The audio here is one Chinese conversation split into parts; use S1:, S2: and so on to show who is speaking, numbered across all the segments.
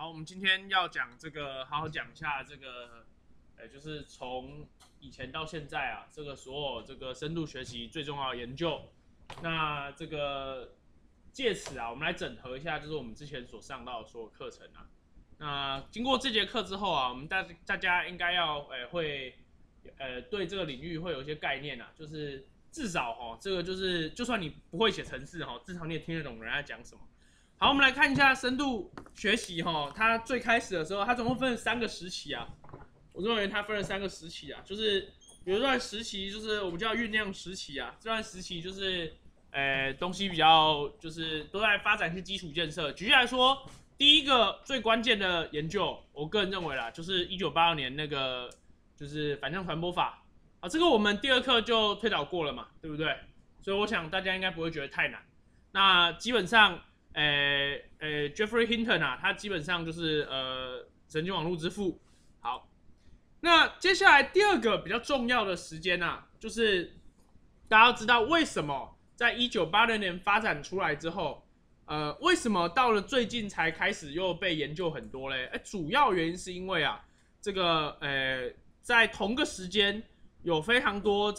S1: 好，我们今天要讲这个，好好讲一下这个，就是从以前到现在啊，这个所有这个深度学习最重要的研究。那这个借此啊，我们来整合一下，就是我们之前所上到的所有课程啊。那经过这节课之后啊，我们大家应该要会对这个领域会有一些概念啊，就是至少这个就是就算你不会写程式至少你也听得懂人家讲什么。好，我们来看一下深度学习它最开始的时候，它总共分了3个时期啊。我认为它分了3个时期啊，就是有一段时期就是我们叫酝酿时期啊，这段时期就是东西比较就是都在发展一些基础建设。举例来说，第一个最关键的研究，我个人认为啦，就是1982年那个就是反向传播法啊，这个我们第2课就推导过了嘛，对不对？所以我想大家应该不会觉得太难。那基本上Jeffrey Hinton 啊，他基本上就是神经网络之父。好，那接下来第2个比较重要的时间啊，就是大家要知道为什么在1980年发展出来之后，为什么到了最近才开始又被研究很多嘞？主要原因是因为啊，这个在同个时间有非常多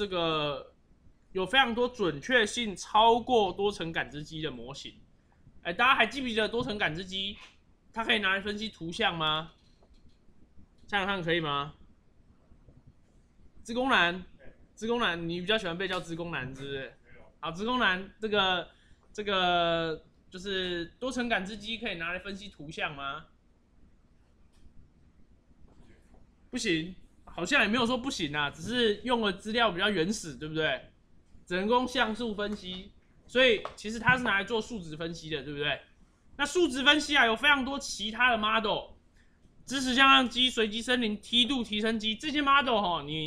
S1: 准确性超过多层感知机的模型。大家还记不记得多层感知机？它可以拿来分析图像吗？想想看可以吗？资工男，你比较喜欢被叫资工男，是不是？好，资工男，这个就是多层感知机可以拿来分析图像吗？不行，好像也没有说不行啊，只是用的资料比较原始，对不对？只能用像素分析。所以其实它是拿来做数值分析的，对不对？那数值分析啊，有非常多其他的 model， 支持向量机、随机森林、梯度提升机这些 model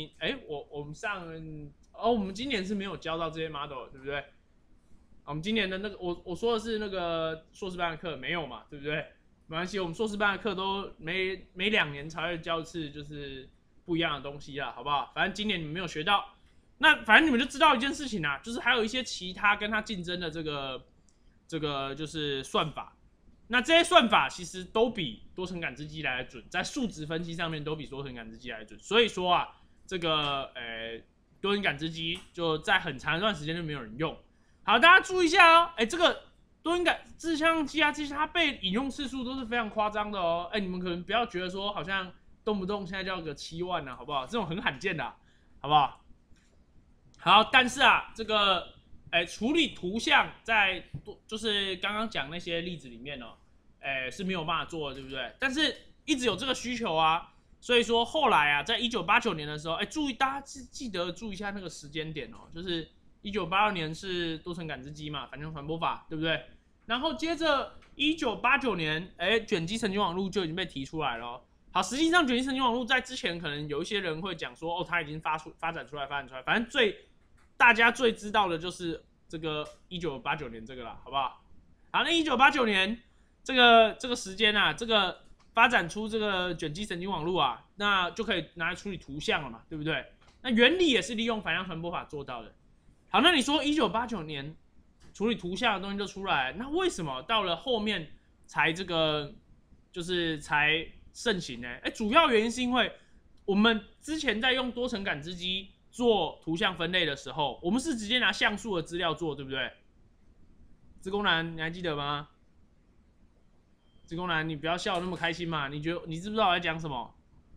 S1: 我们今年是没有教到这些 model， 对不对？我们今年的那个我说的是那个硕士班的课没有嘛，对不对？没关系，我们硕士班的课都每2年才会教一次，就是不一样的东西啦，好不好？反正今年你们没有学到。那反正你们就知道一件事情啊，就是还有一些其他跟它竞争的这个就是算法，那这些算法其实都比多层感知机来的准，在数值分析上面都比多层感知机来的准。所以说啊，这个多层感知机就在很长一段时间就没有人用。好，大家注意一下哦，这个多层感知向量机啊，这些它被引用次数都是非常夸张的哦。你们可能不要觉得说好像动不动现在就要个7万啊，好不好？这种很罕见的好不好？好，但是啊，这个处理图像在就是刚刚讲那些例子里面呢，是没有办法做的，对不对？但是一直有这个需求啊，所以说后来啊，在1989年的时候，注意大家记得注意一下那个时间点哦，就是1982年是多层感知机嘛，反向传播法，对不对？然后接着1989年，卷积神经网络就已经被提出来了哦。好，实际上卷积神经网络在之前可能有一些人会讲说，它已经发展出来，反正大家最知道的就是这个1989年这个啦，好不好？好，那1989年这个时间啊，这个发展出这个卷积神经网络啊，那就可以拿来处理图像了嘛，对不对？那原理也是利用反向传播法做到的。好，那你说1989年处理图像的东西就出来，那为什么到了后面才这个就是才盛行呢？主要原因是因为我们之前在用多层感知机做图像分类的时候，我们是直接拿像素的资料做，对不对？资工男，你还记得吗？资工男，你不要笑得那么开心嘛！你知不知道我在讲什么？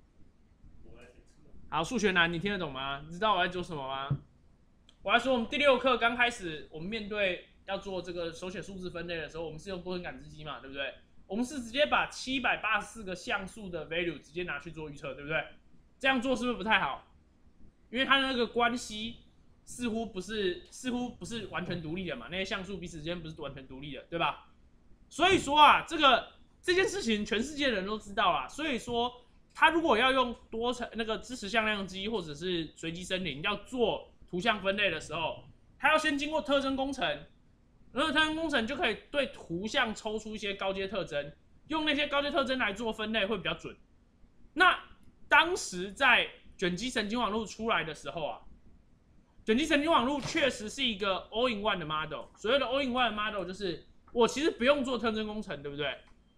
S1: 好，数学男，你听得懂吗？你知道我在做什么吗？我来说，我们第6课刚开始，我们面对要做这个手写数字分类的时候，我们是用多层感知机嘛，对不对？我们是直接把784个像素的 value 直接拿去做预测，对不对？这样做是不是不太好？因为它的那个关系似乎不是完全独立的嘛，那些像素彼此之间不是完全独立的，对吧？所以说啊，这件事情全世界的人都知道啦。所以说，他如果要用多层那个支持向量机或者是随机森林要做图像分类的时候，他要先经过特征工程，然后特征工程就可以对图像抽出一些高阶特征，用那些高阶特征来做分类会比较准。那当时在卷积神经网络出来的时候啊，卷积神经网络确实是一个 all-in-one 的 model。所谓的 all-in-one 的 model 就是我其实不用做特征工程，对不对？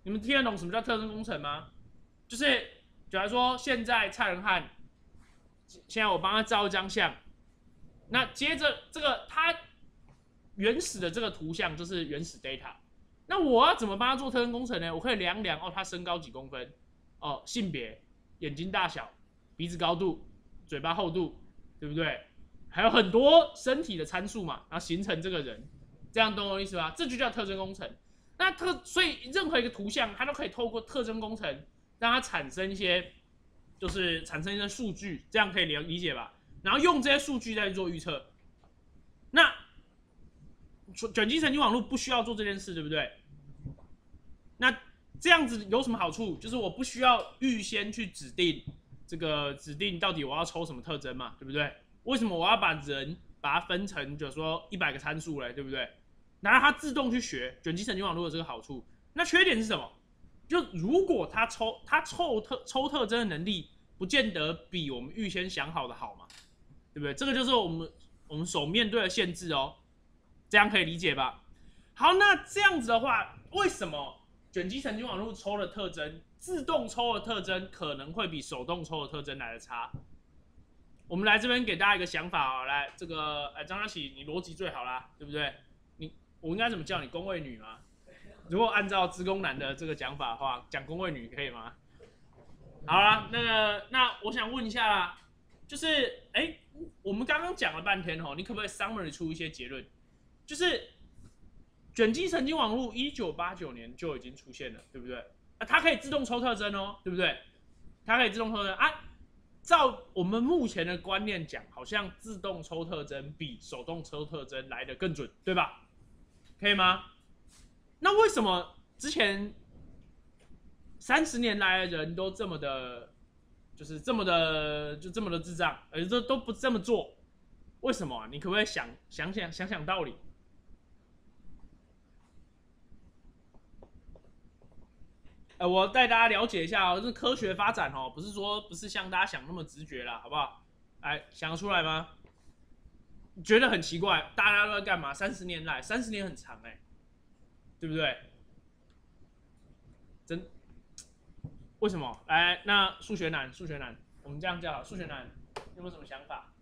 S1: 你们听得懂什么叫特征工程吗？就是假如说现在蔡仁汉，现在我帮他照一张相，那接着这个他原始的这个图像就是原始 data， 那我要怎么帮他做特征工程呢？我可以量量哦，他身高几公分，哦，性别、眼睛大小、鼻子高度、嘴巴厚度，对不对？还有很多身体的参数嘛，然后形成这个人，这样懂我意思吧？这就叫特征工程。那所以任何一个图像，它都可以透过特征工程让它产生一些，就是产生一些数据，这样可以理解吧？然后用这些数据再去做预测。那卷积神经网络不需要做这件事，对不对？那这样子有什么好处？就是我不需要预先去指定到底我要抽什么特征嘛，对不对？为什么我要把它分成，就是说100个参数嘞，对不对？然后它自动去学卷积神经网络的这个好处。那缺点是什么？就如果它抽特征的能力，不见得比我们预先想好的好嘛，对不对？这个就是我们所面对的限制哦。这样可以理解吧？好，那这样子的话，为什么卷积神经网络抽的特征，自动抽的特征可能会比手动抽的特征来的差？我们来这边给大家一个想法哦，来，这个张嘉琪，你逻辑最好啦，对不对？我应该怎么叫你？公卫女吗？如果按照资工男的这个讲法的话，讲公卫女可以吗？好啦，那我想问一下啦，就是我们刚刚讲了半天哦，你可不可以 summary 出一些结论？就是卷积神经网络1989年就已经出现了，对不对？它可以自动抽特征哦，对不对？它可以自动抽特征啊。照我们目前的观念讲，好像自动抽特征比手动抽特征来得更准，对吧？可以吗？那为什么之前30年来的人都这么的，就是这么的智障，都不这么做？为什么啊？你可不可以想想道理？我带大家了解一下哦，这科学发展哦，不是像大家想那么直觉啦，好不好？来，想得出来吗？觉得很奇怪，大家都在干嘛？30年来，30年很长对不对？为什么？来，那数学男，我们这样叫数学男，有没有什么想法？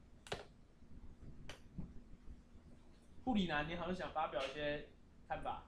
S1: 护理男，你好像想发表一些看法。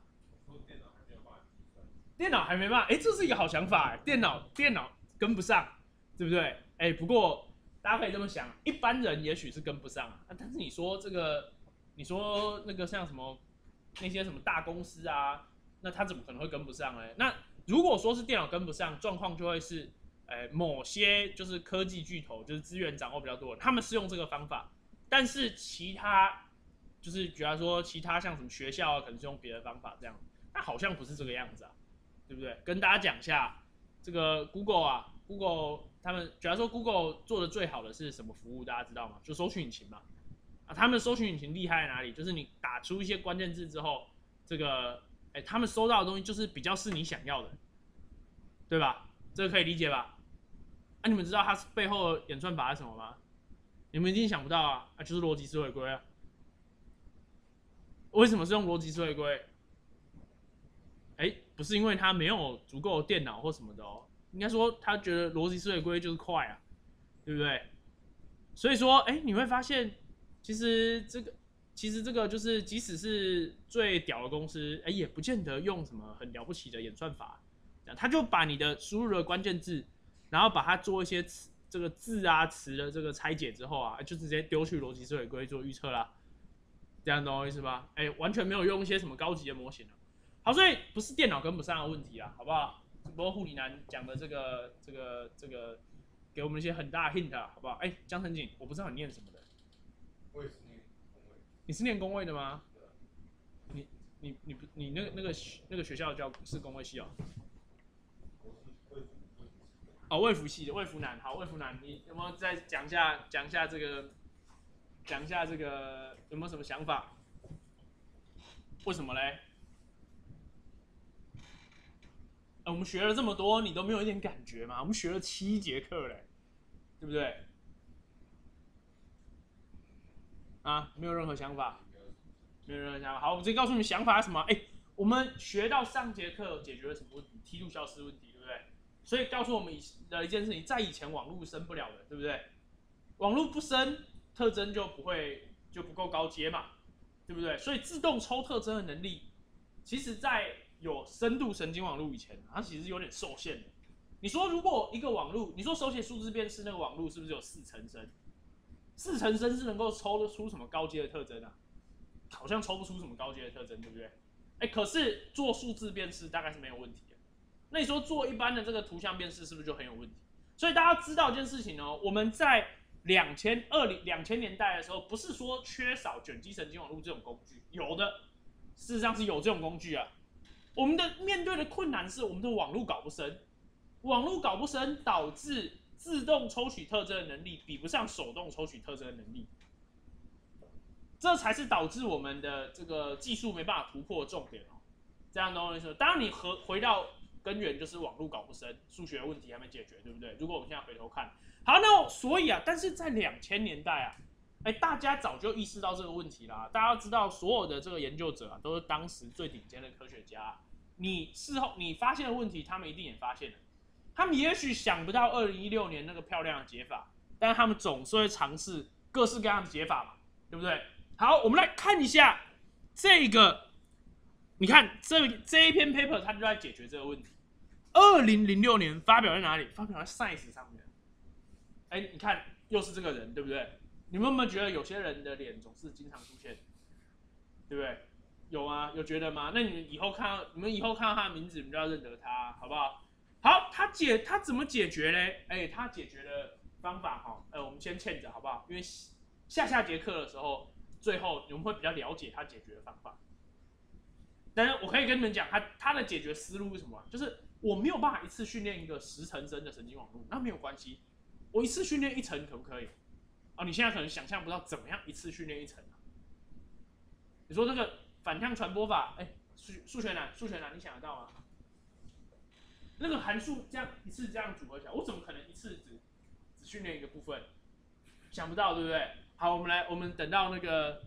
S1: 电脑还没办法，这是一个好想法，电脑跟不上，对不对？不过大家可以这么想，一般人也许是跟不上啊，但是你说你说那个像什么那些什么大公司啊，那他怎么可能会跟不上呢？那如果说是电脑跟不上，状况就会是，某些就是科技巨头，就是资源掌握比较多，他们是用这个方法，但是其他就是比方说其他像什么学校啊，可能是用别的方法这样，那好像不是这个样子啊。对不对？跟大家讲一下，这个 Google 他们，假如说 Google 做的最好的是什么服务，大家知道吗？就搜寻引擎嘛。他们的搜寻引擎厉害在哪里？就是你打出一些关键字之后，这个，他们收到的东西就是比较是你想要的，对吧？这个可以理解吧？你们知道它背后的演算法是什么吗？你们一定想不到啊，就是逻辑思维规啊。为什么是用逻辑思维规？不是因为他没有足够的电脑或什么的哦，应该说他觉得逻辑思维规就是快啊，对不对？所以说，你会发现，其实这个就是，即使是最屌的公司，也不见得用什么很了不起的演算法，他就把你的输入的关键字，然后把它做一些这个字啊词的这个拆解之后啊，就直接丢去逻辑思维规做预测啦，这样懂我意思吧？完全没有用一些什么高级的模型。好，所以不是电脑跟不上的问题啊，好不好？不过护理男讲的这个，给我们一些很大的 hint 啊，好不好？江晨景，我不知道你念什么的。
S2: 我也是念工位。
S1: 你是念工位的吗？
S2: 对啊。
S1: 你那个学校是工位系哦。哦，卫福系的卫福男，好，卫福男，你有没有再讲一下这个有没有什么想法？为什么嘞？我们学了这么多，你都没有一点感觉吗？我们学了7节课嘞，对不对？没有任何想法，没有任何想法。好，我直接告诉你想法是什么？ 我们学到上节课解决了什么问题？梯度消失问题，对不对？所以告诉我们的一件事情，在以前网络升不了的，对不对？网络不升，特征就不够高阶嘛，对不对？所以自动抽特征的能力，其实在有深度神经网络以前，它其实有点受限的。你说如果一个网络，你说手写数字辨识那个网络是不是有4层深？4层深是能够抽得出什么高阶的特征啊？好像抽不出什么高阶的特征，对不对？可是做数字辨识大概是没有问题的。那你说做一般的这个图像辨识是不是就很有问题？所以大家知道一件事情哦，我们在2000年代的时候，不是说缺少卷积神经网络这种工具，有的，事实上是有这种工具啊。我们的面对的困难是我们的网络搞不深，网络搞不深导致自动抽取特征的能力比不上手动抽取特征的能力，这才是导致我们的这个技术没办法突破的重点哦。这样懂我意思吗？当然你回到根源就是网络搞不深，数学问题还没解决，对不对？如果我们现在回头看，好，那所以啊，但是在2000年代啊，大家早就意识到这个问题啦。大家知道，所有的这个研究者啊，都是当时最顶尖的科学家。你事后你发现的问题，他们一定也发现了。他们也许想不到2016年那个漂亮的解法，但是他们总是会尝试各式各样的解法嘛，对不对？好，我们来看一下这个，你看这一篇 paper， 它就在解决这个问题。2006年发表在哪里？发表在 Science 上面。你看又是这个人，对不对？你们有没有觉得有些人的脸总是经常出现，对不对？有吗？有觉得吗？那你们以后看到他的名字，你们就要认得他，好不好？好，他怎么解决嘞？他解决的方法哈，我们先欠着好不好？因为下节课的时候，最后你们会比较了解他解决的方法。但是我可以跟你们讲，他的解决思路是什么？就是我没有办法一次训练一个10层深的神经网络，那没有关系，我一次训练1层可不可以？你现在可能想象不到怎么样一次训练1层啊？你说那个反向传播法，数学难，你想得到吗？那个函数这样一次这样组合起来，我怎么可能一次只训练一个部分？想不到，对不对？好，我们等到那个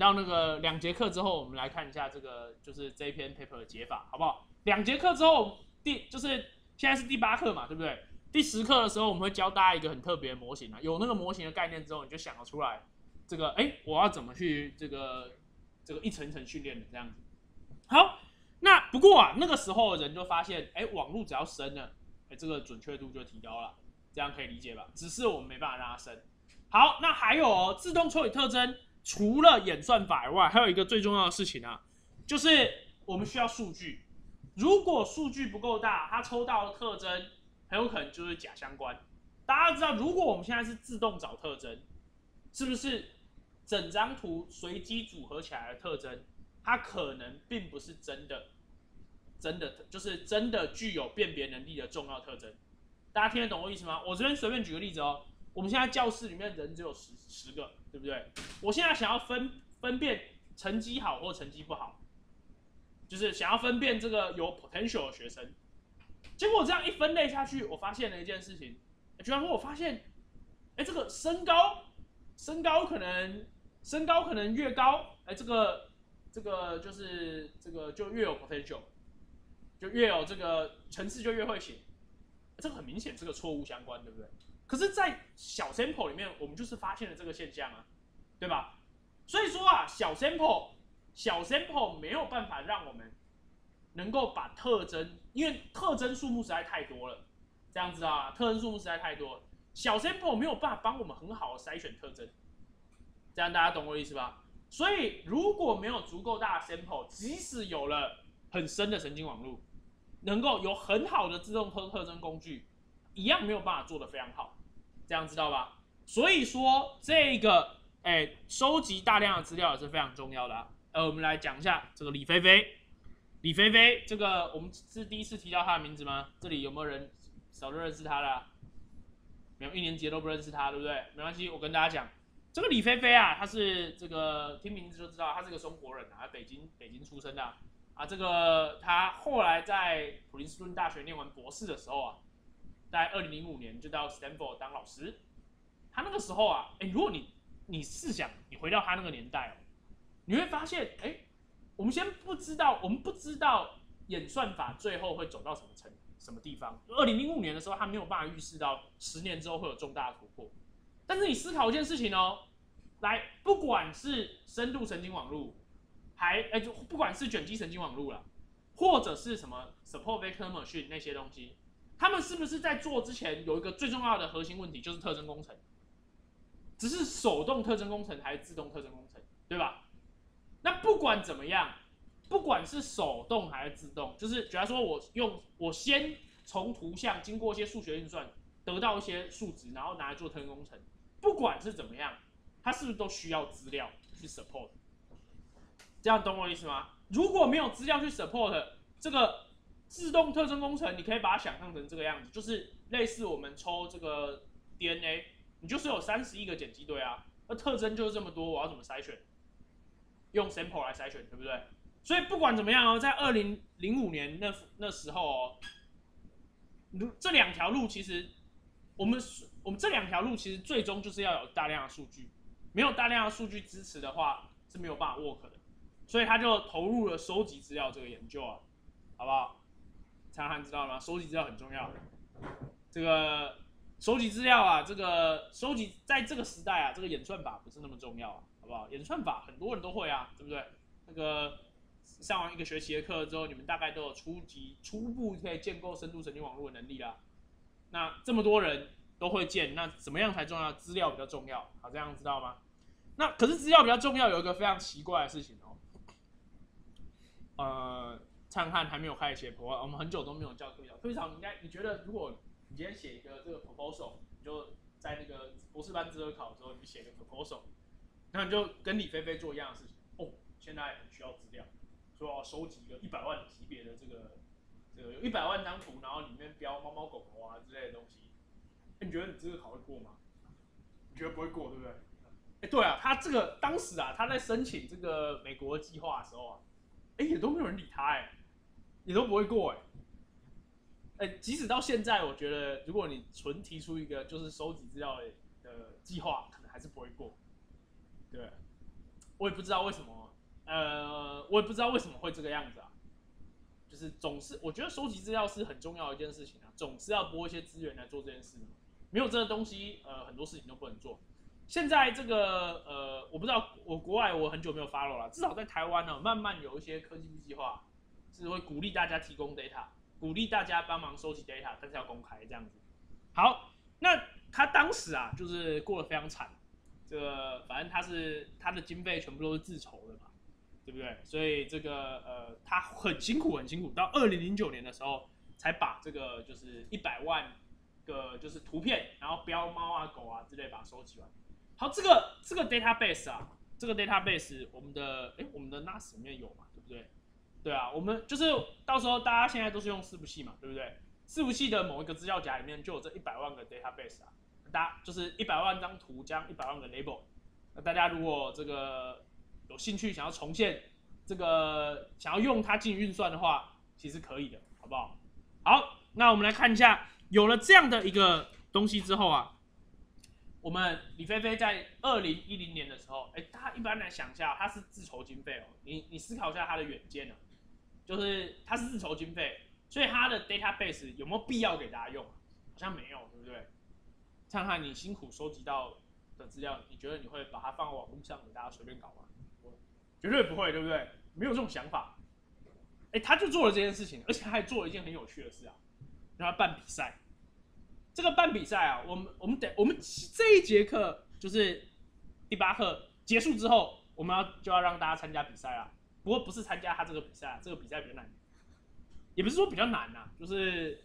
S1: 2节课之后，我们来看一下这个就是这一篇 paper 的解法，好不好？2节课之后，就是现在是第8课嘛，对不对？第10课的时候，我们会教大家一个很特别的模型啊。有那个模型的概念之后，你就想得出来，这个我要怎么去这个一层一层训练的这样子。好，那不过啊，那个时候的人就发现，网络只要深了，这个准确度就提高了，这样可以理解吧？只是我们没办法让它深。好，那还有自动抽取特征，除了演算法以外，还有一个最重要的事情啊，就是我们需要数据。如果数据不够大，它抽到的特征很有可能就是假相关。大家知道，如果我们现在是自动找特征，是不是整张图随机组合起来的特征，它可能并不是真的就是真的具有辨别能力的重要特征？大家听得懂我意思吗？我这边随便举个例子哦。我们现在教室里面人只有10个，对不对？我现在想要分辨成绩好或成绩不好，就是想要分辨这个有 potential 的学生。结果我这样一分类下去，我发现了一件事情，居然说我发现，这个身高可能越高，这个就是这个就越有 potential， 就越有这个程式就越会写，这个很明显是个错误相关，对不对？可是，在小 sample 里面，我们就是发现了这个现象啊，对吧？所以说啊，小 sample 没有办法让我们能够把特征，因为特征数目实在太多了，这样子啊，特征数目实在太多了，小 sample 没有办法帮我们很好的筛选特征，这样大家懂我的意思吧？所以如果没有足够大的 sample， 即使有了很深的神经网络，能够有很好的自动特征工具，一样没有办法做得非常好，这样知道吧？所以说这个收集大量的资料也是非常重要的啊。我们来讲一下这个李飞飞，这个我们是第一次提到他的名字吗？这里有没有人早就认识他了啊？没有，1年级都不认识他，对不对？没关系，我跟大家讲，这个李飞飞啊，他是这个听名字就知道他是个中国人啊，他北京出生的啊。这个他后来在普林斯顿大学念完博士的时候啊，在2005年就到 Stanford 当老师。他那个时候啊，如果你试想，你回到他那个年代哦，你会发现， 我们先不知道，我们不知道演算法最后会走到什么地方。2005年的时候，他没有办法预示到10年之后会有重大的突破。但是你思考一件事情哦，来，不管是深度神经网络，就不管是卷积神经网络啦，或者是什么 support vector machine 那些东西，他们是不是在做之前有一个最重要的核心问题，就是特征工程？只是手动特征工程还是自动特征工程，对吧？那不管怎么样，不管是手动还是自动，就是假如说我先从图像经过一些数学运算得到一些数值，然后拿来做特征工程，不管是怎么样，它是不是都需要资料去 support？ 这样懂我意思吗？如果没有资料去 support 这个自动特征工程，你可以把它想象成这个样子，就是类似我们抽这个 DNA， 你就是有31个碱基对啊，那特征就是这么多，我要怎么筛选？用 sample 来筛选，对不对？所以不管怎么样哦，在2005年那时候哦，这两条路其实我们这两条路其实最终就是要有大量的数据，没有大量的数据支持的话是没有办法 work 的，所以他就投入了收集资料这个研究啊，好不好？常常知道吗？收集资料很重要，这个收集资料啊，这个收集在这个时代啊，这个演算法不是那么重要啊。好不好？演算法很多人都会啊，对不对？那个上完1个学期的课之后，你们大概都有初步可以建构深度神经网络的能力啦。那这么多人都会建，那怎么样才重要？资料比较重要，好，这样知道吗？那可是资料比较重要，有一个非常奇怪的事情哦。灿汉还没有开始写 proposal， 我们很久都没有叫推导。推导你觉得，如果你今天写一个这个 proposal， 你就在那个博士班资格考的时候，你写个 proposal。那你就跟李菲菲做一样的事情哦。现在很需要资料，所以我要收集一个100万级别的这个有100万张图，然后里面标猫猫狗狗啊之类的东西。你觉得你这个考会过吗？你觉得不会过，对不对？对啊，他这个当时啊，他在申请这个美国计划的时候啊，也都没有人理他也都不会过即使到现在，我觉得如果你纯提出一个就是收集资料的计划，可能还是不会过。对，我也不知道为什么，我也不知道为什么会这个样子啊。就是总是，我觉得收集资料是很重要的一件事情啊，总是要拨一些资源来做这件事。没有这个东西，很多事情都不能做。现在这个，我不知道，我国外我很久没有 follow 了，至少在台湾呢，慢慢有一些科技部计划是会鼓励大家提供 data， 鼓励大家帮忙收集 data， 但是要公开这样子。好，那他当时啊，就是过得非常惨。这个反正他的经费全部都是自筹的嘛，对不对？所以这个他很辛苦，到2009年的时候才把这个就是100万个就是图片，然后标猫啊狗啊之类把它收集完。好，这个 database 啊，这个 database 我们的 NAS 里面有嘛，对不对？对啊，我们就是到时候大家现在都是用伺服器嘛，对不对？伺服器的某一个资料夹里面就有这100万个 database 啊。大家就是100万张图加100万个 label， 那大家如果这个有兴趣想要重现这个想要用它进行运算的话，其实可以的，好不好？好，那我们来看一下，有了这样的一个东西之后啊，我们李菲菲在2010年的时候，大家一般来想一下，它是自筹经费哦，你思考一下它的远见啊，就是它是自筹经费，所以它的 database 有没有必要给大家用？好像没有，对不对？看看你辛苦收集到的资料，你觉得你会把它放网络上给大家随便搞吗？绝对不会，对不对？没有这种想法。他就做了这件事情，而且他还做了一件很有趣的事啊，让他办比赛。这个办比赛啊，我们这一节课就是第8课结束之后，我们就要让大家参加比赛啦。不过不是参加他这个比赛，这个比赛比较难，也不是说比较难啊，就是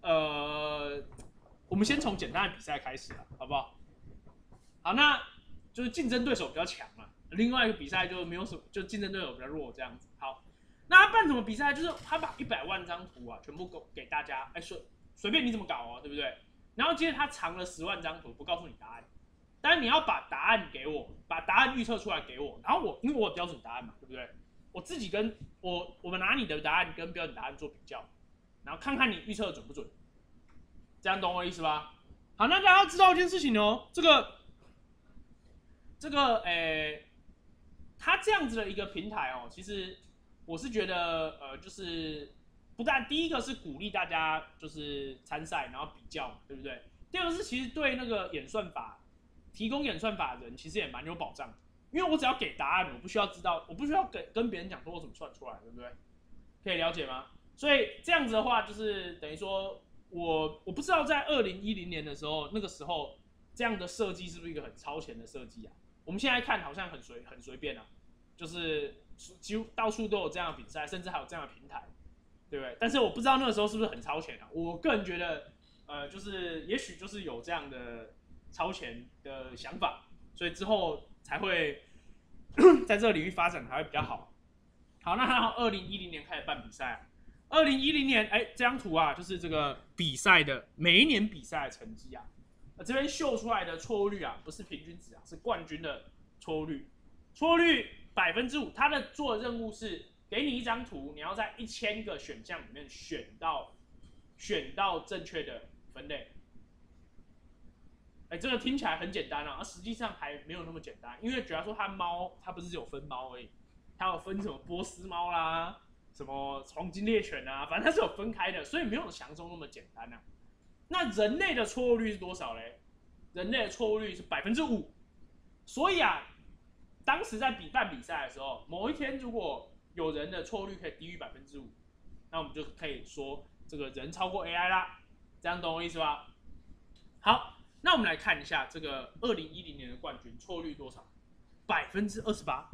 S1: 我们先从简单的比赛开始啊，好不好？好，那就是竞争对手比较强嘛，另外一个比赛就没有什么，就竞争对手比较弱这样子。好，那他办什么比赛？就是他把100万张图啊，全部给大家，随便你怎么搞哦，对不对？然后接着他藏了10万张图，不告诉你答案，但是你要把答案给我，把答案预测出来给我，然后因为我有标准答案嘛，对不对？我自己跟我们拿你的答案跟标准答案做比较，然后看看你预测准不准。这样懂我意思吧？好，那大家要知道一件事情哦，这个，它这样子的一个平台哦，其实我是觉得就是不但第一个是鼓励大家就是参赛，然后比较，对不对？第二个是其实对那个演算法提供演算法的人其实也蛮有保障，因为我只要给答案，我不需要知道，我不需要跟别人讲说我怎么算出来，对不对？可以了解吗？所以这样子的话，就是等于说我不知道在2010年的时候，那个时候这样的设计是不是一个很超前的设计啊？我们现在看好像很随便啊，就是几乎到处都有这样的比赛，甚至还有这样的平台，对不对？但是我不知道那个时候是不是很超前啊？我个人觉得，就是也许就是有这样的超前的想法，所以之后才会在这个领域发展才会比较好。好，那还好，2010年开始办比赛、啊。2010年，这张图啊，就是这个比赛的每一年比赛的成绩啊。这边秀出来的错误率啊，不是平均值啊，是冠军的错误率。错误率5%，他的做的任务是给你一张图，你要在1000个选项里面选到正确的分类。这个听起来很简单啊，实际上还没有那么简单，因为主要说它猫，它不是只有分猫而已，它有分什么波斯猫啦，什么黄金猎犬啊，反正它是有分开的，所以没有想象中那么简单啊。那人类的错误率是多少嘞？人类的错误率是5%，所以啊，当时在办比赛的时候，某一天如果有人的错误率可以低于5%，那我们就可以说这个人超过 AI 啦，这样懂我意思吧？好，那我们来看一下这个2010年的冠军错误率多少？28%。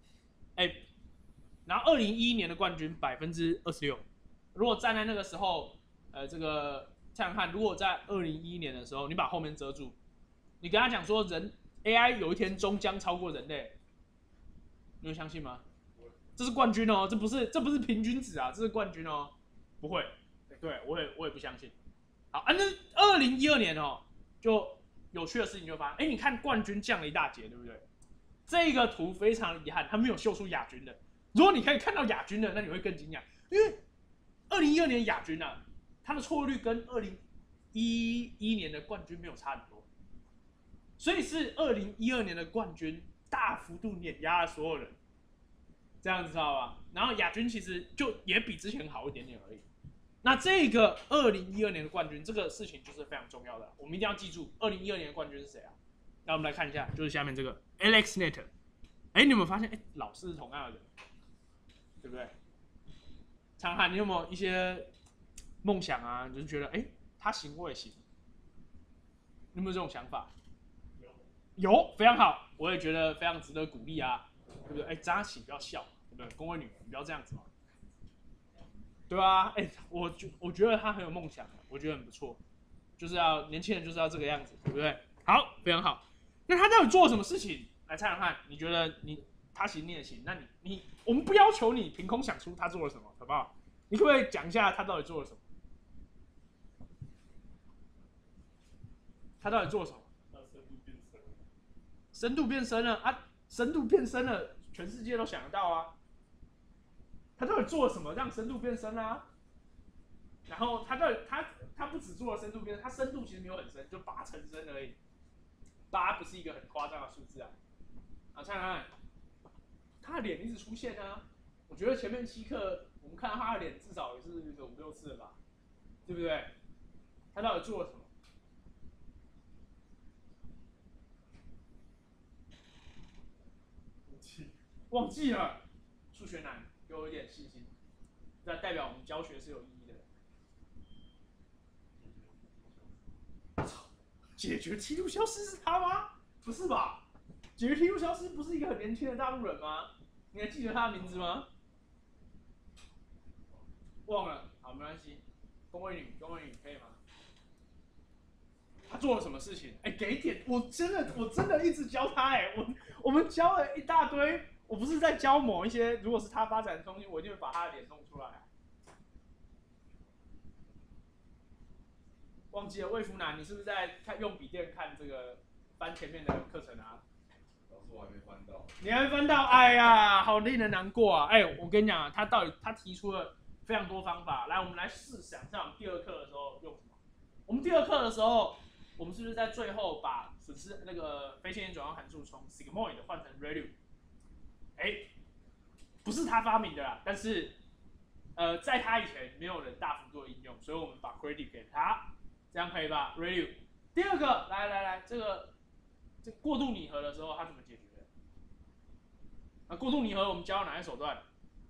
S1: 然后2011年的冠军26%。如果站在那个时候，这个想想看，如果在2011年的时候，你把后面遮住，你跟他讲说AI 有一天终将超过人类，你会相信吗？这是冠军哦，这不是平均值啊，这是冠军哦，不会，对我也不相信。好，那2012年哦，就有趣的事情就发生，你看冠军降了一大截，对不对？这个图非常遗憾，他没有秀出亚军的。如果你可以看到亚军的，那你会更惊讶，因为2012年亚军啊，他的错误率跟2011年的冠军没有差很多，所以是2012年的冠军大幅度碾压了所有人，这样子知道吧？然后亚军其实就也比之前好一点点而已。那这个2012年的冠军，这个事情就是非常重要的，我们一定要记住2012年的冠军是谁啊？那我们来看一下，就是下面这个 AlexNet。你有没有发现，老是同样的人，对不对？常涵，你有没有一些梦想啊？就是觉得，他行我也行，你有没有这种想法？有，非常好，我也觉得非常值得鼓励啊，对不对？张嘉琪不要笑，对不对？龚威女，你不要这样子嘛，对啊，我觉得他很有梦想，我觉得很不错，就是要年轻人就是要这个样子，对不对？好，非常好。那他到底做了什么事情？来猜猜看，你觉得他行你也行，那我们不要求你凭空想出他做了什么，好不好？你可不可以讲一下他到底做了什么？他到底做了什么？深度变深了啊！深度变深了，全世界都想得到啊。他到底做了什么让深度变深啊？然后他不只做了深度变深，他深度其实没有很深，就8成深而已。8不是一个很夸张的数字啊。看看，他的脸一直出现啊。我觉得前面7课我们看到他的脸至少也是个5、6次了吧，对不对？他到底做了什么？忘记了，数学难，给我一点信心，这代表我们教学是有意义的。解决梯度消失是他吗？不是吧？解决梯度消失不是一个很年轻的大陆人吗？你还记得他的名字吗？忘了，好，没关系。龚威女可以吗？他做了什么事情？给点，我真的一直教他，我们教了一大堆。我不是在教某一些，如果是他发展的东西，我一定会把他的脸弄出来。忘记了，魏福南，你是不是在用笔电看这个翻前面的课程啊？
S2: 老师，我还没翻到。
S1: 你还没翻到？哎呀，好令人难过啊！我跟你讲，他提出了非常多方法。来，我们来试想一下，我们第2课的时候用什么？我们第2课的时候，我们是不是在最后把损失那个非线性转换函数从 sigmoid 换成 ReLU？ 不是他发明的啦，但是在他以前没有人大幅度的应用，所以我们把 credit 给他，这样可以吧 ？Review。第二个，来，这过度拟合的时候，他怎么解决的？过度拟合我们教哪些手段？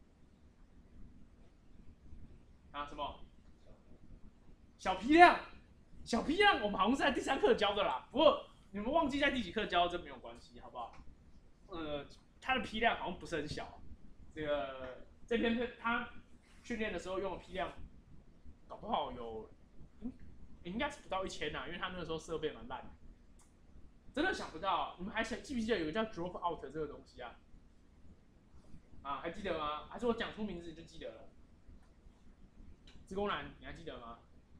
S1: 什么？小批量，我们好像是在第3课教的啦。不过你们忘记在第几课教，这没有关系，好不好？它的批量好像不是很小。这篇他训练的时候用的批量，搞不好应该是不到1000啊，因为他那个时候设备蛮烂的。真的想不到，你们记不记得有个叫 drop out 这个东西啊？还记得吗？还是我讲出名字你就记得了？职工男，你还记得吗？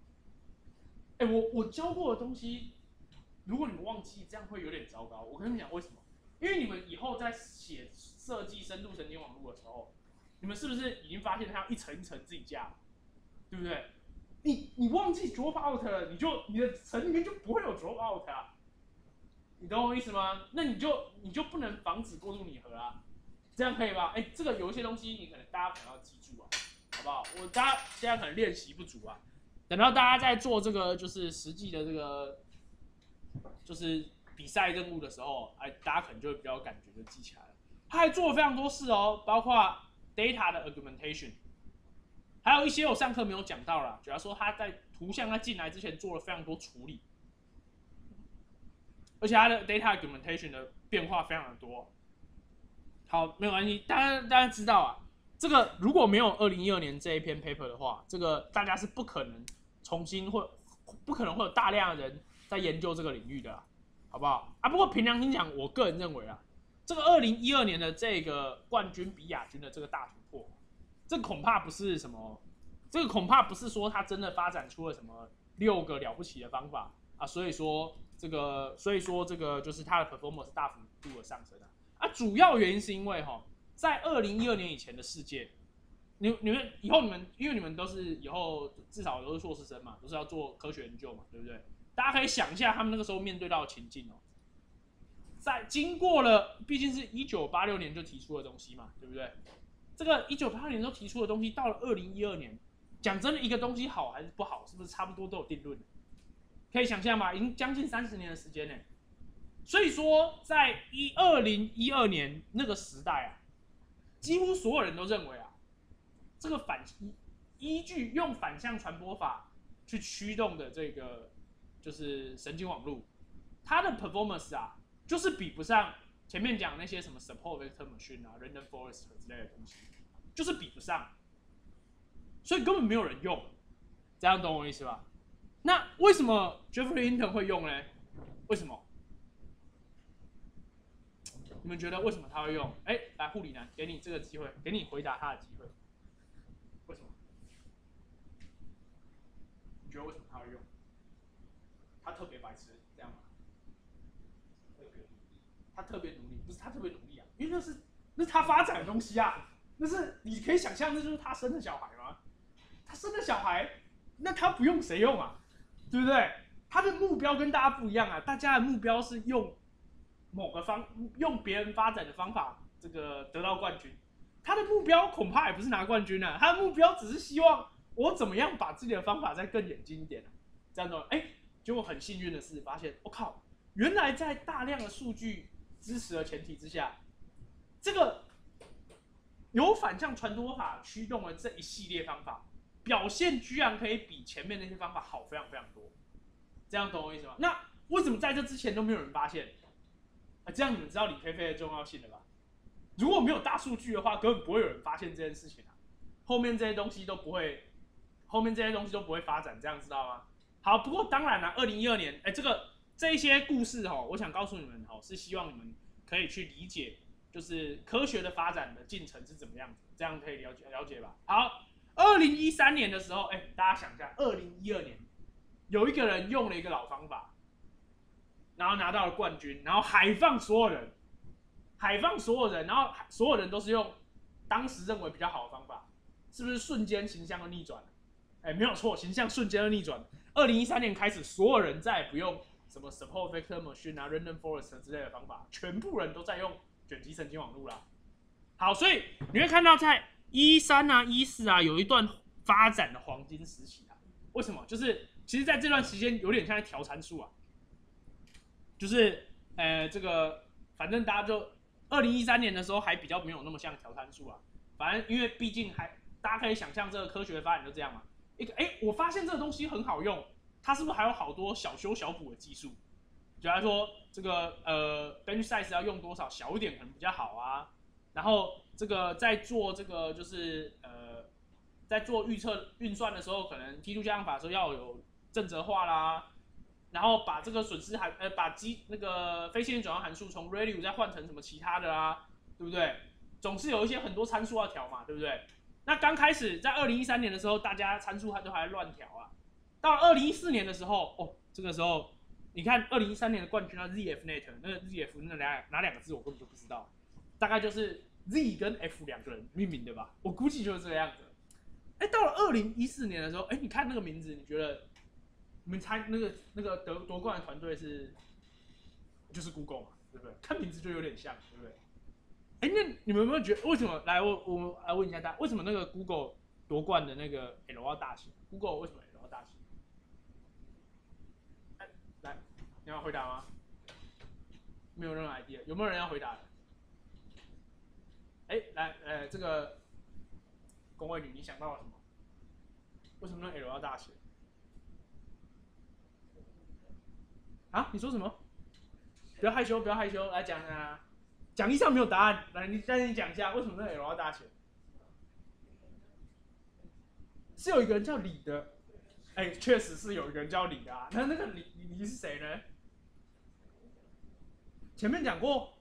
S1: 我教过的东西，如果你们忘记，这样会有点糟糕。我跟你们讲为什么？因为你们以后在写设计深度神经网络的时候，你们是不是已经发现它要一层一层自己架，对不对？你忘记 drop out 了，你的层里面就不会有 drop out 啊。你懂我意思吗？那你就不能防止过度拟合啊，这样可以吧？这个有一些东西你大家可能要记住啊，好不好？大家现在可能练习不足啊，等到大家在做这个就是实际的这个就是比赛任务的时候，大家可能就会比较有感觉，就记起来了。他还做了非常多事哦，包括 data 的 augmentation， 还有一些我上课没有讲到啦，主要说他在图像在进来之前做了非常多处理。而且它的 data augmentation 的变化非常的多。好，没有关系，大家知道啊，这个如果没有2012年这一篇 paper 的话，这个大家是不可能不可能会有大量的人在研究这个领域的啦，好不好？不过凭良心讲，我个人认为啊，这个2012年的这个冠军比亚军的这个大突破，这恐怕不是什么，这个恐怕不是说他真的发展出了什么6个了不起的方法啊，所以说这个就是它的 performance 大幅度的上升主要原因是因为在2012年以前的世界，你们以后因为你们都是以后至少都是硕士生嘛，都是要做科学研究嘛，对不对？大家可以想一下他们那个时候面对到的情境在经过了，毕竟是1986年就提出的东西嘛，对不对？这个1986年都提出的东西，到了2012年，讲真的，一个东西好还是不好，是不是差不多都有定论？可以想象吗？已经将近30年的时间呢。所以说，在2012年那个时代几乎所有人都认为这个依据用反向传播法去驱动的这个就是神经网络，它的 performance 就是比不上前面讲那些什么 support vector machine random forest 之类的东西，就是比不上，所以根本没有人用，这样懂我意思吧？那为什么 Geoffrey Hinton 会用呢？为什么？你们觉得为什么他会用？来护理男，给你这个机会，给你回答他的机会。为什么？你觉得为什么他会用？他特别白痴，这样吗？他特别努力，不是他特别努力因为那是他发展的东西那是你可以想象，那就是他生的小孩吗？他生的小孩，那他不用谁用对不对？他的目标跟大家不一样大家的目标是用用别人发展的方法，这个得到冠军。他的目标恐怕也不是拿冠军他的目标只是希望我怎么样把自己的方法再更演进一点这样子，结果很幸运的是发现，我靠，原来在大量的数据支持的前提之下，这个有反向传播法驱动的这一系列方法，表现居然可以比前面那些方法好非常非常多。这样懂我意思吗？那为什么在这之前都没有人发现？这样你们知道李飞飞的重要性了吧？如果没有大数据的话，根本不会有人发现这件事情后面这些东西都不会发展，这样知道吗？好，不过当然2012年，这一些故事我想告诉你们是希望你们可以去理解，就是科学的发展的进程是怎么样子，这样可以了解吧？好，2013年的时候，大家想一下，2012年有一个人用了一个老方法。然后拿到了冠军，然后海放所有人，然后所有人都是用当时认为比较好的方法，是不是瞬间形象的逆转？没有错，形象瞬间的逆转。2013年开始，所有人再也不用什么 support vector machine random forest 之类的方法，全部人都在用卷积神经网络啦。 好，所以你会看到在13啊、14啊有一段发展的黄金时期啊。为什么？就是其实在这段时间有点像在调参数啊，就是这个反正大家就2013年的时候还比较没有那么像调参数啊。反正因为毕竟大家可以想象这个科学的发展就这样嘛。我发现这个东西很好用，它是不是还有好多小修小补的技术？就来说这个bench size 要用多少小一点可能比较好啊。然后这个在做这个就是在做预测运算的时候，可能梯度加项法的时候要有正则化啦。然后把这个损失把那个非线性转换函数从 ReLU 再换成什么其他的啦，对不对？总是有一些很多参数要调嘛，对不对？那刚开始在2013年的时候，大家参数都还乱调啊。到了2014年的时候，这个时候你看2013年的冠军啊 ZFNet， 那个 ZF 那哪两个字我根本就不知道，大概就是 Z 跟 F 两个人命名的吧，我估计就是这个样子。到了2014年的时候，你看那个名字，你觉得你们猜那个夺冠的团队就是 Google 嘛，对不对？看名字就有点像，对不对？那你们有没有觉得为什么？来，我来问一下大家，为什么那个 Google 夺冠的那个 L 要大写 ？Google 为什么 L 要大写？来，你要回答吗？没有任何 idea， 有没有人要回答的？来，这个龚伟女，你想到了什么？为什么那 L 要大写？啊？你说什么？不要害羞，不要害羞，来讲啊！讲义上没有答案，来，你讲一下为什么那 L 要大写？是有一个人叫李的，确实是有一个人叫李的啊。那个李是谁呢？前面讲过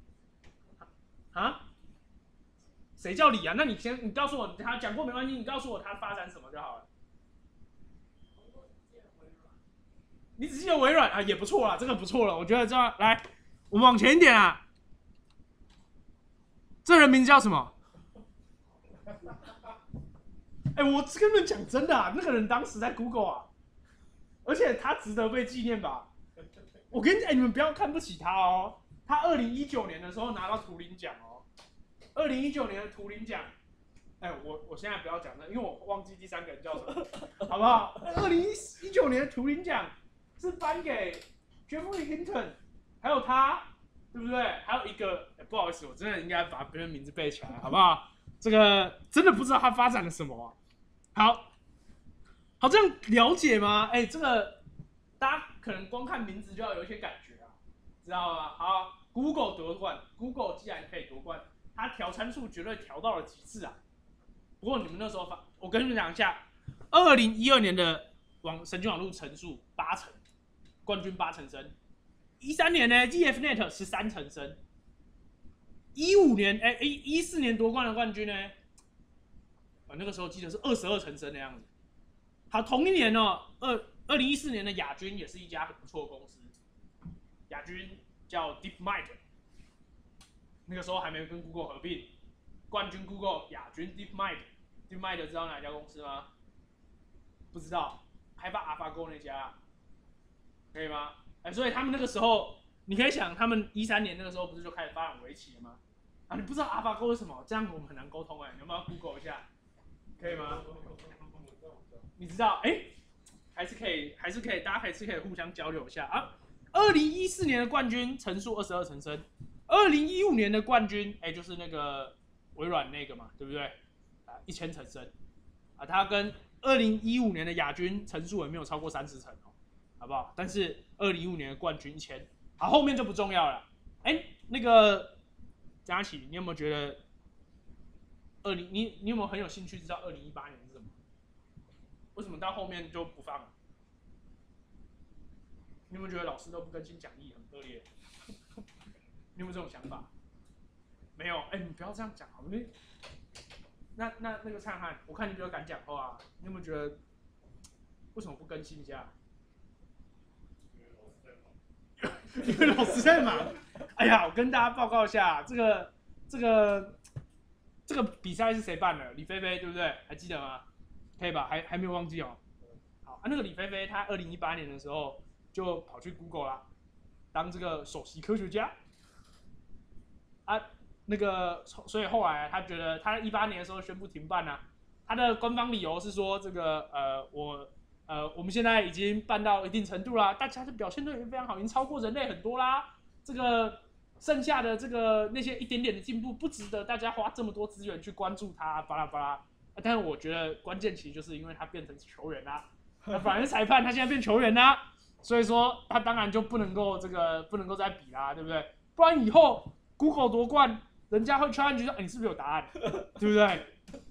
S1: 啊？谁叫李啊？那你告诉我，他讲过没关系，你告诉我他发展什么就好了。你只记得微软啊，也不错啦，这个不错了，我觉得这样来，我们往前一点啊。这人名字叫什么？我跟你们讲真的啊，那个人当时在 Google 啊，而且他值得被纪念吧。我跟你讲，你们不要看不起他哦。他2019年的时候拿到图灵奖哦。2019年的图灵奖，我现在不要讲了，因为我忘记第三个人叫什么，好不好？2019年的图灵奖是颁给 Geoffrey Hinton， 还有他，对不对？还有一个，不好意思，我真的应该把别人名字背起来，好不好？这个真的不知道他发展了什么啊。好，这样了解吗？这个大家可能光看名字就要有一些感觉啊，知道吗？好 ，Google 夺冠 ，Google 既然可以夺冠，它调参数绝对调到了极致啊。不过你们那时候我跟你们讲一下，2012年的神经网络乘数8成，冠军8成升。13年呢 ，GFNet 13成升。15年，14年夺冠的冠军呢，那个时候记得是22成升的样子。好，同一年哦，2014年的亚军也是一家很不错的公司，亚军叫 DeepMind， 那个时候还没跟 Google 合并，冠军 Google， 亚军 DeepMind 知道哪家公司吗？不知道，开发 AlphaGo 那家，可以吗？所以他们那个时候，你可以想，他们13年那个时候不是就开始发展围棋了吗？啊，你不知道 AlphaGo 是什么？这样我们很难沟通你要不要 Google 一下？可以吗？你知道还是可以，大家还是可以互相交流一下啊。2014年的冠军乘数22成升，2015年的冠军就是那个微软那个嘛，对不对？1000成升啊，他跟2015年的亚军乘数也没有超过30成哦，好不好？但是2015年的冠军1000，好，后面就不重要了。那个佳琪，你有没有觉得你有没有很有兴趣知道2018年是什么？为什么到后面就不放了？你有没有觉得老师都不更新讲义很恶劣？你有没有这种想法？没有，你不要这样讲好吗？那个灿汉，我看你比较敢讲话啊，你有没有觉得为什么不更新一下？因为老师在忙。哎呀，我跟大家报告一下，这个比赛是谁办的？李菲菲，对不对？还记得吗？可以吧？还没有忘记哦。好那个李菲菲，她2018年的时候就跑去 Google 啦，当这个首席科学家。 那个，所以后来他觉得他18年的时候宣布停办啊，他的官方理由是说这个我们现在已经办到一定程度啦，大家的表现都已经非常好，已经超过人类很多啦。这个剩下的这个那些一点点的进步，不值得大家花这么多资源去关注它，巴拉巴拉。但是我觉得关键其实就是因为他变成球员啦，反而是裁判他现在变球员啦，所以说他当然就不能够再比啦，对不对？不然以后 Google 夺冠，人家会 challenge 说，你是不是有答案，对不对？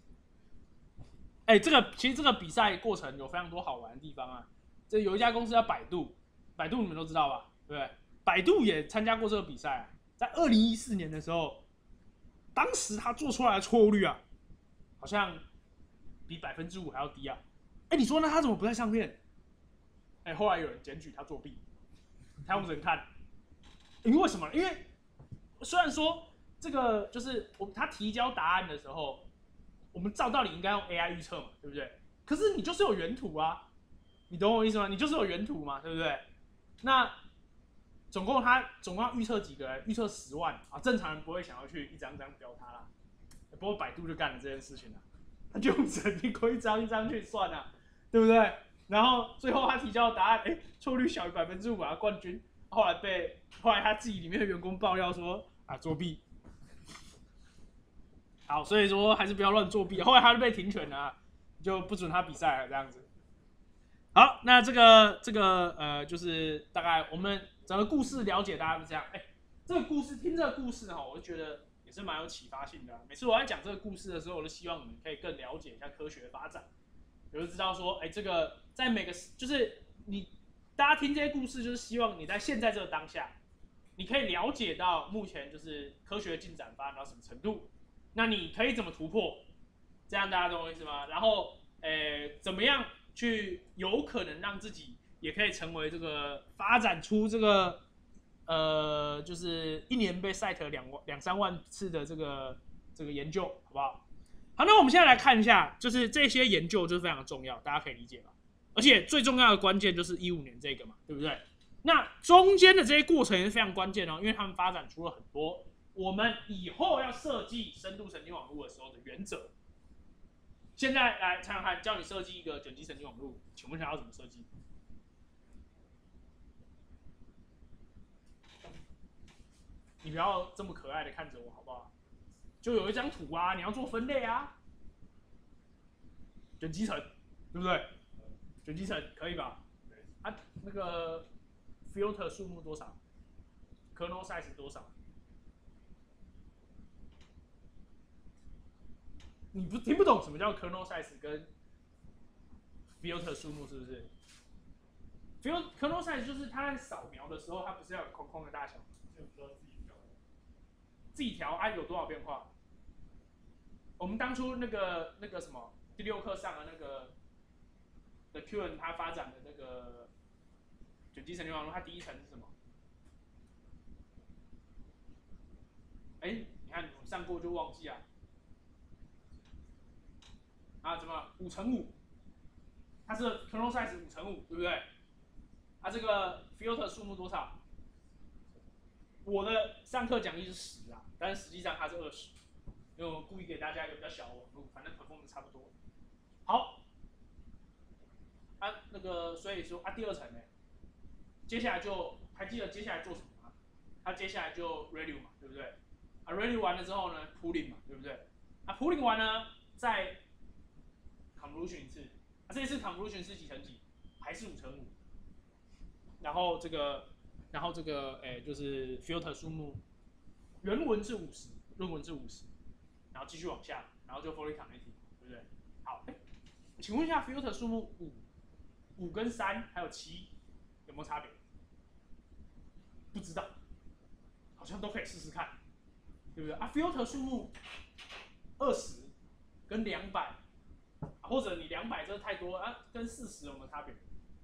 S1: 其实这个比赛过程有非常多好玩的地方啊。这有一家公司叫百度，百度你们都知道吧？对不对？百度也参加过这个比赛啊，在2014年的时候，当时他做出来的错误率啊，好像比5%还要低啊。你说那他怎么不在上面？后来有人检举他作弊，他用人看。因为什么？因为虽然说这个就是他提交答案的时候，我们照道理应该用 AI 预测嘛，对不对？可是你就是有原图啊，你懂我意思吗？你就是有原图嘛，对不对？那总共要预测几个人？预测10万啊，正常人不会想要去一张张标他啦。不过百度就干了这件事情了，他就用人一张一张去算啊，对不对？然后最后他提交的答案，错率小于5%啊，冠军。后来他自己里面的员工爆料说作弊。好，所以说还是不要乱作弊。后来他就被停权了啊，就不准他比赛了这样子。好，那这个就是大概我们整个故事了解大家是这样。这个故事听这个故事哈，我就觉得也是蛮有启发性的啊。每次我在讲这个故事的时候，我都希望你们可以更了解一下科学的发展，也就知道说，这个在每个就是大家听这些故事，就是希望你在现在这个当下，你可以了解到目前就是科学进展发展到什么程度，那你可以怎么突破？这样大家懂我意思吗？然后，怎么样去有可能让自己也可以成为这个发展出这个就是1年被 cite 2-3万次的这个研究，好不好？好，那我们现在来看一下，就是这些研究就是非常重要，大家可以理解吧？而且最重要的关键就是15年这个嘛，对不对？那中间的这些过程也是非常关键哦，因为他们发展出了很多我们以后要设计深度神经网络的时候的原则。现在来想想看，教你设计一个卷积神经网络，请问一下要怎么设计？你不要这么可爱的看着我，好不好？就有一张图啊，你要做分类啊，卷积层，对不对？卷积层可以吧？那个 filter 数目多少 ？kernel size 多少？你听不懂什么叫 kernel size 跟 filter 数目是不是 ？kernel size 就是它在扫描的时候，它不是要有空空的大小吗？
S2: 这不知道
S1: 自己调有多少变化？我们当初那个什么第6课上的那个 The Q 他发展的那个卷积神经网络，它第一层是什么？你看我上过就忘记啊。怎么5×5？它是 kernel size 5×5，对不对？这个 filter 数目多少？我的上课讲义是10啊，但是实际上它是20，因为我故意给大家一个比较小的网络，反正 performance 差不多。好，那个所以说第2层呢，接下来就还记得接下来做什么吗？它接下来就 ReLU 嘛，对不对？ReLU 完了之后呢 ，pooling 嘛，对不对？pooling 完呢，再 convolution 一次，这一次 convolution 是几乘几？还是5×5？然后这个就是 filter 数目，原文是50，论文是50，然后继续往下，然后就 Fourier connecting， 对不对？好，请问一下 filter 数目5跟3还有7有没有差别？不知道，好像都可以试试看，对不对？filter 数目20跟200，或者你200这太多跟40有没有差别？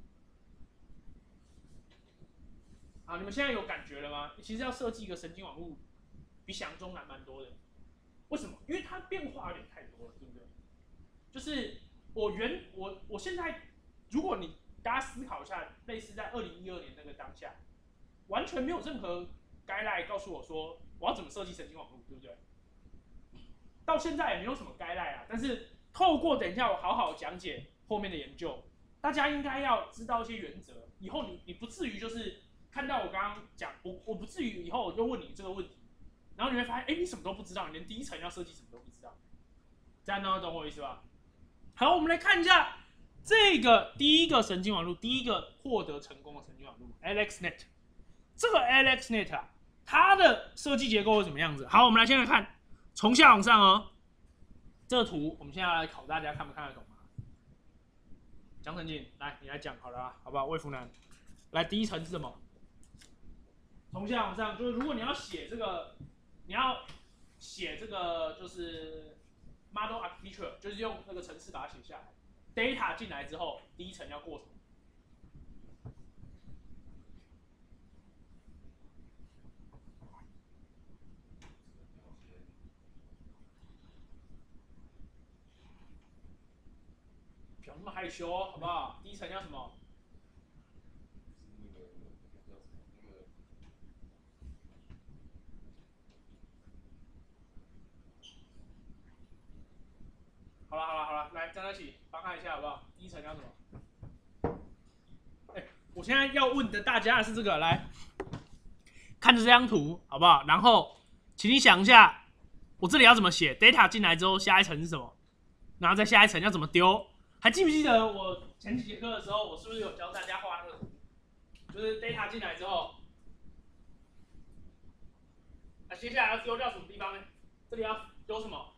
S1: 你们现在有感觉了吗？其实要设计一个神经网络，比想象中难蛮多的。为什么？因为它变化有点太多了，对不对？就是我现在，如果你大家思考一下，类似在2012年那个当下，完全没有任何 guideline 告诉我说我要怎么设计神经网络，对不对？到现在也没有什么 guideline 啊，但是透过等一下我好好讲解后面的研究，大家应该要知道一些原则，以后你不至于就是看到我刚刚讲，我不至于以后我就问你这个问题，然后你会发现，哎，你什么都不知道，你连第一层要设计什么都不知道，这样能懂我意思吧？好，我们来看一下这个第一个神经网络，第一个获得成功的神经网络 AlexNet。这个 AlexNet 啊，它的设计结构是怎么样子？好，我们来先来看，从下往上哦。这个图我们现在要来考大家看不看得懂啊？江晨进，来你来讲好了啊，好不好？魏福南，来第一层是什么？从下往上，就是如果你要写这个，就是 model architecture， 就是用那个程式把它写下来。data 进来之后，第一层要过什么？不要那么害羞，好不好？第一层要什么？好了，来站在一起帮他一下好不好？第一层要什么？我现在要问的大家的是这个，来看着这张图好不好？然后请你想一下，我这里要怎么写 ？data 进来之后，下一层是什么？然后再下一层要怎么丢？还记不记得我前几节课的时候，我是不是有教大家画那个图？就是 data 进来之后，那接下来要丢掉什么地方呢？这里要丢什么？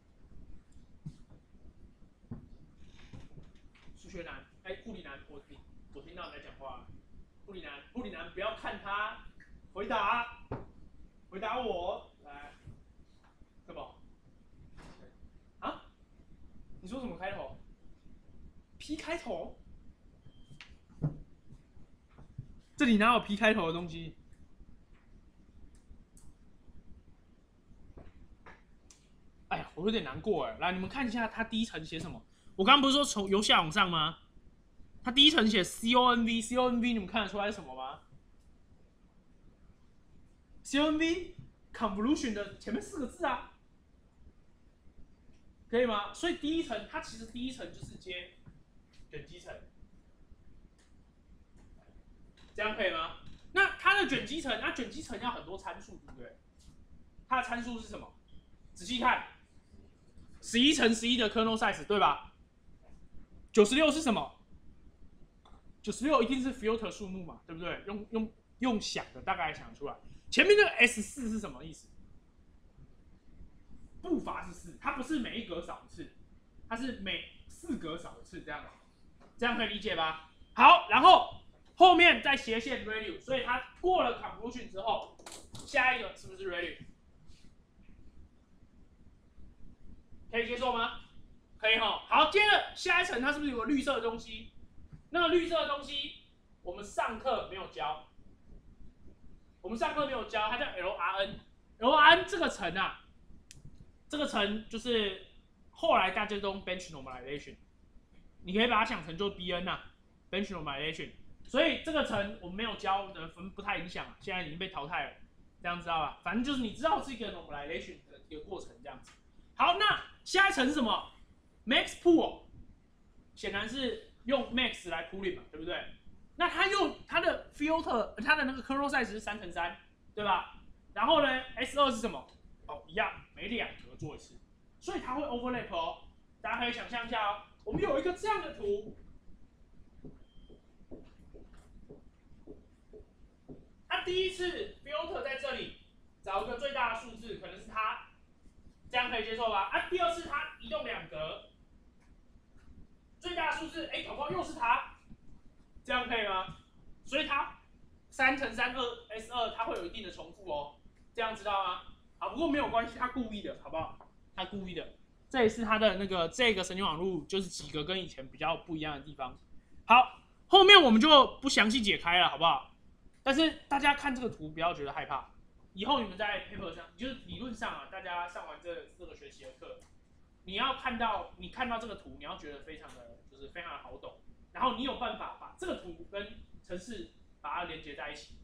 S1: 数学男，护理男，我听到你在讲话。护理男，不要看他，回答我，来，什么？啊？你说什么开头 ？P 开头？这里哪有 P 开头的东西？哎呀，我有点难过哎。来，你们看一下他第一层写什么？我刚刚不是说从由下往上吗？他第一层写 CONV， 你们看得出来是什么吗 ？CONV convolution 的前面4个字啊，可以吗？所以第一层，它其实第一层就是接卷积层，这样可以吗？那它的卷积层，那卷积层要很多参数，对不对？它的参数是什么？仔细看，11乘11的 kernel size， 对吧？96是什么？96一定是 filter 数目嘛，对不对？用想的大概想出来。前面那个 S4是什么意思？步伐是4，它不是每一格扫一次，它是每4格扫一次，这样可以理解吧？好，然后后面再斜线 ReLU， 所以它过了 convolution 之后，下一个是不是 ReLU？ 可以接受吗？可以哈。好，接着下一层它是不是有个绿色的东西？那个绿色的东西我们上课没有教，它叫 LRN。LRN 这个层啊，这个层就是后来大家都用 bench normalization， 你可以把它想成就 BN 啊 bench normalization。所以这个层我们没有教的，不太影响，现在已经被淘汰了，这样知道吧？反正就是你知道是一个 normalization 的一个过程，这样子。好，那下一层是什么 ？Max Pool， 显然是用 Max 来 pooling 嘛，对不对？那它用它的 filter， 它的那个 kernel size 是3乘3，对吧？然后呢 ，S2 是什么？哦，一样，每2格做一次，所以它会 overlap 哦。大家可以想象一下哦，我们有一个这样的图，它第一次 filter 在这里，找一个最大的数字，可能是它，这样可以接受吧？啊，第二次它移动2格，最大的数字，搞不好又是它，这样可以吗？所以它3乘3 S2 它会有一定的重复哦，这样知道吗？好，不过没有关系，他故意的，好不好？他故意的，这也是他的那个这个神经网络就是几个跟以前比较不一样的地方。好，后面我们就不详细解开了，好不好？但是大家看这个图不要觉得害怕，以后你们在 paper 上，就是理论上啊，大家上完这个学期的课，你看到这个图，你要觉得非常的好懂，然后你有办法把这个图跟程式把它连接在一起。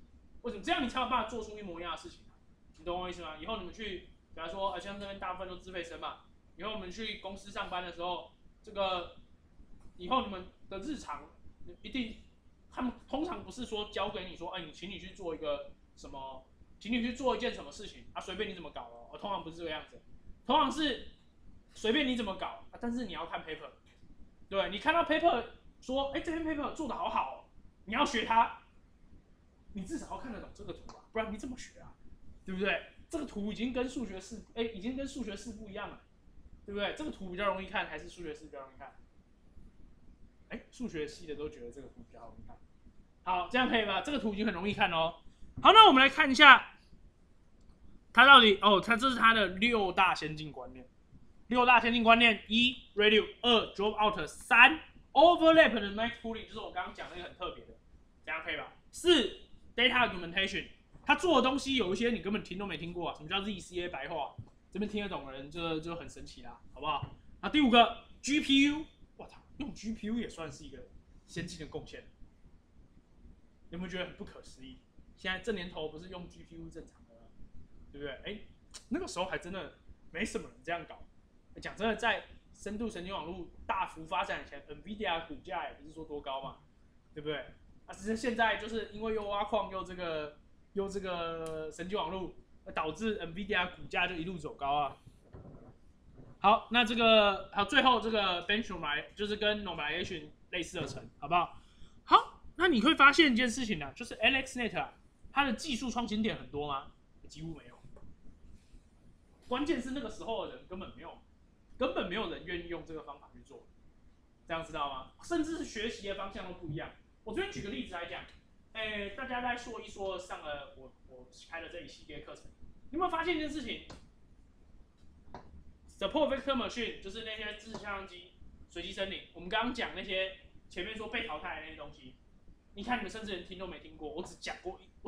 S1: 为什么？这样你才有办法做出一模一样的事情啊，你懂我意思吗？以后你们去，比方说，像这边大部分都自费生嘛，以后我们去公司上班的时候，这个以后你们的日常一定，他们通常不是说交给你说，请你去做一个什么，请你去做一件什么事情啊，随便你怎么搞哦，通常不是这个样子，通常是随便你怎么搞啊，但是你要看 paper， 对，你看到 paper 说，这篇 paper 做的好好哦，你要学它，你至少要看得懂这个图啊，不然你怎么学啊？对不对？这个图已经跟数学式，已经跟数学式不一样了，对不对？这个图比较容易看，还是数学式比较容易看？数学系的都觉得这个图比较容易看。好，这样可以吧？这个图已经很容易看哦。好，那我们来看一下，它到底这是它的6大先进观念。6大先进观念：1 radio， 2 drop out， 3 overlap 的 max pooling， 就是我刚刚讲那个很特别的，这样可以吧？4 data argumentation， 他做的东西有一些你根本听都没听过啊，什么叫 ZCA 白话？这边听得懂的人就很神奇啦，好不好？那第5个 GPU， 我操，用 GPU 也算是一个先进的贡献，有没有觉得很不可思议？现在这年头不是用 GPU 正常的了，对不对？那个时候还真的没什么人这样搞。讲真的，在深度神经网络大幅发展以前 ，NVIDIA 股价也不是说多高嘛，对不对？只是现在就是因为又挖矿又这个神经网络，导致 NVIDIA 股价就一路走高啊。好，那这个还有最后这个 benchmark 就是跟 normalization 类似的层，好不好？好，那你会发现一件事情呢，就是 AlexNet 啊，它的技术创新点很多吗？几乎没有。关键是那个时候的人根本没有人愿意用这个方法去做，这样知道吗？甚至是学习的方向都不一样。我这边举个例子来讲，大家在说一说上了我开的这一系列课程，有没有发现一件事情 ？Support vector machine 就是那些自适相机、随机森林，我们刚刚讲那些前面说被淘汰的那些东西，你看你们甚至连听都没听过，我只讲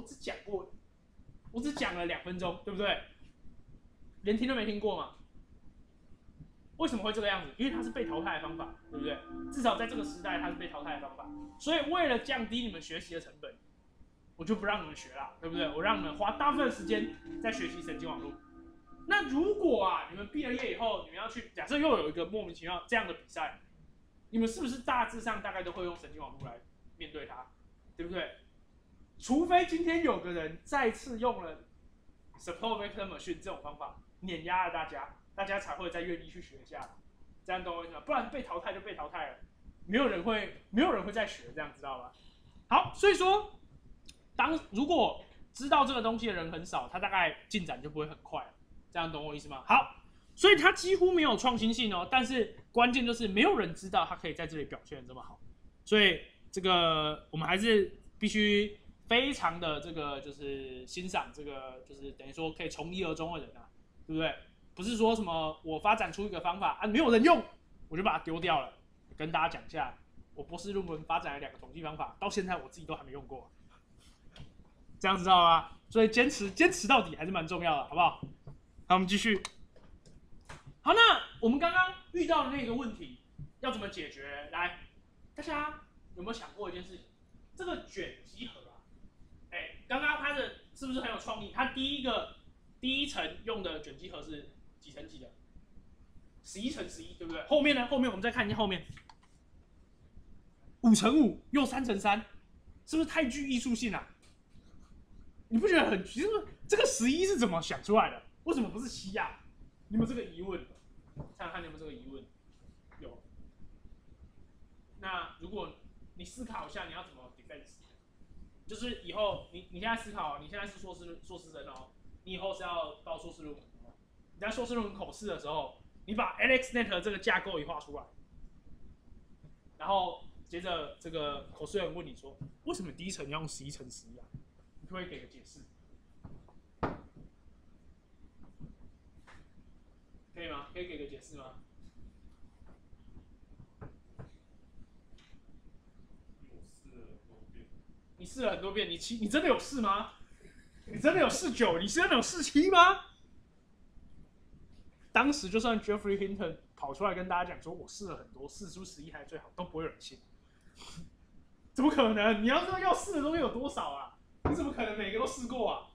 S1: 了2分钟，对不对？连听都没听过嘛？为什么会这个样子？因为它是被淘汰的方法，对不对？至少在这个时代，它是被淘汰的方法。所以为了降低你们学习的成本，我就不让你们学啦，对不对？我让你们花大部分的时间在学习神经网络。那如果你们毕了业以后，你们要去假设又有一个莫名其妙这样的比赛，你们是不是大致上大概都会用神经网络来面对它，对不对？除非今天有个人再次用了 support vector machine 这种方法碾压了大家才会再愿意去学一下，这样懂我意思吗？不然被淘汰就被淘汰了，没有人会再学，这样知道吗？好，所以说，如果知道这个东西的人很少，他大概进展就不会很快，这样懂我意思吗？好，所以它几乎没有创新性哦，但是关键就是没有人知道它可以在这里表现得这么好，所以这个我们还是必须非常的这个就是欣赏这个就是等于说可以从一而终的人啊，对不对？不是说什么我发展出一个方法没有人用，我就把它丢掉了。跟大家讲一下，我博士论文发展了2个统计方法，到现在我自己都还没用过，这样知道吗？所以坚持到底还是蛮重要的，好不好？好，我们继续。好，那我们刚刚遇到的那个问题要怎么解决？来，大家有没有想过一件事情？这个卷集合啊，刚刚它的是不是很有创意？它第一层用的卷集合是几乘几的？11乘11，对不对？后面呢？后面我们再看一下后面，5乘5又3乘3，是不是太具艺术性了？你不觉得很？其实这个11是怎么想出来的？为什么不是7啊？你有没有这个疑问？看看你有没有这个疑问？有。那如果你思考一下，你要怎么 defense？ 就是以后你现在思考，你现在是硕士生哦，你以后是要报硕士论文哦。你在硕士论文口试的时候，你把 AlexNet 这个架构一画出来，然后接着这个口试人问你说，为什么第一层要用11乘11啊？你可不可以给个解释？可以吗？可以给个解释吗？你试了很多遍，你真的有试吗？你真的有试9？你真的有试7吗？当时就算 Geoffrey Hinton 跑出来跟大家讲说，我试了很多，试出11才最好，都不会有人信。怎么可能？你要知道要试的东西有多少啊？ 你怎么可能每个都试过啊？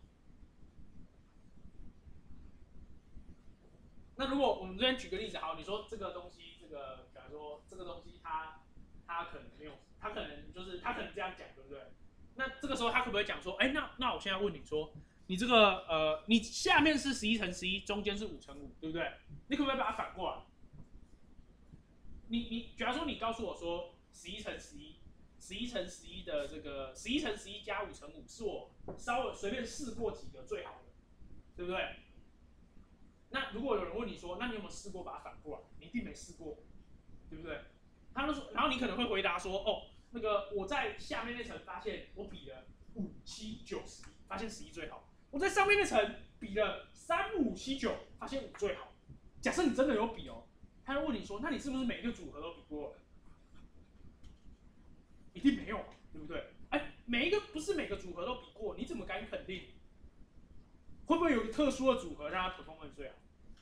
S1: 那如果我们这边举个例子，好，你说这个东西，假如说这个东西它可能没有，它可能这样讲，对不对？那这个时候他可不可以讲说，哎，那我现在问你说，你这个你下面是11×11，中间是5×5，对不对？你可不可以把它反过来？假如说你告诉我说11×11的这个11×11加5×5是我稍微随便试过几个最好的，对不对？那如果有人问你说，那你有没有试过把它反过来？你一定没试过，对不对？他就说，然后你可能会回答说，哦，那个我在下面那层发现我比了5、7、9、11，发现11最好。我在上面那层比了3、5、7、9，发现5最好。假设你真的有比哦，他会问你说，那你是不是每一个组合都比过了？一定没有嘛，对不对？哎，不是每个组合都比过，你怎么敢肯定？会不会有个特殊的组合让它 performance 最好？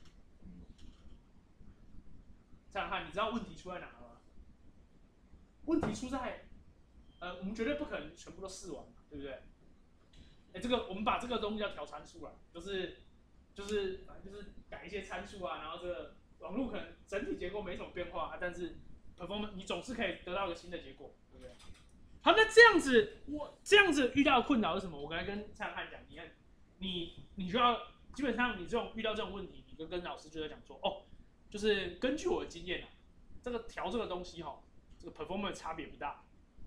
S1: 想想看，你知道问题出在哪了吗？问题出在，我们绝对不可能全部都试完嘛，对不对？这个我们把这个东西叫调参数啦，反正就是改一些参数啊，然后这个网络可能整体结构没什么变化，但是 performance 你总是可以得到一个新的结果，对不对？好，那这样子遇到的困扰是什么？我刚才跟蔡汉讲，你看，你就要基本上你遇到这种问题，你就跟老师就在讲说，哦，就是根据我的经验啊，调这个东西哈，这个 performance 差别不大。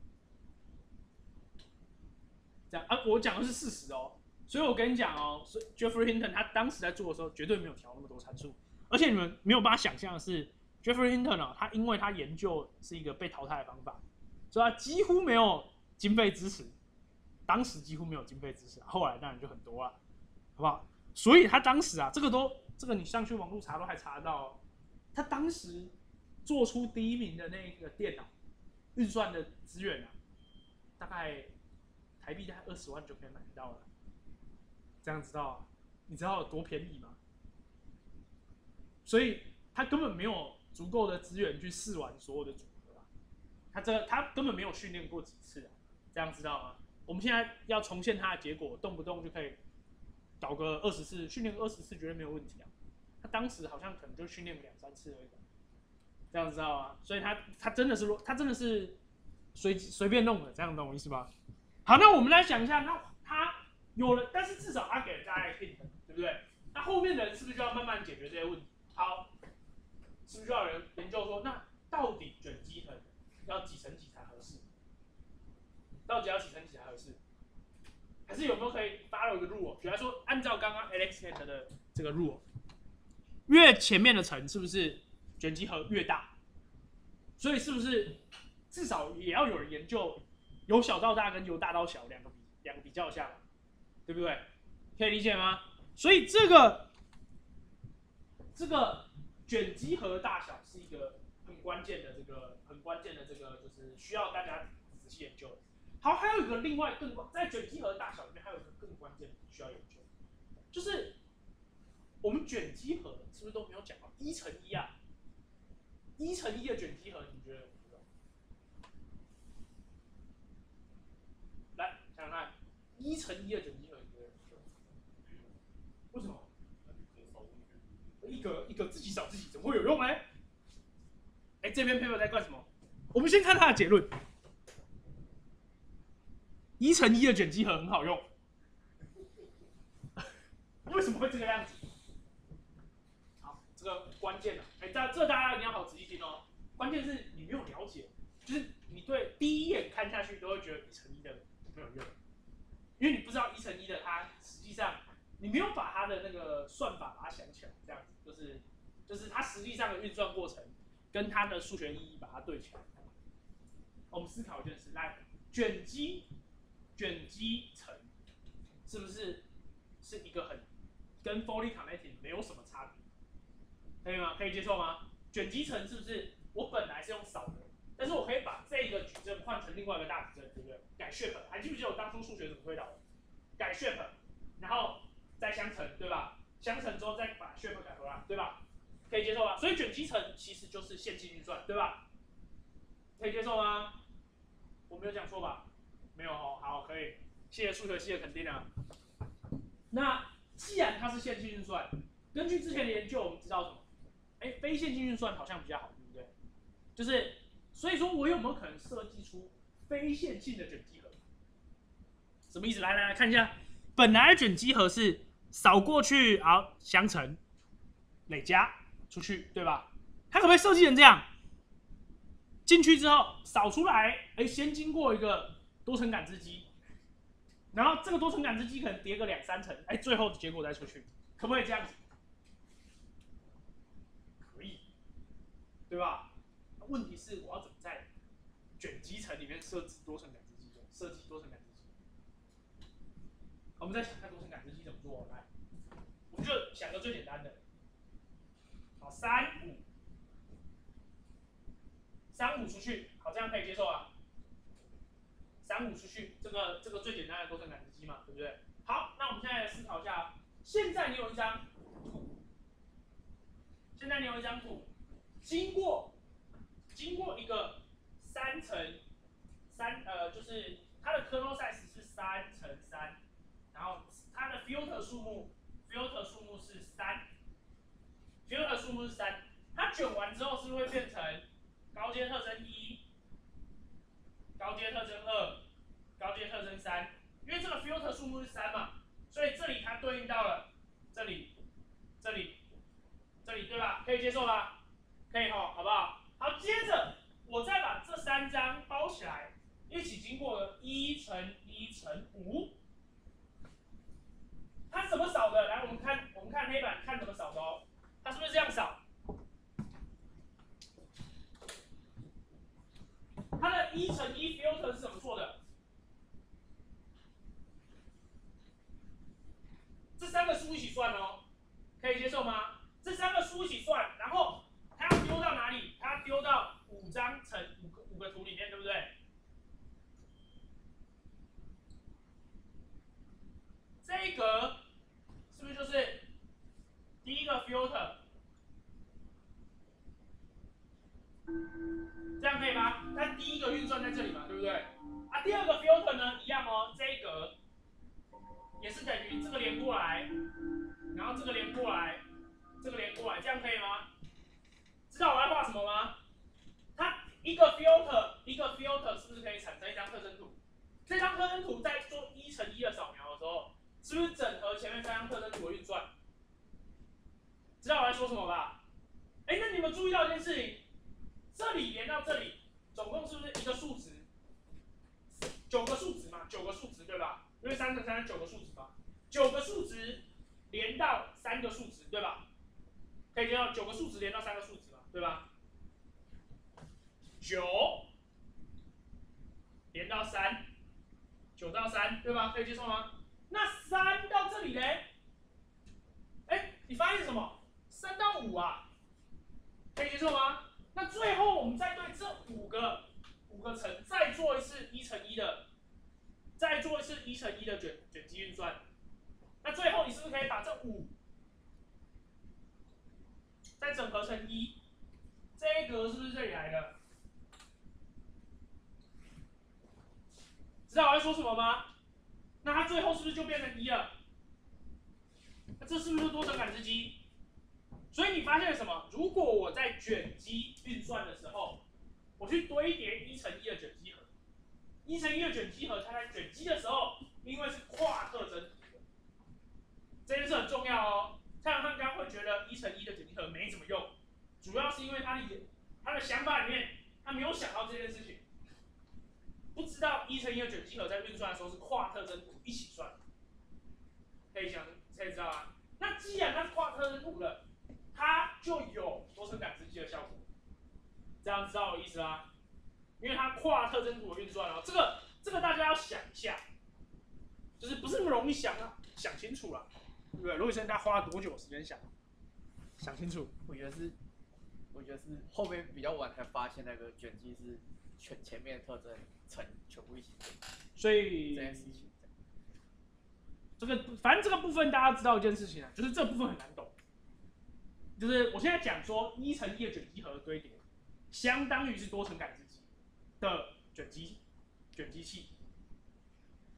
S1: 这样啊，我讲的是事实哦，所以我跟你讲哦，所以 Geoffrey Hinton 他当时在做的时候，绝对没有调那么多参数，而且你们没有办法想象的是 ，Geoffrey Hinton 哦，他因为他研究是一个被淘汰的方法，所以他几乎没有经费支持，当时几乎没有经费支持，后来当然就很多了，好不好？所以他当时啊，这个你上去网络查都还查得到哦，他当时做出第一名的那个电脑运算的资源啊，大概台币大概20万就可以买到了，这样知道啊？你知道有多便宜吗？所以他根本没有足够的资源去试完所有的组合啊，他根本没有训练过几次啊，这样知道吗？我们现在要重现他的结果，动不动就可以搞个20次，训练个20次绝对没有问题啊。他当时好像可能就训练2、3次而已，这样知道吗？所以他真的是随便弄的，这样懂我意思吧？好，那我们来想一下，那他有了，但是至少他给了大家一个 hint， 对不对？那后面的人是不是就要慢慢解决这些问题？好，是不是就要有人研究说，那到底卷积层要几层几才合适？到底要几层几才合适？还是有没有可以 follow 一个 rule？ 比方说，按照刚刚 AlexNet 的这个 rule， 越前面的层是不是卷积核越大？所以是不是至少也要有人研究由小到大跟由大到小两个比较一下嘛，对不对？可以理解吗？所以这个卷积核大小是一个很关键的就是需要大家仔细研究的。好，还有一个另外在卷积核大小里面还有一个更关键的需要研究，就是我们卷积核是不是都没有讲到1×1啊？1×1的卷积核，你觉得？来想想看，1×1的卷积核，你觉得？为什么？一个自己找自己，怎么会有用呢？哎，这篇 paper 在干什么？我们先看它的结论：1×1的卷积核很好用。为什么会这个样子？好，这个关键了。哎，这大家一定要好仔细听哦。关键是你没有了解，就是你对第一眼看下去都会觉得1×1的没有用，因为你不知道1×1的它实际上你没有把它的那个算法把它想起来，这样子就是它实际上的运算过程跟它的数学意义把它对起来。我们思考一件事，来，卷积层是不是一个跟 fully connected 没有什么差别？可以吗？可以接受吗？卷积层是不是我本来是用扫的，但是我可以把这个矩阵换成另外一个大矩阵，对不对？改 shape， 还记不记得我当初数学怎么推导的？改 shape， 然后再相乘，对吧？相乘之后再把 shape 改回来，对吧？可以接受吧？所以卷积层其实就是线性运算，对吧？可以接受吗？我没有讲错吧？没有哦，好，可以。 谢谢数学系的肯定啊。那既然它是线性运算，根据之前的研究，我们知道什么？非线性运算好像比较好，对不对？就是所以说我有没有可能设计出非线性的卷积核？什么意思？来看一下，本来的卷积核是扫过去，好相乘，累加出去，对吧？它可不可以设计成这样？进去之后扫出来，先经过一个多层感知机，然后这个多层感知机可能叠个2、3层，最后结果再出去，可不可以这样子？可以，对吧？问题是我要怎么在卷积层里面设置多层感知机？设计多层感知机。我们再想看多层感知机怎么做。来，我们就想个最简单的，好，3、5出去，好，这样可以接受啊。3、5出去，这个最简单的多层感知机嘛，对不对？好，那我们现在来思考一下，现在你有一张图，经过一个3乘3，就是它的 kernel size 是3乘3，然后它的 filter 数目是3，filter 数目是3，它卷完之后是不是会变成高阶特征1、高阶特征2、高阶特征3？因为这个 filter 数目是3嘛，所以这里它对应到了这里，对吧？可以接受吧？可以好不好？好，接着我再把这3张包起来，一起经过了1乘1乘5，它怎么扫的？来，我们看黑板，看怎么扫的哦。它是不是这样扫？它的1乘1 filter 是怎么做的？这3个数一起算哦，可以接受吗？这3个数一起算，然后它要丢到哪里？它要丢到5张乘5个图里面，对不对？这一格是不是就是第一个 filter？ 这样可以吗？它第一个运算在这里嘛，对不对？第二个 filter 呢，一样哦，这一格也是等于这个连过来，然后这个连过来，这样可以吗？知道我要画什么吗？它一个 filter 是不是可以产生一张特征图？这张特征图在做1乘1的扫描的时候，是不是整合前面3张特征图的运算？知道我在说什么吧？那你们注意到一件事情，这里连到这里，总共是不是一个数值？9个数值嘛，9个数值对吧？因为3乘3是9个数值嘛，9个数值连到3个数值对吧？可以接到9个数值连到3个数值嘛，对吧？9连到3，9到3，对吧？可以接受吗？那3到这里呢？你发现什么？3到5啊，可以接受吗？那最后我们再对这5个层再做一次1乘1的，卷积运算。那最后你是不是可以把这5再整合成1？这一格是不是这里来的？知道我在说什么吗？那它最后是不是就变成1了？那这是不是多层感知机？所以你发现了什么？如果我在卷积运算的时候，我去堆叠1乘1的卷积核，1乘1的卷积核，它在卷积的时候，因为是跨特征图的，这件事很重要哦。太阳汉刚会觉得1乘1的卷积核没怎么用，主要是因为他的想法里面他没有想到这件事情，不知道1乘1的卷积核在运算的时候是跨特征图一起算，可以知道啊。那既然它是跨特征图了，它就有多层感知机的效果，这样知道我意思啦？因为它跨特征图的运算哦，这个大家要想一下，就是不是那么容易想清楚啊，对不对？罗宇生他花了多久时间想清楚？
S3: 我觉得是后面比较晚才发现那个卷积是前面的特征全部一起做，
S1: 所以
S3: 这件事情。
S1: 反正这个部分大家知道一件事情啊，就是这部分很难懂。就是我现在讲说1乘1的卷积核的堆叠，相当于是多层感知机的卷积器。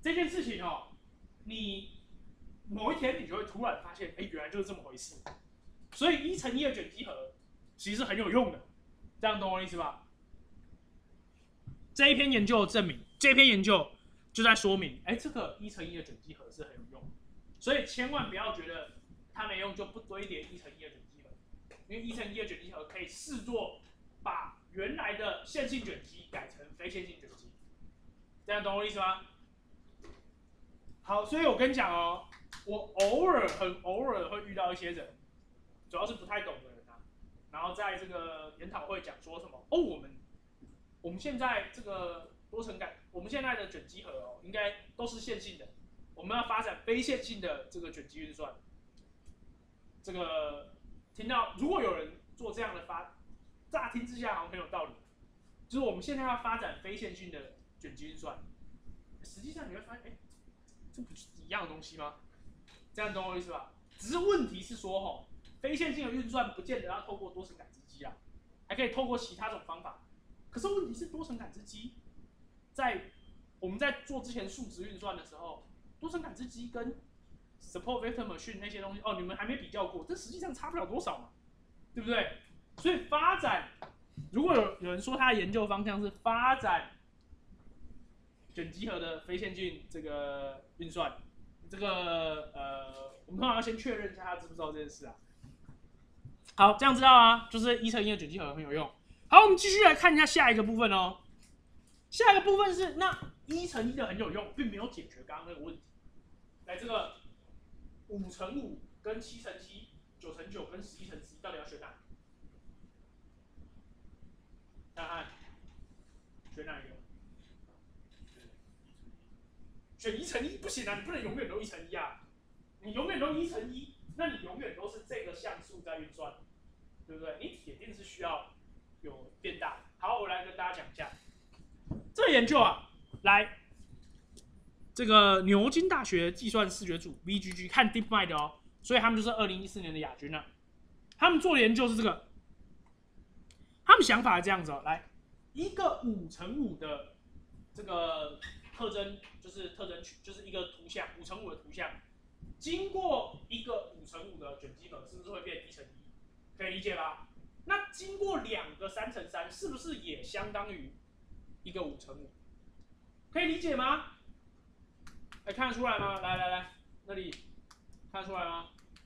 S1: 这件事情哦，你某一天你就会突然发现，哎，原来就是这么回事。所以1×1的卷积核其实是很有用的，这样懂我意思吧？这一篇研究证明，这篇研究就在说明，哎，这个1×1的卷积核是很有用的，所以千万不要觉得它没用就不堆叠1×1的卷积核，因为1×1的卷积核可以视作把原来的线性卷积改成非线性卷积，这样懂我意思吗？好，所以我跟你讲哦，我很偶尔会遇到一些人，主要是不太懂的人啊，然后在这个研讨会讲说什么哦，我们现在这个多层感，我们现在的卷积核哦，应该都是线性的，我们要发展非线性的这个卷积运算。这个听到如果有人做这样的乍听之下好像很有道理，就是我们现在要发展非线性的卷积运算，实际上你会发现，哎，这不是一样的东西吗？这样懂我意思吧？只是问题是说，吼，非线性的运算不见得要透过多层感知机啊，还可以透过其他种方法。可是问题是，多层感知机我们在做之前数值运算的时候，多层感知机跟 support vector machine 那些东西，哦，你们还没比较过，这实际上差不了多少嘛，对不对？所以发展，如果有人说他的研究方向是发展卷积核的非线性这个运算，这个我们通常要先确认一下他知不知道这件事啊。好，这样知道啊，就是1×1的卷积核很有用。好，我们继续来看一下下一个部分哦。下一个部分是，那1×1的很有用，并没有解决刚刚那个问题。来，这个5×5跟7×7、9×9跟11×11到底要选哪？看看，选哪一个？选1×1不行啊，你不能永远都1×1啊。你永远都1×1，那你永远都是这个像素在运算，对不对？你铁定是需要有变大。好，我来跟大家讲一下这个研究啊，来，这个牛津大学计算视觉组 VGG 看 DeepMind 的哦，所以他们就是2014年的亚军啊。他们做的研究是这个，他们想法是这样子哦，来，一个5×5的这个特征，就是特征区，就是一个图像5×5的图像，经过一个5×5的卷积核，是不是会变1×1？可以理解吧？那经过2个3×3，是不是也相当于一个5×5？可以理解吗？哎，看得出来吗？来，那里看得出来吗？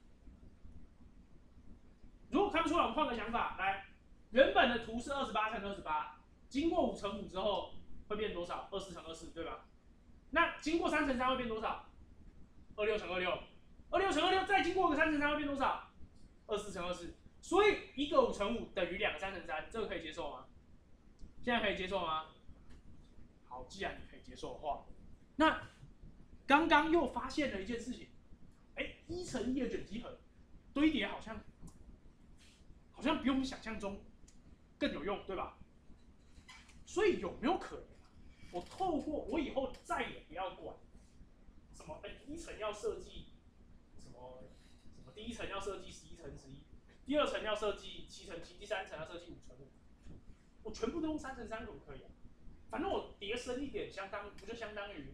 S1: 如果看不出来，我们换个想法，来，原本的图是28×28，经过5×5之后会变多少？24×24，对吧？那经过3×3会变多少？26×26，26×26再经过个3×3会变多少？24×24。所以一个5×5等于2个3×3，这个可以接受吗？现在可以接受吗？好，既然你可以接受的话，那刚刚又发现了一件事情，哎，1×1的卷积核堆叠好像比我们想象中更有用，对吧？所以有没有可能啊？我以后再也不要管什么，第一层要设计什么第一层要设计11×11，第2层要设计7×7，第3层要设计5×5，我全部都用3×3可不可以啊？反正我叠深一点，不就相当于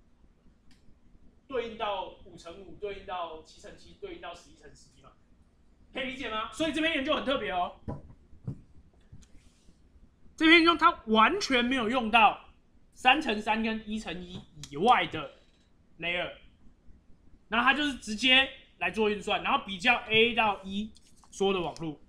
S1: 对应到5×5，对应到7×7，对应到11×11嘛？可以理解吗？所以这篇研究很特别哦。这篇研究它完全没有用到3×3跟1×1以外的 layer， 然后它就是直接来做运算，然后比较 A 到 E 所有的网路。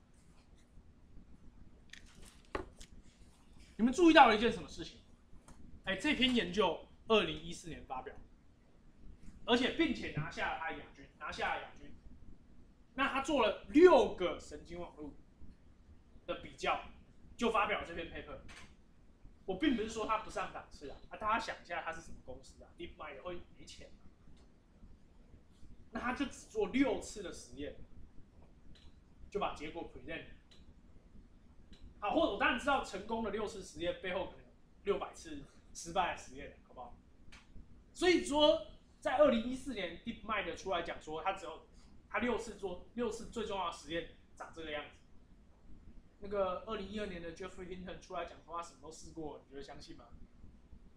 S1: 你们注意到了一件什么事情？哎，这篇研究2014年发表，而且并且拿下了亚军。那他做了6个神经网路的比较，就发表了这篇 paper。我并不是说他不上档次啊，大家想一下他是什么公司啊 ？DeepMind 会没钱吗？那他就只做6次的实验，就把结果 present。好，或者我当然知道成功的6次实验背后可能有600次失败的实验，好不好？所以说，在2014年 DeepMind 出来讲说，他6次最重要的实验长这个样子。那个2012年的 Jeffrey Hinton 出来讲说他什么都试过，你觉得相信吗？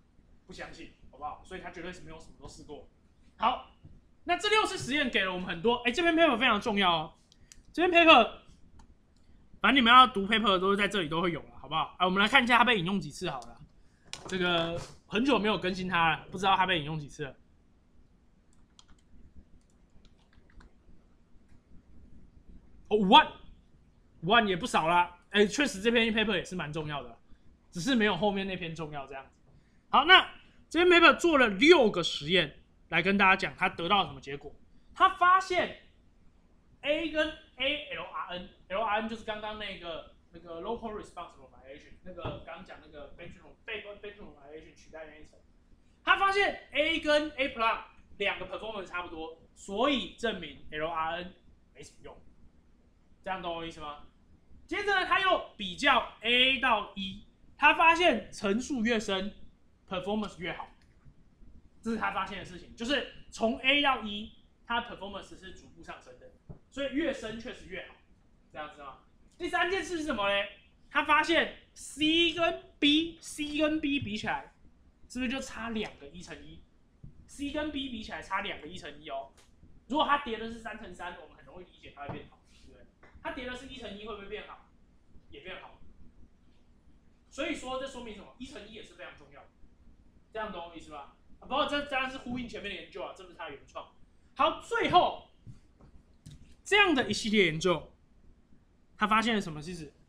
S1: 不相信，好不好？所以他绝对是没有什么都试过。好，那这6次实验给了我们很多，这篇 paper 非常重要哦。这篇 paper， 反正你们要读 paper 的都是在这里都会有了，好不好？我们来看一下它被引用几次好了。这个很久没有更新它了，不知道它被引用几次了。5万也不少啦。确实这篇 paper 也是蛮重要的，只是没有后面那篇重要这样子。好，那这篇 paper 做了6个实验，来跟大家讲他得到什么结果。他发现 A 跟 ALRN 就是刚刚那个 local responsible variation， 那个刚刚讲那个 Benjamin variation 取代那一层。他发现 A 跟 A plus 2个 performance 差不多，所以证明 LRN 没什么用。这样懂我意思吗？接着呢，他又比较 A 到 E， 他发现层数越深 ，performance 越好。这是他发现的事情，就是从 A 到 E， 它 performance 是逐步上升的，所以越深确实越好。这样子吗？第3件事是什么呢？他发现 C 跟 B 比起来，是不是就差2个1乘1 ？C 跟 B 比起来差2个1乘1哦。如果它叠的是3乘3，我们很容易理解它会变好，对不对？它叠的是1乘1，会不会变好？也变好。所以说，这说明什么？1乘1也是非常重要的。这样懂我意思吗？不过这当然是呼应前面的研究啊，这不是他的原创。好，最后这样的一系列研究，他发现了什么事实？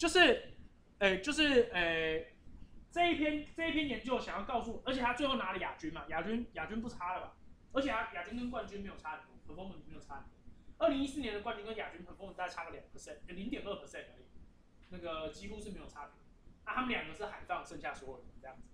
S1: 这一篇研究想要告诉，而且他最后拿了亚军嘛，亚军不差了吧？而且亚军跟冠军没有差很多 ，performance 没有差很多。2014年的冠军跟亚军 performance 大概差个2%， 0.2% 而已，那个几乎是没有差别。那他们2个是海放，剩下所有人这样子。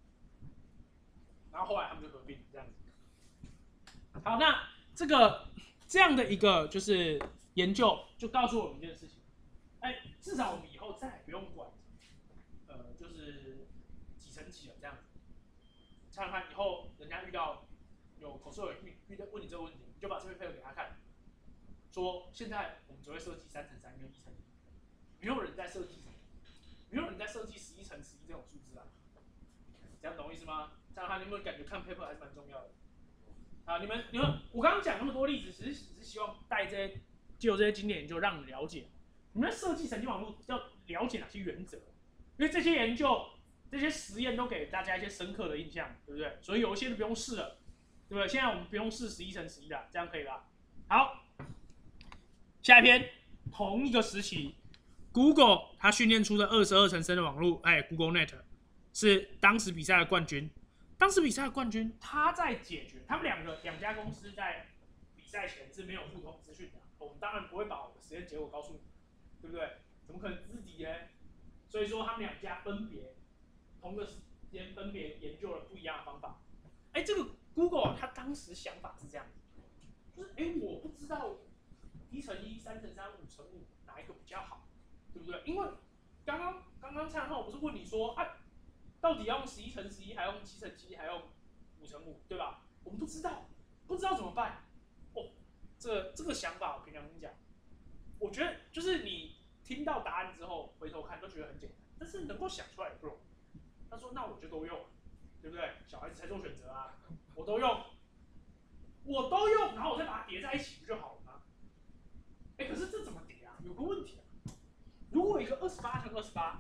S1: 然后后来他们就合并这样子。好，那这样的一个就是研究，就告诉我们一件事情，至少我们以后再也不用管，就是几乘几了这样子。想想看，以后人家遇到有口试委员问你这个问题，你就把这篇 paper 给他看，说现在我们只会设计3乘3跟1乘1，没有人在设计11乘11这种数字啊。这样懂我意思吗？这样他有没有感觉看 paper 还是蛮重要的？啊，你们，我刚刚讲那么多例子，只是希望借由这些经典研究让你了解，你们设计神经网络要了解哪些原则，因为这些研究、这些实验都给大家一些深刻的印象，对不对？所以有一些都不用试了，对不对？现在我们不用试11乘11了，这样可以吧？好，下一篇，同一个时期 ，Google 它训练出的22层深的网络，Google Net 是当时比赛的冠军。当时比赛的冠军，他在解决他们两家公司在比赛前是没有互通资讯的。我们当然不会把我们的实验结果告诉你，对不对？怎么可能知敌呢？所以说他们2家同个时间分别研究了不一样的方法。这个 Google 他当时想法是这样子，就是我不知道1乘1、3乘3、5乘5哪一个比较好，对不对？因为刚刚蔡浩我不是问你说到底要用11乘11，还要用7乘7，还要用5乘5，对吧？我们不知道怎么办？这个想法我平常跟你讲，我觉得就是你听到答案之后回头看都觉得很简单，但是能够想出来也不容易。他说那我就都用，对不对？小孩子才做选择啊，我都用，然后我再把它叠在一起不就好了吗？可是这怎么叠啊？有个问题啊，如果一个28乘28。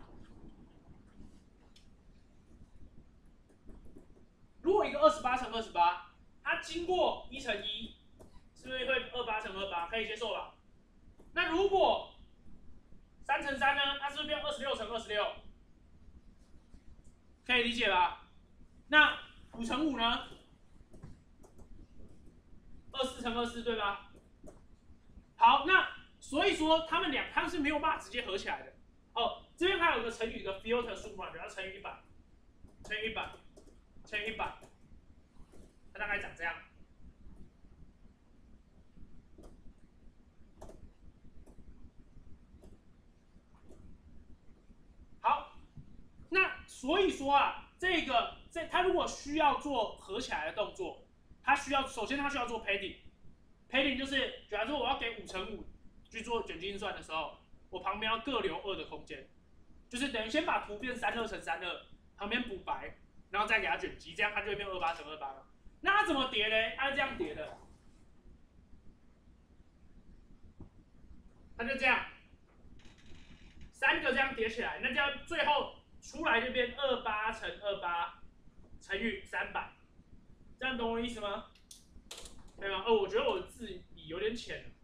S1: 如果一个28乘28，它经过1乘1，是不是会28乘28？可以接受吧？那如果3乘3呢？它是不是变26乘26？可以理解吧？那5乘5呢？24乘24，对吧？好，那所以说他们是没有办法直接合起来的。这边还有一个乘以一个 filter 数嘛，比如乘以100，乘以100。乘以100，它大概长这样。好，那所以说它如果需要做合起来的动作，首先它需要做 padding 就是假如说我要给5乘5去做卷积运算的时候，我旁边要各留2的空间，就是等于先把图变32乘32，旁边补白。 然后再给它卷积，这样它就会变28×28嘛。那它怎么叠呢？它是这样叠的，它就这样，3个这样叠起来，那这样最后出来就变28×28乘以300，这样懂我意思吗？对吗？我觉得我的字笔有点浅了。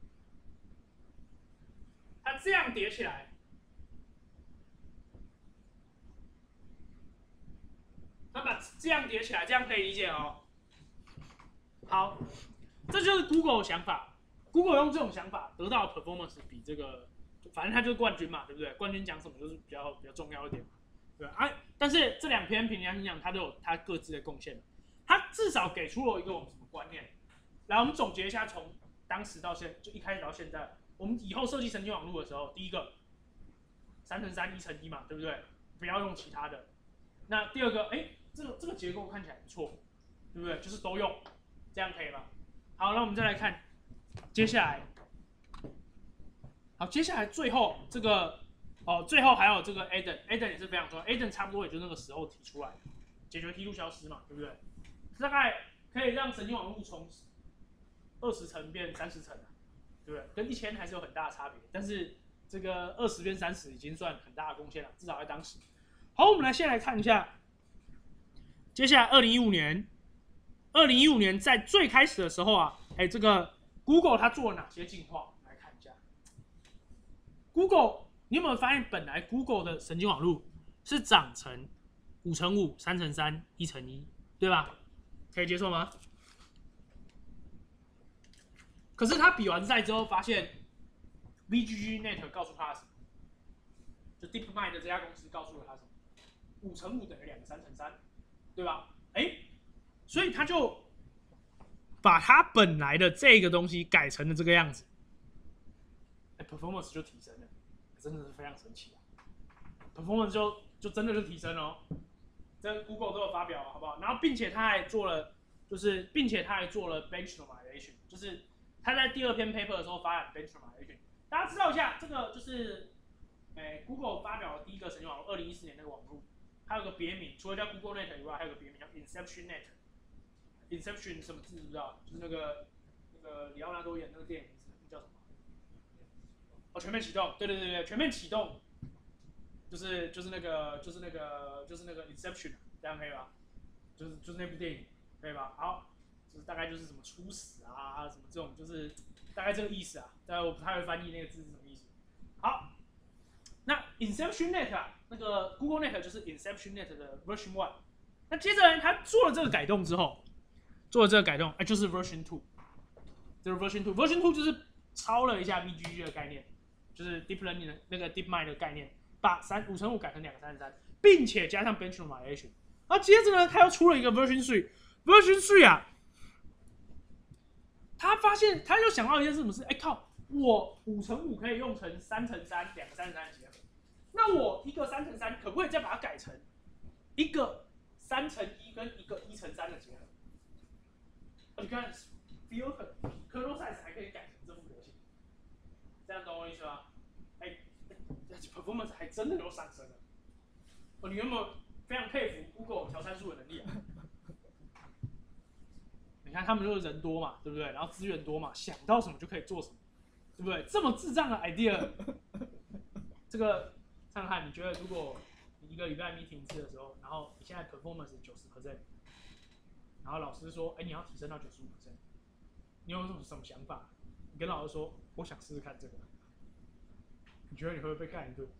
S1: 它这样叠起来，它把这样叠起来，这样可以理解哦。好，这就是 Google 的想法。Google 用这种想法得到的 performance 比这个，反正它就是冠军嘛，对不对？冠军讲什么就是比较重要一点嘛，对吧？啊，但是这2篇评量影响它都有它各自的贡献，它至少给出了一个我们什么观念。来，我们总结一下，从当时到就一开始到现在，我们以后设计神经网络的时候，第一个3×3，1×1嘛，对不对？不要用其他的。那第二个，这个结构看起来不错，对不对？就是都用，这样可以吗？好，那我们再来看。接下来，好，接下来最后这个最后还有这个 Adam 也是非常重要 ，Adam 差不多也就那个时候提出来的，解决梯度消失嘛，对不对？大概可以让神经网络从20层变30层，对不对？跟1000还是有很大的差别，但是这个20变30已经算很大的贡献了，至少在当时。好，我们先来看一下，接下来2015年在最开始的时候啊，这个 Google 它做了哪些进化？来看一下。Google， 你有没有发现，本来 Google 的神经网络是长成5×5、3×3、1×1，对吧？可以接受吗？可是他比完赛之后发现 ，VGGNet 告诉他什么？就 DeepMind 这家公司告诉了他什么？5×5等于2个3×3，对吧？所以他就把他本来的这个东西改成了这个样子，performance 就提升了，真的是非常神奇啊 ！performance 就真的就提升了哦，这 Google 都有发表了，好不好？然后并且他还做了，bench normalization， 就是他在第2篇 paper 的时候发展 bench normalization。大家知道一下，这个就是Google 发表的第一个神经网络，2014年那个网络，它有个别名，除了叫 Google Net 以外，还有个别名叫 Inception Net。Inception 什么字不知道？就是那个里奥纳多演那个电影叫什么？全面启动。对，全面启动，就是那个 Inception， 这样可以吧？就是那部电影，可以吧？好，就是大概就是什么初始啊，什么这种，就是大概这个意思啊。但我不太会翻译那个字是什么意思。好，那 Inception Net 啊，那个 Google Net 就是 Inception Net 的 Version 1。那接着呢，他做了这个改动之后。就是 Version 2， 这是 Version 2 就是抄了一下 VGG 的概念，就是 Deep Learning 的那个 DeepMind 的概念，把5×5改成2个3×3，并且加上 bench normalization。然后接着呢，他又出了一个 Version 3啊，他发现他又想到一件事，什么事？靠，我5×5可以用成3×3，2个3×3的结合，那我一个3×3可不可以再把它改成一个3×1跟一个1×3的结合？你看 kernel size 还可以改成这副流线，这样懂我意思吗？performance 还真的有上升了。你有没有非常佩服 Google 调参数的能力啊？你看他们就是人多嘛，对不对？然后资源多嘛，想到什么就可以做什么，对不对？这么智障的 idea， 这个灿汉，你觉得如果你1个礼拜 meeting 一次的时候，然后你现在 performance 90%，然后老师说，你要提升到95%，你有什么想法？你跟老师说，我想试试看这个，你觉得你会不会被干一顿？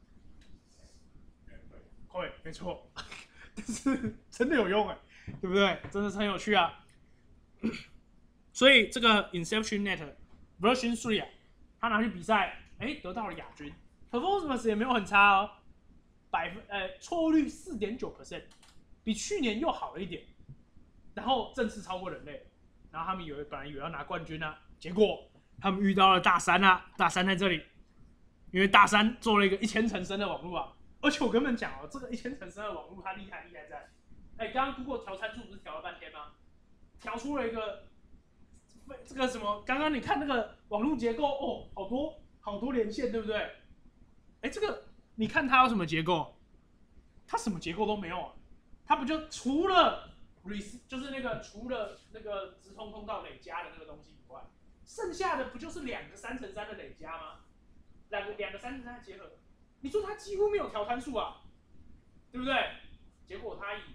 S1: 会，没错，但是真的有用对不对？真的是很有趣啊。所以这个 Inception Net Version 3啊，他拿去比赛，得到了亚军 ，performance 也没有很差哦，错误率4.9%，比去年又好了一点。然后正式超过人类，然后他们本来以为要拿冠军啊，结果他们遇到了大山啊，大山在这里，因为大山做了一个1000层深的网络啊，而且我跟你们讲这个1000层深的网络它厉害在，刚刚 Google 调参数不是调了半天吗？调出了一个这个什么，刚刚你看那个网络结构好多连线，对不对？这个你看它有什么结构？它什么结构都没有啊。 它不就除了就是除了那个直通通道累加的那个东西以外，剩下的不就是2个3×3的累加吗？两个3×3的结合，你说它几乎没有调参数啊，对不对？结果它以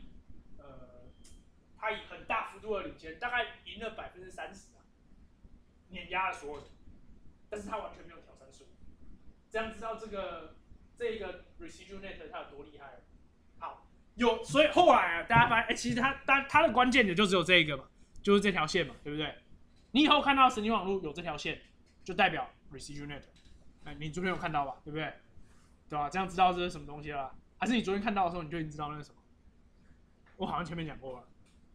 S1: 很大幅度的领先，大概赢了30%啊，碾压了所有人，但是它完全没有调参数，这样知道这个 Residual Net 它有多厉害了。好，所以后来啊，大家发现，其实它的关键点就只有这一个嘛，就是这条线嘛，对不对？你以后看到神经网络有这条线，就代表 Residual Net。你昨天有看到吧？对不对？对吧？这样知道这是什么东西了吧？还是你昨天看到的时候你就已经知道那是什么？我好像前面讲过了。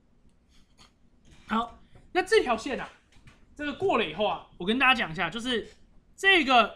S1: 好，那这条线啊，这个过了以后啊，我跟大家讲一下，就是这个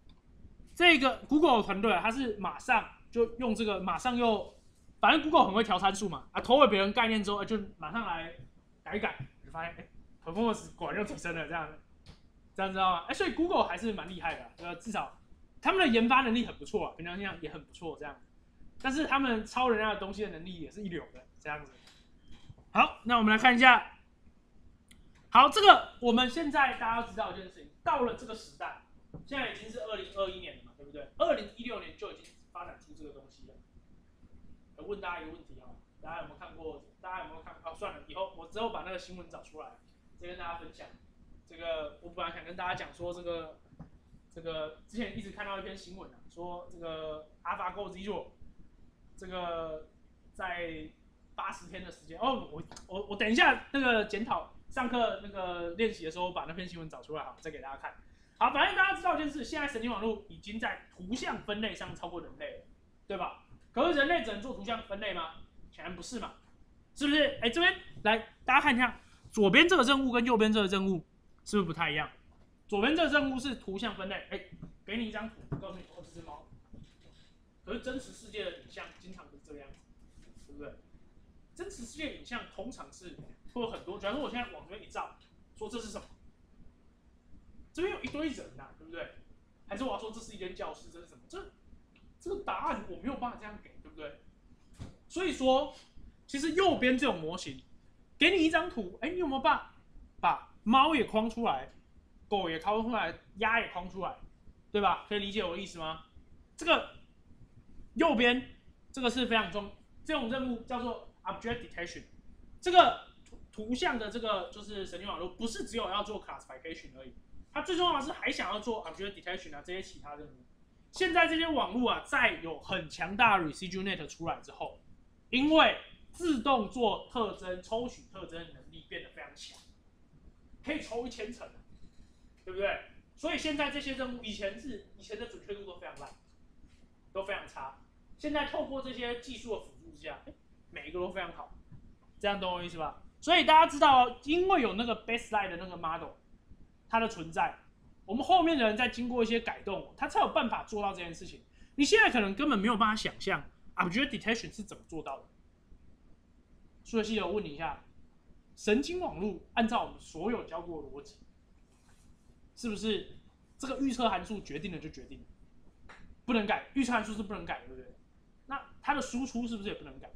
S1: Google 团队啊，它是马上就用这个，马上又，反正 Google 很会调参数嘛，啊，投给别人概念之后，就马上来改一改，就发现performance 果然又提升了，这样知道吗？所以 Google 还是蛮厉害的，至少他们的研发能力很不错啊，平常心也很不错这样。但是他们抄人家的东西的能力也是一流的，这样子。好，那我们来看一下。好，这个我们现在大家要知道一件事情，到了这个时代，现在已经是2021年了嘛，对不对？2016年就已经发展出这个东西了。问大家一个问题啊，大家有没有看过？大家有没有看？算了，以后我之后把那个新闻找出来，再跟大家分享。这个我本来想跟大家讲说，这个之前一直看到一篇新闻啊，说这个 AlphaGo Zero， 这个在80天的时间，我等一下那个检讨。上课那个练习的时候，把那篇新闻找出来，好，再给大家看。好，反正大家知道一件事，现在神经网络已经在图像分类上超过人类了，对吧？可是人类只能做图像分类吗？显然不是嘛，是不是？这边来大家看一下，左边这个任务跟右边这个任务是不是不太一样？左边这个任务是图像分类，给你一张图，告诉你这只猫。可是真实世界的影像经常不是这个样子，对不对？真实世界影像通常是会有很多，假如说我现在往这边一照，说这是什么？这边有一堆人呐，对不对？还是我要说这是一间教室，这是什么？这个答案我没有办法这样给，对不对？所以说，其实右边这种模型，给你一张图，你有没有办法把猫也框出来，狗也框出来，鸭也框出来，对吧？可以理解我的意思吗？这个右边这个是非常这种任务叫做 Object Detection， 这个图像的这个就是神经网络，不是只有要做 classification 而已，它最重要的是还想要做 object detection 啊这些其他任务。现在这些网络啊，在有很强大的 residual net 出来之后，因为自动做特征、抽取特征的能力变得非常强，可以抽1000层，对不对？所以现在这些任务以前的准确度都非常烂，都非常差。现在透过这些技术的辅助之下，每一个都非常好，这样懂我意思吧？所以大家知道，因为有那个 baseline 的那个 model， 它的存在，我们后面的人在经过一些改动，他才有办法做到这件事情。你现在可能根本没有办法想象 object detection 是怎么做到的。数学系的，我问你一下，神经网络按照我们所有教过的逻辑，是不是这个预测函数决定了就决定了，不能改？预测函数是不能改的，对不对？那它的输出是不是也不能改？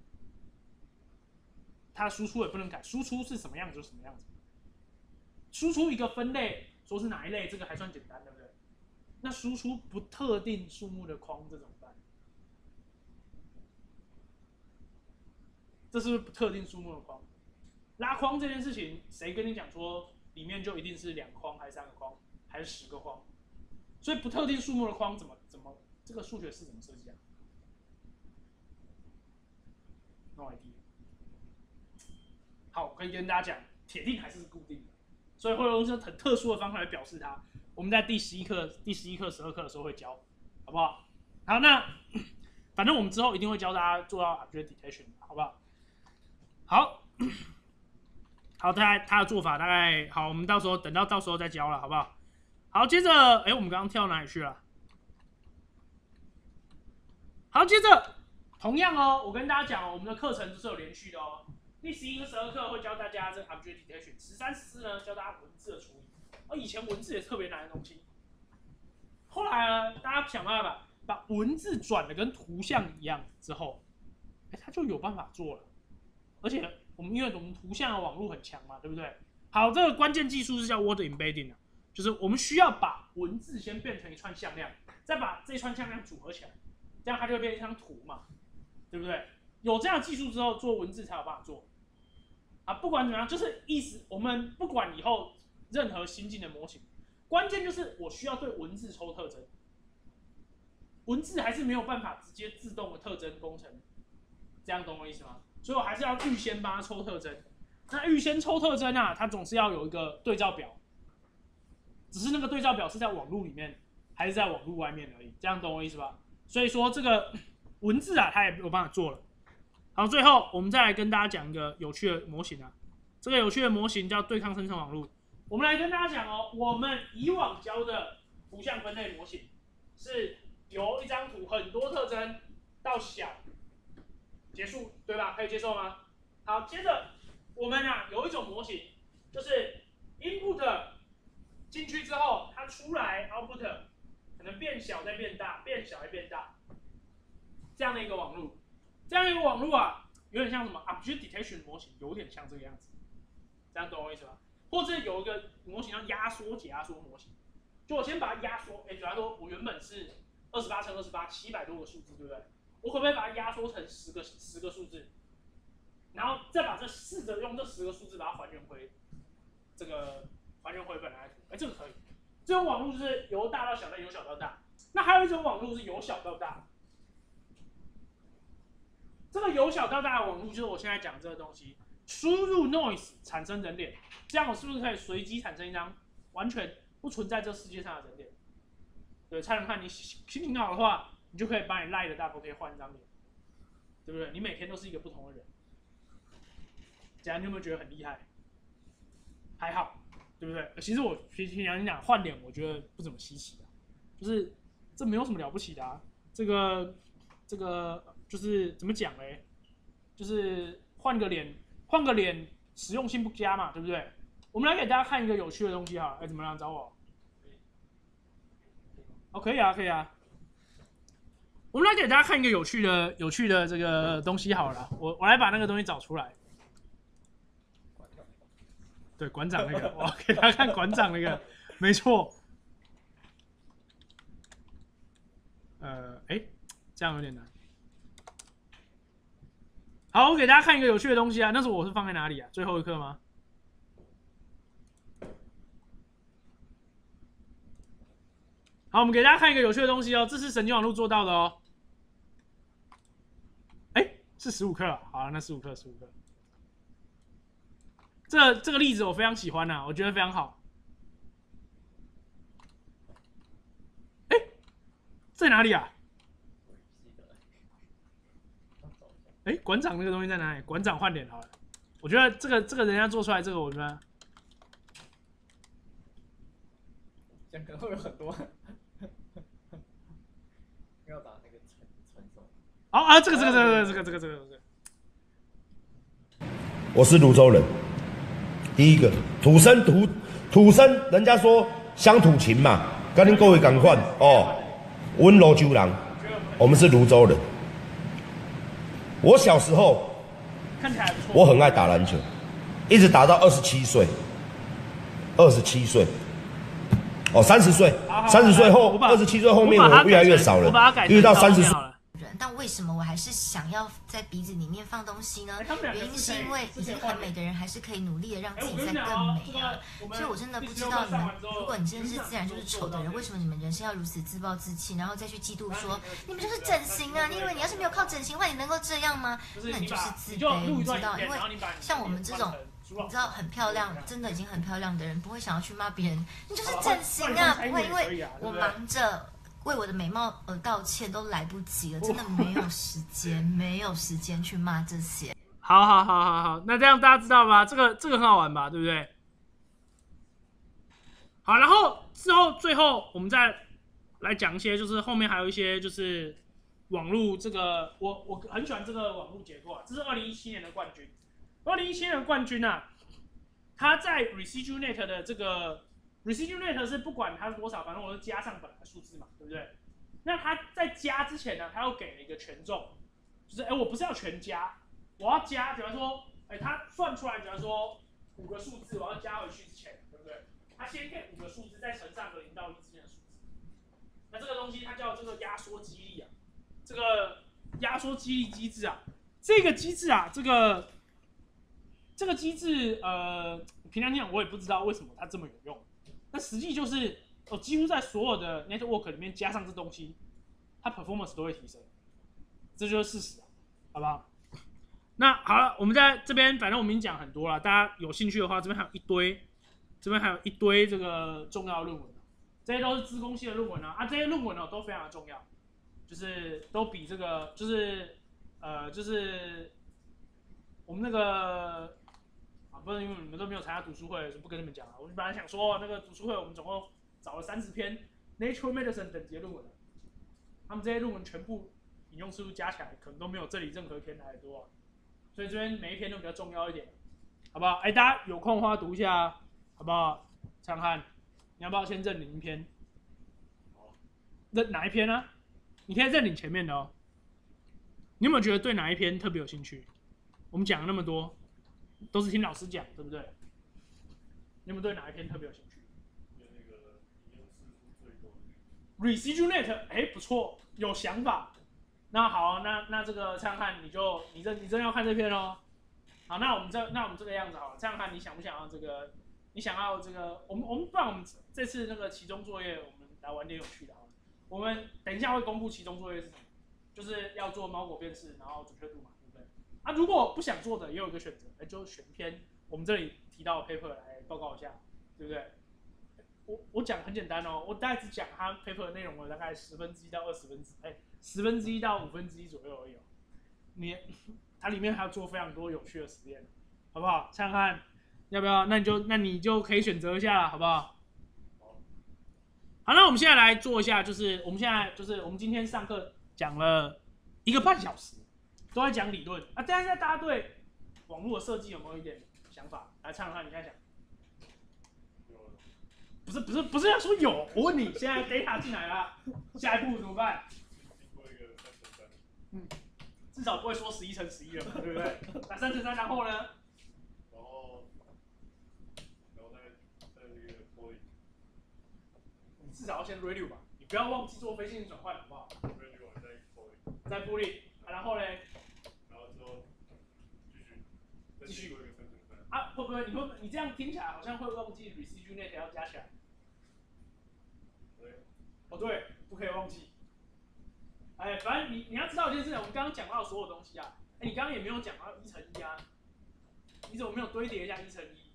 S1: 它的输出也不能改，输出是什么样子就什么样子。输出一个分类，说是哪一类，这个还算简单，对不对？那输出不特定数目的框，这怎么办？这是不是不特定数目的框？拉框这件事情，谁跟你讲说里面就一定是2框，还是3个框，还是10个框？所以不特定数目的框怎么这个数学是怎么设计啊 ？No idea。好，我可以跟大家讲，铁定还是固定的，所以会用很特殊的方法来表示它。我们在第11课、12课的时候会教，好不好？好，那反正我们之后一定会教大家做到 object detection， 好不好？好，好，它的做法大概好，我们到时候等到时候再教了，好不好？好，接着，我们刚刚跳哪里去了？好，接着同样哦，我跟大家讲，我们的课程是有连续的哦。第11跟12课会教大家这个 object detection， 13、14呢教大家文字的处理。以前文字也特别难的东西，后来呢，大家想办法把文字转的跟图像一样之后，它就有办法做了。 而且因为我们图像的网络很强嘛，对不对？好，这个关键技术是叫 word embedding 就是我们需要把文字先变成一串向量，再把这一串向量组合起来，这样它就会变成一张图嘛，对不对？有这样的技术之后，做文字才有办法做。啊，不管怎么样，就是意思我们不管以后任何新进的模型，关键就是我需要对文字抽特征，文字还是没有办法直接自动的特征工程，这样懂我意思吗？所以我还是要预先帮它抽特征。那预先抽特征啊，它总是要有一个对照表，只是那个对照表是在网络里面还是在网络外面而已，这样懂我意思吧？所以说这个文字啊，它也没有办法做了。好，最后我们再来跟大家讲一个有趣的模型啊，这个有趣的模型叫对抗生成网络。我们来跟大家讲哦，我们以往教的图像分类模型是由一张图很多特征到小结束，对吧？可以接受吗？好，接着我们啊有一种模型，就是 input 进去之后，它出来 output 可能变小再变大，变小再变大，这样的一个网络。这样一个网络啊，有点像什么 object detection 模型，有点像这个样子，这样懂我意思吧？或者有一个模型叫压缩解压缩模型，就我先把它压缩，比方说我原本是28乘28 700多个数字，对不对？我可不可以把它压缩成10个数字，然后再把试着用这10个数字把它还原回本来的图？这个可以。这种网络就是由大到小，再由小到大。那还有一种网络是由小到大。这个由小到大的网络就是我现在讲的这个东西，输入 noise 产生人脸，这样我是不是可以随机产生一张完全不存在这世界上的人脸？对，蔡永汉，你心情好的话，你就可以把你赖的大头贴换一张脸，对不对？你每天都是一个不同的人，这样你有没有觉得很厉害？还好，对不对？其实我平常讲换脸，我觉得不怎么稀奇就是这没有什么了不起的啊。这个就是怎么讲嘞？就是换个脸，实用性不佳嘛，对不对？我们来给大家看一个有趣的东西哈，怎么样？找我？哦，可以啊，可以啊。我们来给大家看一个有趣的这个东西好了，我来把那个东西找出来。对，馆长那个，我给大家看馆长那个，没错。这样有点难。好，我给大家看一个有趣的东西啊，那是我是放在哪里啊？最后一课吗？好，我们给大家看一个有趣的东西哦，这是神经网络做到的哦。是15课啊，好，那15课。这个例子我非常喜欢啊，我觉得非常好。在哪里啊？馆长那个东西在哪里？馆长换脸好了。我觉得这个人家做出来这个，我觉得
S3: 这样可能会有很多。要打那个传送。
S1: 这个。
S4: 我是泸州人。第一个土生，人家说乡土情嘛，跟您各位同款哦。温泸州人，我们是泸州人。我小时候，
S1: 看起来不错，
S4: 我很爱打篮球，一直打到27岁。27岁，哦，30岁，30岁后，27岁后面我越来越少了，一直到30岁。
S5: 但为什么我还是想要在鼻子里面放东西呢？原因是因为已经很美的人还是可以努力的让自己再更美啊！所以我真的不知道你们，如果你真的是自然就是丑的人，为什么你们人生要如此自暴自弃，然后再去嫉妒说你们就是整形啊？你以为你要是没有靠整形的话，你能够这样吗？那你就是自卑，你知道？因为像我们这种。你知道很漂亮，真的已经很漂亮的人，不会想要去骂别人，你就是整形啊！不会，因为我忙着为我的美貌而道歉，都来不及了，真的没有时间，没有时间去骂这些。
S1: 好，那这样大家知道吧？这个很好玩吧，对不对？好，然后最后我们再来讲一些，就是后面还有一些就是网络这个，我很喜欢这个网络结构啊，这是2017年的冠军。2017年的冠军啊，他在 ResidueNet 的这个 ResidueNet 是不管它是多少，反正我是加上本来的数字嘛，对不对？那他在加之前呢，他又给了一个权重，就是我不是要全加，我要加，比方说它算出来，假如说5个数字，我要加回去之前，对不对？它先给5个数字，再乘上个0到1之间的数字。那这个东西它叫这个压缩激励啊，这个压缩激励机制啊，这个机制啊，这个机制，平常讲我也不知道为什么它这么有用。那实际就是，几乎在所有的 network 里面加上这东西，它 performance 都会提升，这就是事实啊，好不好？那好了，我们在这边，反正我们已经讲很多了，大家有兴趣的话，这边还有一堆这个重要的论文，这些都是资工系的论文啊，这些论文呢都非常的重要，就是都比这个就是我们那个不是因为你们都没有参加读书会，就不跟你们讲了。我本来想说那个读书会，我们总共找了30篇 Nature Medicine 等级的论文，他们这些论文全部引用次数加起来，可能都没有这里任何一篇来的多啊。所以这边每一篇都比较重要一点，好不好？大家有空的话读一下，好不好？昌汉，你要不要先认领一篇？认哪一篇呢？你可以认领前面的哦。你有没有觉得对哪一篇特别有兴趣？我们讲了那么多，都是听老师讲，对不对？你有没有对哪一篇特别有兴趣？
S2: 那个引用次数最多的
S1: ResitueNet， 不错，有想法。那好，那这个灿汉，你真要看这篇哦。好，那我们这个样子好了。灿汉，你想不想要这个？你想要这个？我们不然我们这次那个期中作业，我们来玩点有趣的好了。我们等一下会公布期中作业是什么，就是要做猫狗辨识，然后准确度嘛，对不对？啊，如果不想做的，也有一个选择，就选一篇我们这里提到的 paper 来报告一下，对不对？我讲很简单哦，我大概只讲它 paper 的内容的大概1/10到1/10到1/5左右而已哦。它里面还要做非常多有趣的实验，好不好？看看要不要？那你就可以选择一下了，好不好？好，那我们现在来做一下，就是我们今天上课讲了1个半小时，都在讲理论啊。但是大家对网络的设计有没有一点想法？来，唱看，你看想。不是要说有，我问你，现在 data 进来了，下一步怎么办？至少不会说11×11了嘛，对不对？那3×3，然后呢？
S2: 然后在那个 point，
S1: 你至少要先 review 吧，你不要忘记做非线性转换，好不好
S2: ？review
S1: 在 point， 然后呢？
S2: 然后之后继续做一个3×3。
S1: 啊，会不会你这样听起来好像会忘记 ResitueNet 要加起来？哦对，不可以忘记。反正你要知道一件事，我们刚刚讲到的所有东西啊，你刚刚也没有讲到1×1啊，你怎么没有堆叠一下1×1？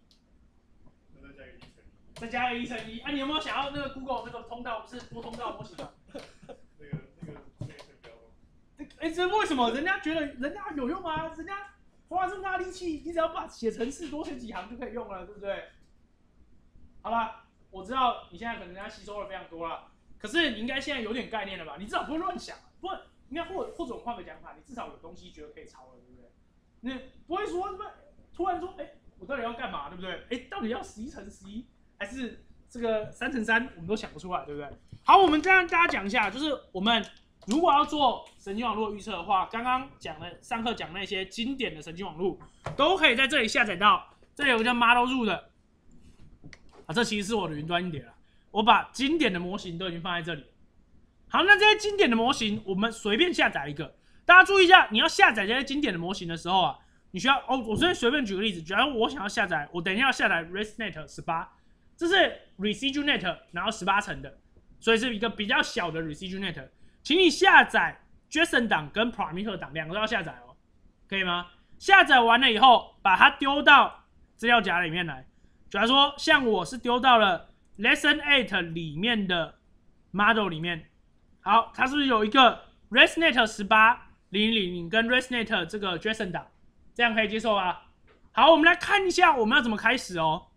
S1: 再加一个1×1，啊，你有没有想要那个 Google 那个通道不是多通道模型吗？
S2: 那个先不要忘。
S1: 这为什么人家觉得人家有用啊？人家花这么大力气，你只要把写程式多写几行就可以用了，对不对？好吧，我知道你现在可能人家吸收了非常多了。可是你应该现在有点概念了吧？你至少不会乱想，不会，应该或者我们换个讲法，你至少有东西觉得可以抄了，对不对？你不会说突然说，我到底要干嘛，对不对？到底要11×11还是这个3×3，我们都想不出来，对不对？好，我们再让大家讲一下，就是我们如果要做神经网络预测的话，刚刚上课讲那些经典的神经网络，都可以在这里下载到。这里有个叫 ModelRoo 的，这其实是我的云端硬碟了。我把经典的模型都已经放在这里。好，那这些经典的模型，我们随便下载一个。大家注意一下，你要下载这些经典的模型的时候啊，你需要我随便举个例子，假如我想要下载，我等一下要下载 ResNet 18，这是 ResitueNet 然后18层的，所以是一个比较小的 ResitueNet。请你下载 JSON 档跟 Parameter 档两个都要下载哦，可以吗？下载完了以后，把它丢到资料夹里面来。假如说像我是丢到了 Lesson 8里面的 model 里面，好，它是不是有一个 ResNet 18.0.0跟 ResNet 这个 JSON 档，这样可以接受吧？好，我们来看一下我们要怎么开始哦。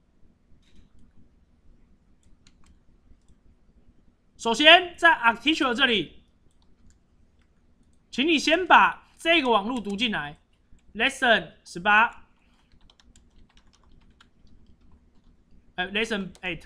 S1: 首先在 Architecture 这里，请你先把这个网路读进来 ，Lesson 18， Lesson 8。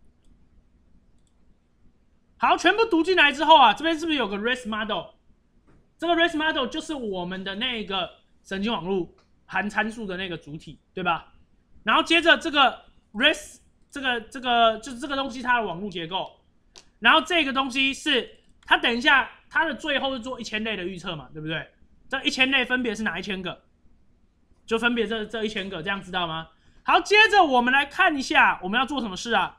S1: 好，全部读进来之后啊，这边是不是有个 Res Model？ 这个 race model 就是我们的那个神经网络含参数的那个主体，对吧？然后接着这个 race 这个就是这个东西它的网络结构，然后这个东西是它等一下它的最后是做1000类的预测嘛，对不对？这1000类分别是哪1000个？就分别这1000个，这样知道吗？好，接着我们来看一下我们要做什么事啊？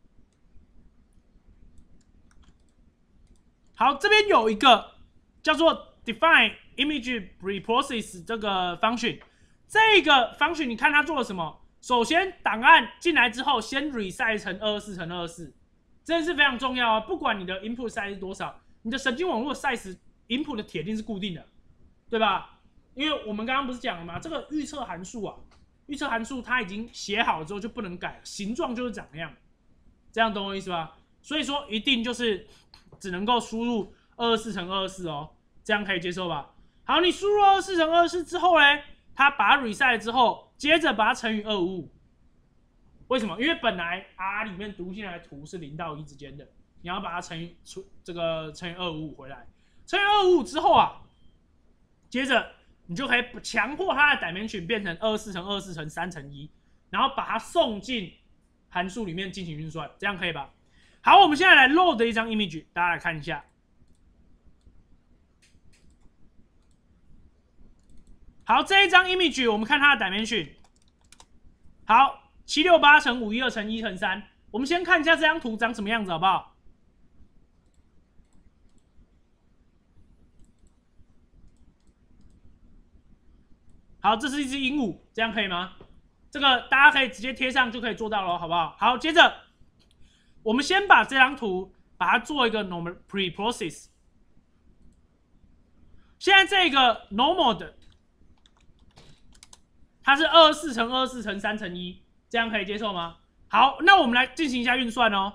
S1: 好，这边有一个叫做 define image preprocess 这个 function， 这个 function 你看它做了什么？首先档案进来之后，先 resize 成24×24，这件事非常重要啊！不管你的 input size 是多少，你的神经网络 size input 的铁定是固定的，对吧？因为我们刚刚不是讲了吗？这个预测函数啊，预测函数它已经写好了之后就不能改了，形状就是长那样，这样懂我意思吧？所以说一定就是只能够输入24×24哦，这样可以接受吧？好，你输入24×24之后呢，它把它 reset 之后，接着把它乘以255。为什么？因为本来 R 里面读进来的图是0到1之间的，你要把它乘以255回来，乘以255之后啊，接着你就可以强迫它的 dimension 变成24×24×3×1，然后把它送进函数里面进行运算，这样可以吧？好，我们现在来 load 一张 image， 大家来看一下。好，这一张 image 我们看它的 dimension， 好，768×512×1×3，我们先看一下这张图长什么样子，好不好？好，这是一只鹦鹉，这样可以吗？这个大家可以直接贴上就可以做到了，好不好？好，接着我们先把这张图把它做一个 normal preprocess。现在这个 normal 的，它是24×24×3×1，这样可以接受吗？好，那我们来进行一下运算哦。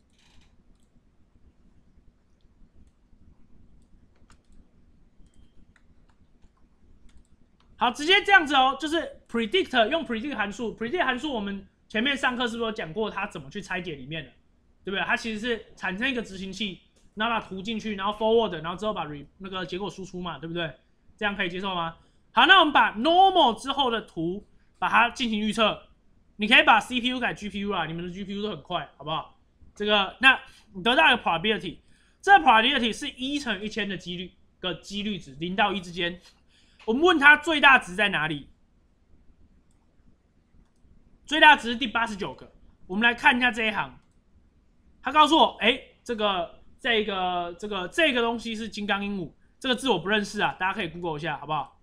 S1: 好，直接这样子哦，就是 predict 用 predict 函数 ，predict 函数我们前面上课是不是有讲过它怎么去拆解里面的，对不对？它其实是产生一个执行器，然后把图进去，然后 forward， 然后之后把那个结果输出嘛，对不对？这样可以接受吗？好，那我们把 normal 之后的图把它进行预测，你可以把 CPU 改 GPU 啦，你们的 GPU 都很快，好不好？这个那你得到一个 probability， 这个 probability 是1×1000的几率值，0到1之间。我们问它最大值在哪里？最大值是第89个。我们来看一下这一行，他告诉我，这个东西是金刚鹦鹉，这个字我不认识啊，大家可以 Google 一下，好不好？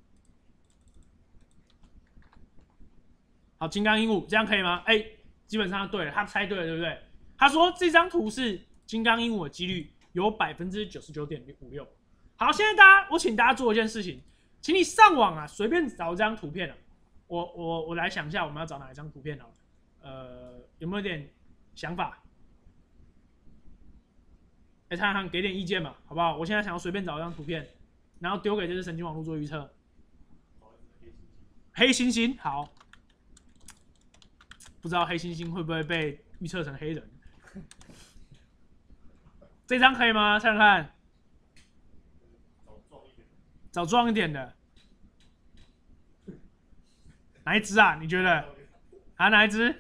S1: 好，金刚鹦鹉，这样可以吗？基本上对了，他猜对了，对不对？他说这张图是金刚鹦鹉的几率有99.56%。好，现在我请大家做一件事情。请你上网啊，随便找一张图片啊。我来想一下，我们要找哪一张图片好了？有没有点想法？看看给点意见嘛，好不好？我现在想要随便找一张图片，然后丢给这只神经网络做预测。黑猩猩，好，不知道黑猩猩会不会被预测成黑人？这张可以吗？看看。找壮一点的，哪一只啊？你觉得？啊，哪一只？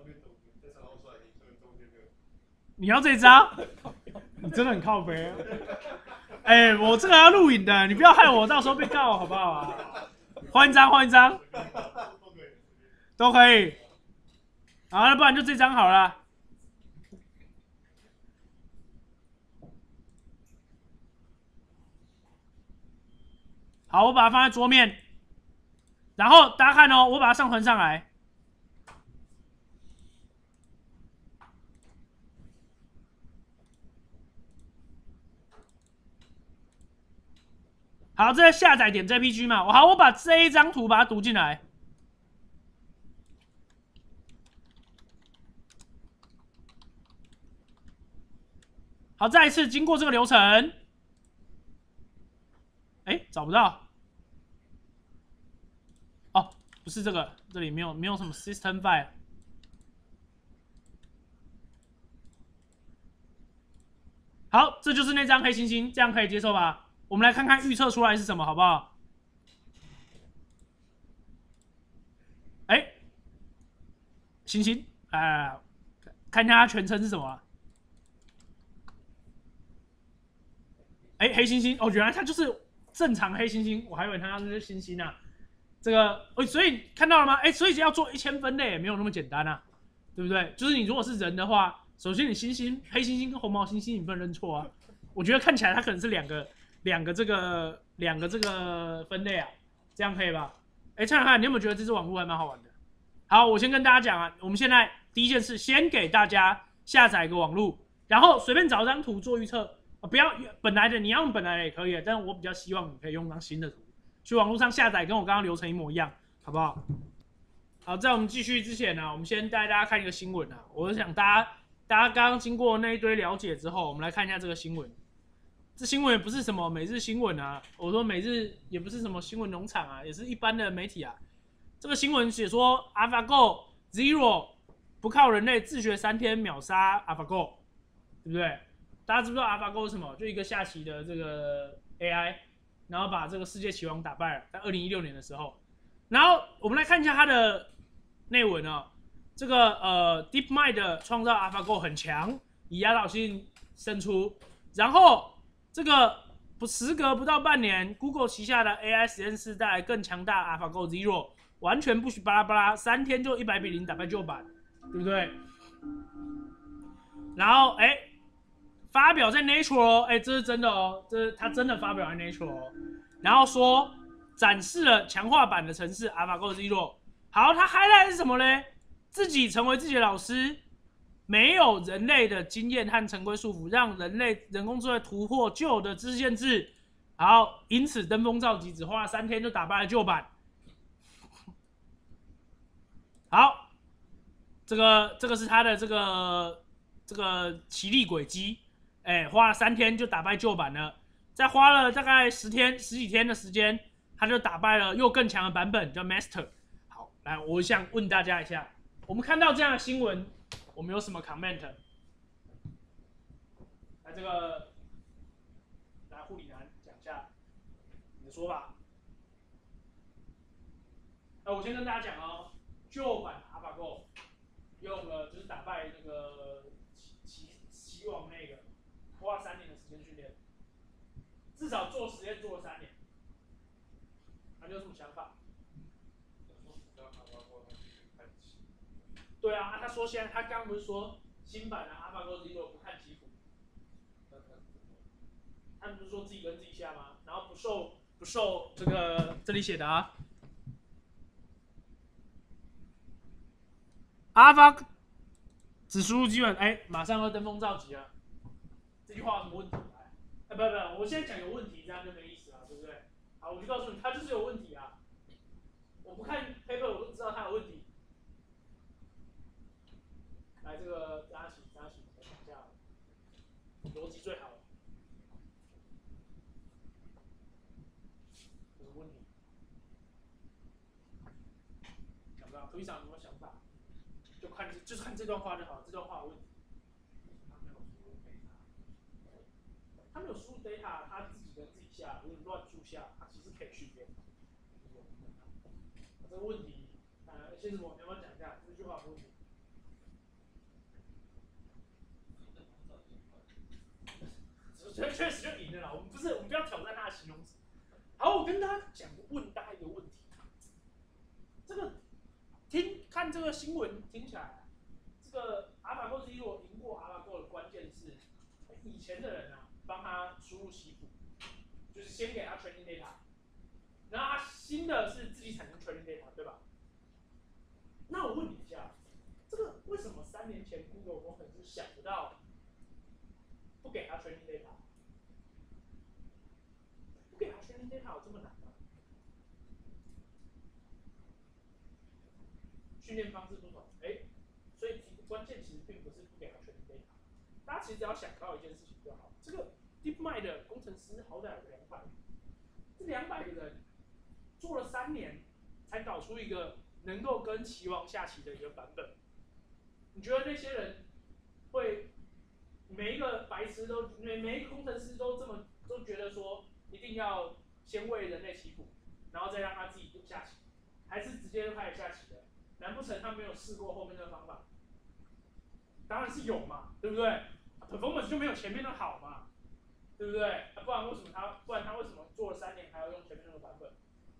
S1: 你要这张？你真的很靠北啊！我这个要录影的，你不要害我到时候被告，好不好啊？换一张，换一张，都可以。好，那不然就这张好了。好，我把它放在桌面，然后大家看哦，我把它上传上来。好，这下载点 JPG 嘛，好，我把这一张图把它读进来。好，再一次经过这个流程。找不到。哦，不是这个，这里没有什么 system file。好，这就是那张黑猩猩，这样可以接受吧？ 我们来看看预测出来是什么，好不好？哎，星星，看一下它全称是什么啊？哎，黑猩猩哦，原来它就是正常黑猩猩，我还以为它是猩猩啊。这个，所以看到了吗？所以要做1000分类也没有那么简单啊，对不对？就是你如果是人的话，首先你黑猩猩跟红毛猩猩你不能认错啊。我觉得看起来它可能是两个这个分类啊，这样可以吧？想想看，你有没有觉得这支网络还蛮好玩的？好，我先跟大家讲啊，我们现在第一件事，先给大家下载一个网络，然后随便找张图做预测。不要本来的，你要用本来的也可以，但是我比较希望你可以用张新的图，去网络上下载，跟我刚刚流程一模一样，好不好？好，在我们继续之前呢，我们先带大家看一个新闻啊。我想大家刚刚经过那一堆了解之后，我们来看一下这个新闻。这新闻也不是什么每日新闻啊，我说每日也不是什么新闻农场啊，也是一般的媒体啊。这个新闻写说 AlphaGo Zero 不靠人类自学3天秒杀 AlphaGo， 对不对？大家知不知道 AlphaGo 是什么？就一个下棋的这个 AI， 然后把这个世界棋王打败了，在2016年的时候。然后我们来看一下它的内文啊，这个DeepMind 创造 AlphaGo 很强，以压倒性胜出。然后这个时隔不到半年 ，Google 旗下的 AI 实验室带来更强大 AlphaGo Zero， 完全不许巴拉巴拉，3天就100比0打败旧版，对不对？然后发表在 Nature 哦，这是真的哦，他真的发表在 Nature 哦。然后说展示了强化版的程式 AlphaGo Zero。好，他 highlight 是什么呢？自己成为自己的老师，没有人类的经验和成规束缚，让人工智慧突破旧的知识限制。好，因此登峰造极，只花了3天就打败了旧版。好，这个是他的这个奇力轨迹。花了3天就打败旧版了，再花了大概10几天的时间，他就打败了又更强的版本，叫 Master。好，来，我想问大家一下，我们看到这样的新闻，我们有什么 comment？ 来，这个来护理男讲一下你的说法。我先跟大家讲哦，旧版 AlphaGo 用了就是打败那个棋王那个。花3年的时间训练，至少做实验做了3年。你有什么想法？对啊，他说现在他刚不是说新版的 AlphaGo Zero 不看棋谱，他不是说自己跟自己下吗？然后不受这个这里写的啊 ，Alpha 只输入基本，马上要登峰造极了。这句话有什么问题？不，我现在讲有问题，这样就没意思了，对不对？好，我就告诉你，他就是有问题啊！我不看 paper 我都知道他有问题。来，这个扎起，我想一下，逻辑最好。有什么问题？想不到，推上有没有想法？就是看这段话就好了，这段话有问题。他没有输入 data， 他自己跟自己下，有点乱数下，他其实可以训练。这个问题，先生我要不要讲一下这句话的问题？确实就赢了啦，我们不要挑战他的形容词。好，我跟大家问大家一个问题，这个看这个新闻听起来，这个 AlphaGo Zero 赢过 AlphaGo 的关键是，以前的人啊。帮他输入棋谱，就是先给他 training data， 然后他新的是自己产生 training data， 对吧？那我问你一下，这个为什么3年前 Google 工程师想不到不给他 training data？ 不给他 training data 有这么难吗？训练方式不同，所以关键其实并不是不给他 training data， 大家其实只要想到一件事情就好，这个。DeepMind 的工程师好歹有200个，这200个人做了3年，才搞出一个能够跟棋王下棋的一个版本。你觉得那些人会每一个白痴都每一个工程师都觉得说一定要先为人类祈福，然后再让他自己下棋，还是直接就开始下棋的？难不成他没有试过后面的方法？当然是有嘛，对不对 ？performance 就没有前面的好嘛，对不对？不然他为什么做了3年还要用前面那个版本？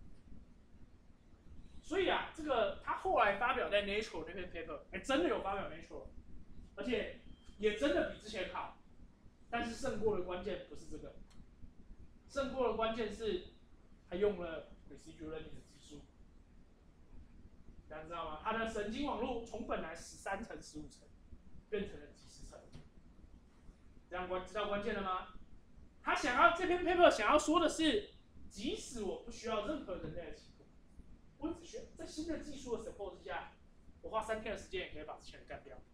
S1: 所以啊，这个他后来发表在 Nature 那篇 paper， 真的有发表 Nature， 而且也真的比之前好，但是胜过的关键不是这个，胜过的关键是他用了 residual learning 的技术，大家知道吗？他的神经网络从本来13层、15层变成了几十层，这样知道关键了吗？他想要这篇 paper 想要说的是，即使我不需要任何人类的棋谱，我只需要在新的技术的 support 之下，我花3天的时间也可以把之前的干掉。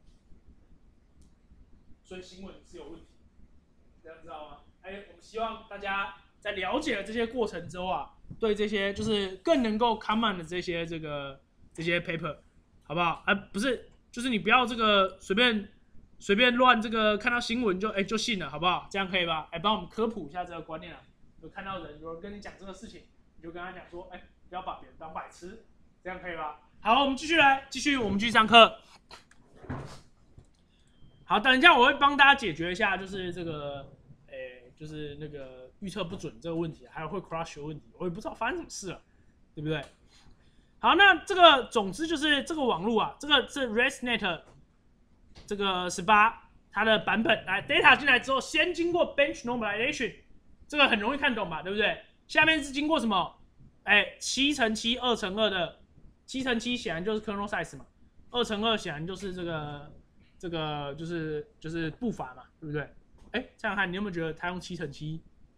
S1: 所以新闻是有问题，这样知道吗？我们希望大家在了解了这些过程之后啊，对这些就是更能够 common 的这些paper， 好不好？不是，就是你不要这个随便乱这个看到新闻就信了，好不好？这样可以吧？帮我们科普一下这个观念啊。有看到有人跟你讲这个事情，你就跟他讲说，不要把别人当白痴，这样可以吧？好，我们继续我们继续上课。好，等一下我会帮大家解决一下，就是这个，就是那个预测不准这个问题，还有会 crash 的问题，我也不知道发生什么事了，对不对？好，那这个总之就是这个网络啊，这个是 ResNet 这个18它的版本，来 data 进来之后，先经过 bench normalization， 这个很容易看懂吧，对不对？下面是经过什么？7×7 2×2的7×7显然就是 kernel size 嘛，2×2显然就是这个就是步伐嘛，对不对？这样看你有没有觉得他用7×7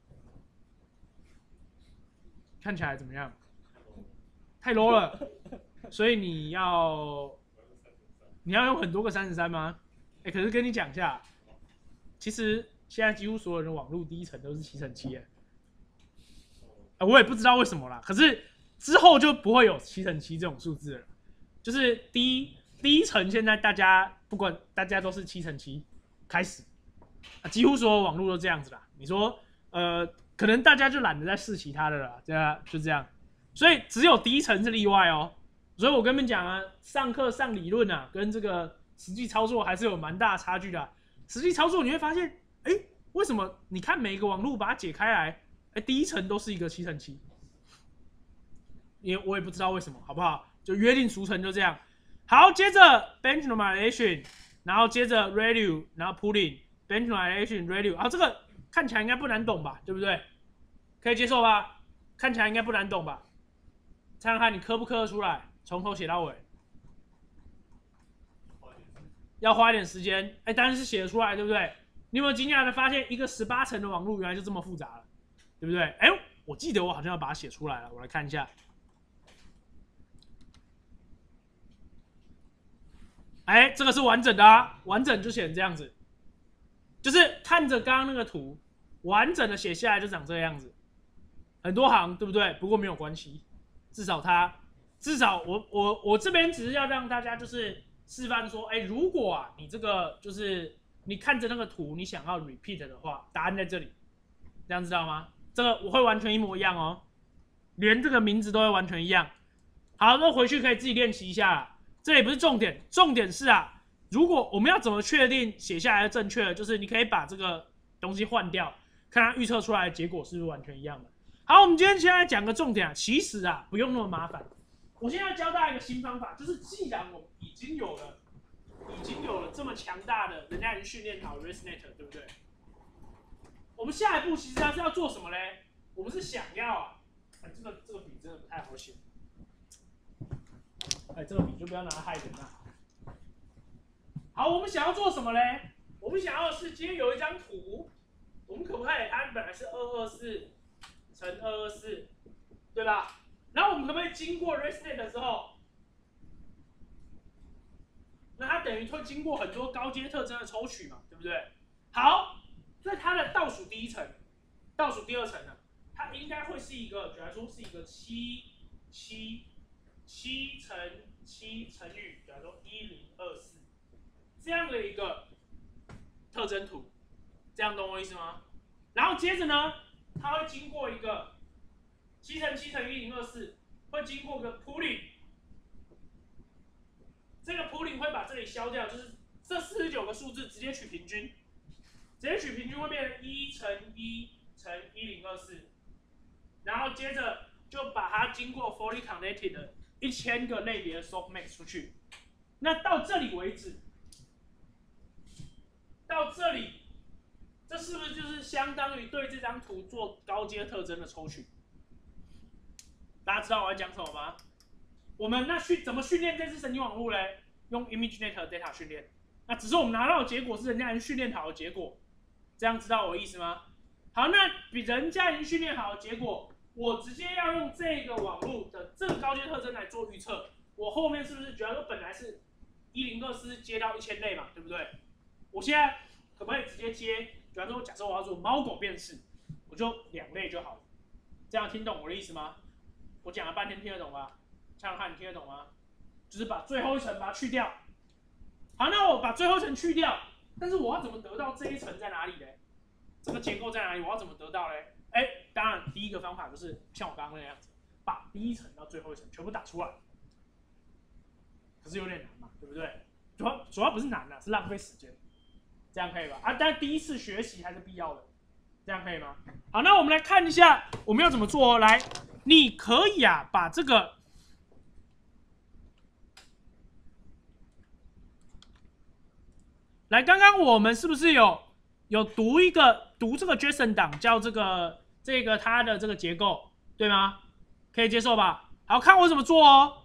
S1: 看起来怎么样？太 low 了，所以你要用很多个33吗？可是跟你讲一下，其实现在几乎所有人网络第一层都是7×7我也不知道为什么啦。可是之后就不会有7×7这种数字了，就是第一层现在大家不管大家都是7×7开始，几乎所有网络都这样子啦。你说可能大家就懒得再试其他的了，就这样。所以只有第一层是例外哦。所以我跟你们讲啊，上课上理论啊，跟这个实际操作还是有蛮大的差距的实际操作你会发现，为什么你看每一个网络把它解开来，第一层都是一个7×7，我也不知道为什么，好不好？就约定俗成就这样。好，接着 bench normalization， 然后接着 ReLU， 然后 pooling，bench normalization ReLU， 好，这个看起来应该不难懂吧，对不对？可以接受吧？看起来应该不难懂吧？猜猜看你磕不磕得出来？从头写到尾，要花一点时间。当然是写得出来，对不对？你有没有惊讶的发现，一个18层的网络原来就这么复杂了，对不对？我记得我好像要把它写出来了，我来看一下。这个是完整的啊，完整就写成这样子，就是看着刚刚那个图，完整的写下来就长这个样子，很多行，对不对？不过没有关系，至少我这边只是要让大家就是示范说，如果你这个就是你看着那个图，你想要 repeat 的话，答案在这里，这样知道吗？这个我会完全一模一样哦，连这个名字都会完全一样。好，那回去可以自己练习一下啦。这也不是重点，重点是如果我们要怎么确定写下来的正确，就是你可以把这个东西换掉，看它预测出来的结果是不是完全一样的。好，我们今天现在讲个重点其实不用那么麻烦。我现在教大家一个新方法，就是既然我们已经有了这么强大的人家已经训练好 ResNet， 对不对？我们下一步其实是要做什么嘞？我们是想要这个笔真的不太好写。这个笔就不要拿来害人了。好，我们想要做什么嘞？我们想要的是今天有一张图，我们可不可以它本来是224×224，对吧？然后我们可不可以经过 ResNet 之后，那它等于会经过很多高阶特征的抽取嘛，对不对？好，在它的倒数第一层、倒数第二层呢，它应该会是一个，举来说是一个7×7乘以，假如说1024这样的一个特征图，这样懂我意思吗？然后接着呢， 它会经过一个7×7×1024，会经过个 pooling， 这个 pooling 会把这里消掉，就是这49个数字直接取平均，会变成1×1×1024，然后接着就把它经过 fully connected 的1000个类别的 softmax 出去。那到这里为止，这是不是就是相当于对这张图做高阶特征的抽取？大家知道我在讲什么吗？我们那怎么训练这只神经网络嘞？用 ImageNet data 训练。那只是我们拿到的结果是人家已经训练好的结果，这样知道我的意思吗？好，那比人家已经训练好的结果，我直接要用这个网络的这个高阶特征来做预测。我后面是不是，假如说本来是1024接到1000类嘛，对不对？我现在可不可以直接接？比方说，假设我要做猫狗辨识，我就2类就好了。这样听懂我的意思吗？我讲了半天听得懂吗？想想看，你听得懂吗？就是把最后一层把它去掉。好，那我把最后一层去掉，但是我要怎么得到这一层在哪里呢？这个结构在哪里？我要怎么得到呢？当然第一个方法就是像我刚刚那样子，把第一层到最后一层全部打出来。可是有点难嘛，对不对？主要不是难啊，是浪费时间。这样可以吧？但第一次学习还是必要的，这样可以吗？好，那我们来看一下我们要怎么做哦。来，你可以把这个来，刚刚我们是不是有读这个 JSON 档，叫这个它的这个结构，对吗？可以接受吧？好，看我怎么做哦。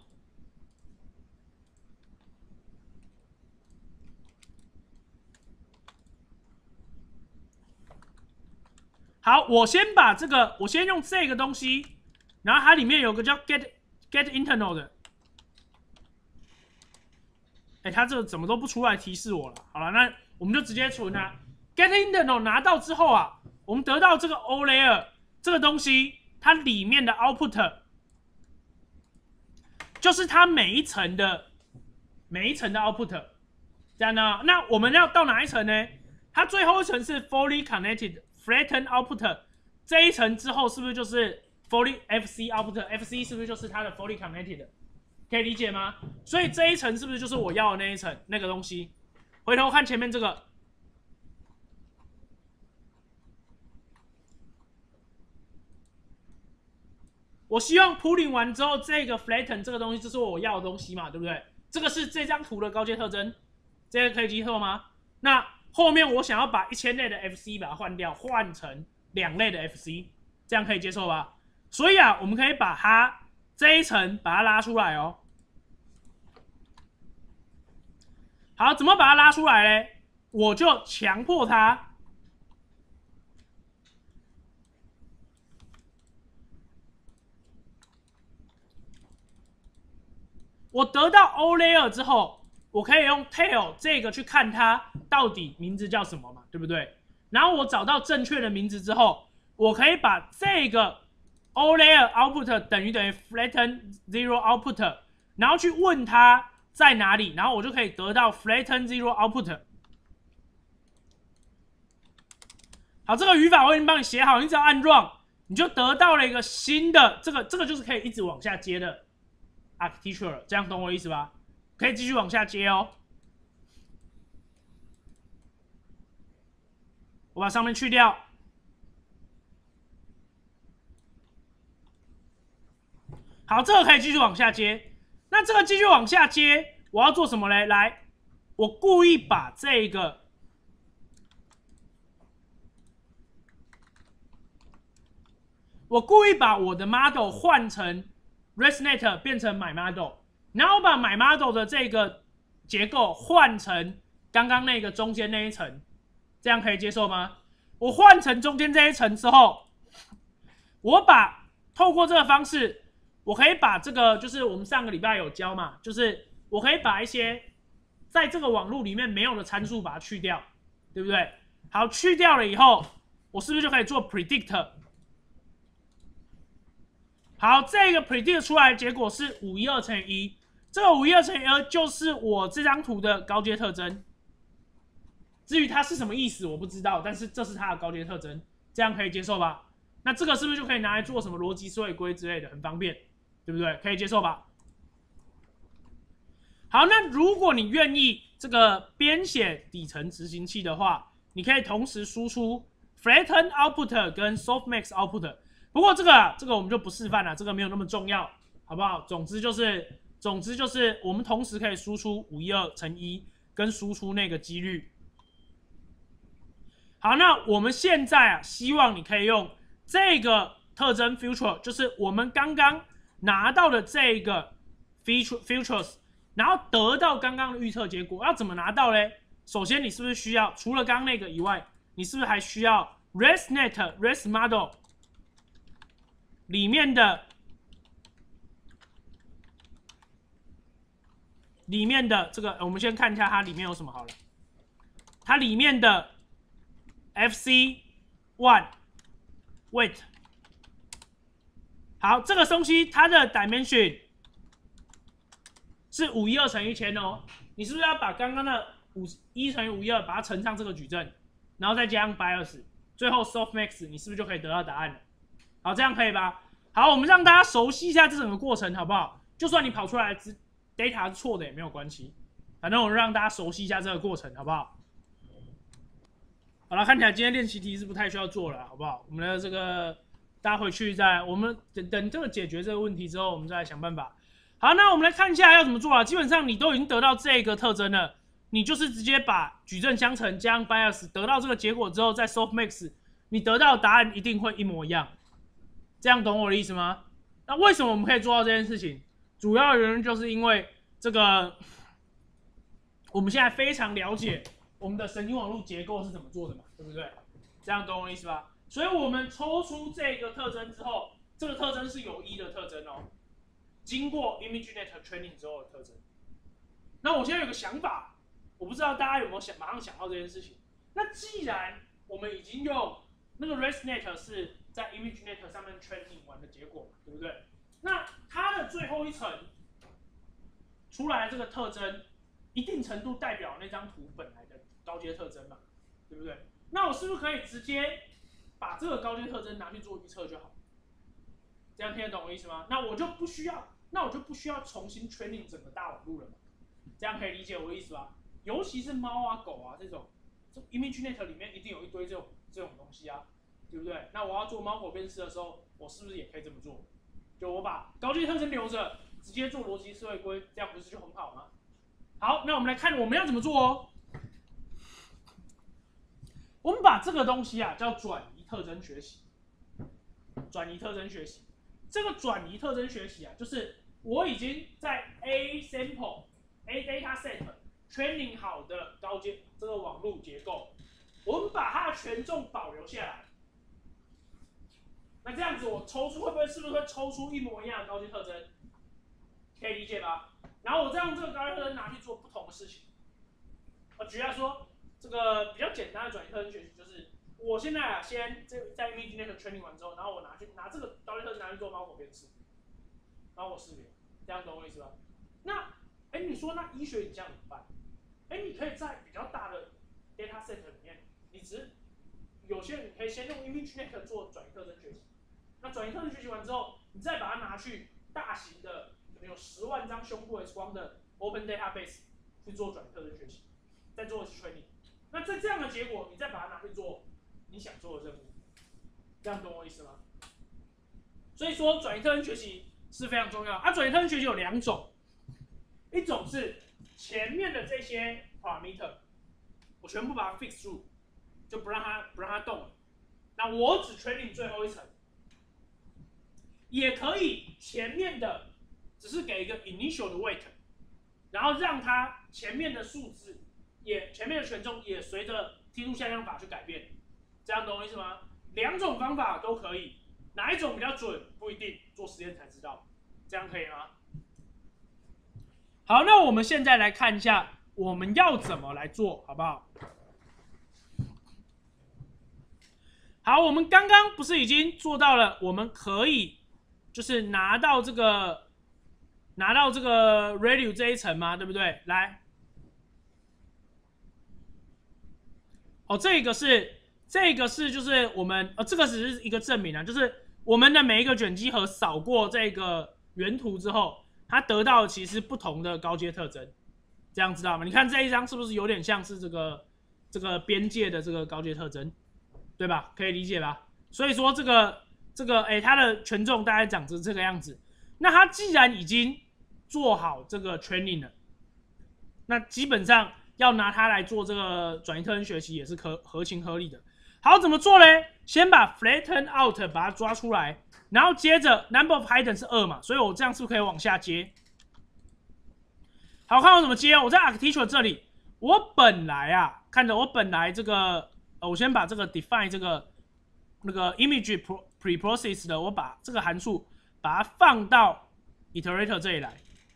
S1: 好，我先用这个东西，然后它里面有个叫 get internal 的，它这个怎么都不出来提示我了。好了，那我们就直接存它。get internal 拿到之后我们得到这个 O layer 这个东西，它里面的 output 就是它每一层的 output， 这样呢？那我们要到哪一层呢？它最后一层是 fully connected flatten output， 这一层之后是不是就是 fully FC output？FC 是不是就是它的 fully connected？ 可以理解吗？所以这一层是不是就是我要的那一层那个东西？回头看前面这个，我希望 pooling 完之后，这个 flatten 这个东西就是我要的东西嘛，对不对？这个是这张图的高阶特征，这个可以接受吗？那后面我想要把1000类的 FC 把它换掉，换成2类的 FC， 这样可以接受吧？所以我们可以把它这一层把它拉出来哦。好，怎么把它拉出来呢？我就强迫它，我得到 O layer 之后。我可以用 tail 这个去看它到底名字叫什么嘛，对不对？然后我找到正确的名字之后，我可以把这个 O layer output 等于 flatten zero output， 然后去问它在哪里，然后我就可以得到 flatten zero output。好，这个语法我已经帮你写好，你只要按 run， 你就得到了一个新的这个就是可以一直往下接的 architecture， 这样懂我意思吧？可以继续往下接哦。我把上面去掉。好，这个可以继续往下接。那这个继续往下接，我要做什么嘞？来，我故意把这个我的 model 换成 ResNet 变成 MyModel。然后把 MyModel 的这个结构换成刚刚那个中间那一层，这样可以接受吗？我换成中间这一层之后，我透过这个方式，我可以把这个就是我们上个礼拜有教嘛，就是我可以把一些在这个网络里面没有的参数把它去掉，对不对？好，去掉了以后，我是不是就可以做 predict？ 好，这个 predict 出来的结果是512×1。这个512×2就是我这张图的高阶特征。至于它是什么意思，我不知道，但是这是它的高阶特征，这样可以接受吧？ 那这个是不是就可以拿来做什么逻辑思维规之类的，很方便，对不对？可以接受吧？好，那如果你愿意这个编写底层执行器的话，你可以同时输出 flatten output 跟 softmax output。不过这个我们就不示范了，这个没有那么重要，好不好？总之就是我们同时可以输出512乘1跟输出那个几率。好，那我们现在啊，希望你可以用这个特征 future， 就是我们刚刚拿到的这个 futures， 然后得到刚刚的预测结果。要怎么拿到嘞？首先，你是不是需要除了刚刚那个以外，你是不是还需要 ResNet、Res Model 里面的这个，我们先看一下它里面有什么好了。它里面的 FC1 weight， 好，这个东西它的 dimension 是512乘1000哦。你是不是要把刚刚的1乘以512把它乘上这个矩阵，然后再加上 bias， 最后 softmax， 你是不是就可以得到答案了？好，这样可以吧？好，我们让大家熟悉一下这整个过程，好不好？就算你跑出来的 data 是错的也没有关系，反正我让大家熟悉一下这个过程，好不好？好了，看起来今天练习题是不太需要做了，好不好？我们的这个大家回去我们等这个解决这个问题之后，我们再来想办法。好，那我们来看一下要怎么做啊。基本上你都已经得到这个特征了，你就是直接把矩阵相乘加上 bias 得到这个结果之后，再 softmax， 你得到的答案一定会一模一样。这样懂我的意思吗？那为什么我们可以做到这件事情？主要的原因就是因为这个我们现在非常了解我们的神经网络结构是怎么做的嘛，对不对？这样懂我的意思吧？所以我们抽出这个特征之后，这个特征是有1的特征哦，经过 ImageNet training 之后的特征。那我现在有个想法，我不知道大家有没有马上想到这件事情。那既然我们已经用那个 ResNet 是在 ImageNet 上面 training 完的结果嘛，对不对？那它的最后一层出来的这个特征，一定程度代表那张图本来的高阶特征嘛，对不对？那我是不是可以直接把这个高阶特征拿去做预测就好？这样听得懂我意思吗？那我就不需要重新 training 整个大网路了嘛？这样可以理解我的意思吧？尤其是猫啊、狗啊这种，ImageNet 里面一定有一堆这种东西啊，对不对？那我要做猫狗辨识的时候，我是不是也可以这么做？就我把高阶特征留着，直接做逻辑思维规，这样不是就很好吗？好，那我们来看我们要怎么做哦。我们把这个东西啊叫转移特征学习。转移特征学习，这个转移特征学习啊，就是我已经在 A data set training 好的高阶这个网络结构，我们把它的权重保留下来。那这样子我抽出是不是会抽出一模一样的高阶特征？可以理解吧？然后我再用这个高阶特征拿去做不同的事情。举例来说，这个比较简单的转移特征学习就是，我现在啊先在 ImageNet training 完之后，然后我拿这个高阶特征拿去做猫狗辨识，然后我识别，这样懂我意思吧？那你说那医学影像怎么办？你可以在比较大的 data set 里面，有些你可以先用 ImageNet 做转移特征学习。那转移特征学习完之后，你再把它拿去大型的可能有10万张胸部 X 光的 Open Database 去做转移特征学习，再做 training。那在这样的结果，你再把它拿去做你想做的任务，这样懂我意思吗？所以说转移特征学习是非常重要。转移特征学习有2种，一种是前面的这些 parameter， 我全部把它 fix 住，就不让它动了。那我只 training 最后一层。也可以前面的只是给一个 initial 的 weight， 然后让它前面的数字前面的权重也随着梯度下降法去改变，这样懂我意思吗？2种方法都可以，哪一种比较准不一定，做实验才知道，这样可以吗？好，那我们现在来看一下我们要怎么来做，好不好？好，我们刚刚不是已经做到了，我们可以就是拿到这个 ReLU 这一层嘛，对不对？来，这个是这个是就是我们这个只是一个证明啊，就是我们的每一个卷积盒扫过这个原图之后，它得到的其实不同的高阶特征，这样知道吗？你看这一张是不是有点像是这个边界的这个高阶特征，对吧？可以理解吧？所以说这个它的权重大概长成这个样子。那它既然已经做好这个 training 了，那基本上要拿它来做这个转移特征学习也是合情合理的。好，怎么做嘞？先把 flatten out 把它抓出来，然后接着 number of hidden 是2嘛，所以我这样是不是可以往下接？好，看我怎么接哦。我在 architecture 这里，我本来啊，看着我本来这个，我先把这个 define 这个那个 image preprocess 的，我把这个函数把它放到 iterator 这里来。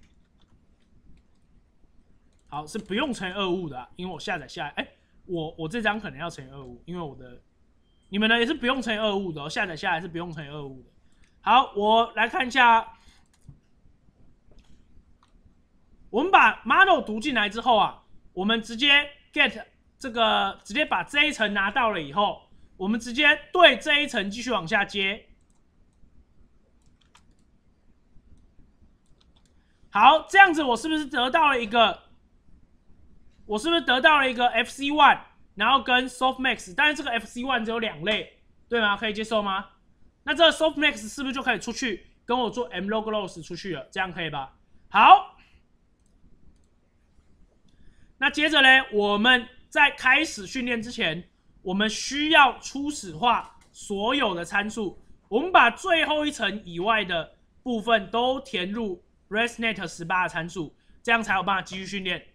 S1: 好，是不用乘以25的、啊，因为我下载下来，我这张可能要乘以25，因为我的你们的也是不用乘以25的、哦，下载下来是不用乘以25的。好，我来看一下，我们把 model 读进来之后啊，我们直接 get 这个，直接把这一层拿到了以后，我们直接对这一层继续往下接。好，这样子我是不是得到了一个？我是不是得到了一个 FC1， 然后跟 softmax， 但是这个 FC1 只有2类，对吗？可以接受吗？那这个 softmax 是不是就可以出去跟我做 mlogloss 出去了？这样可以吧？好，那接着呢，我们在开始训练之前，我们需要初始化所有的参数，我们把最后一层以外的部分都填入 ResNet 18的参数，这样才有办法继续训练。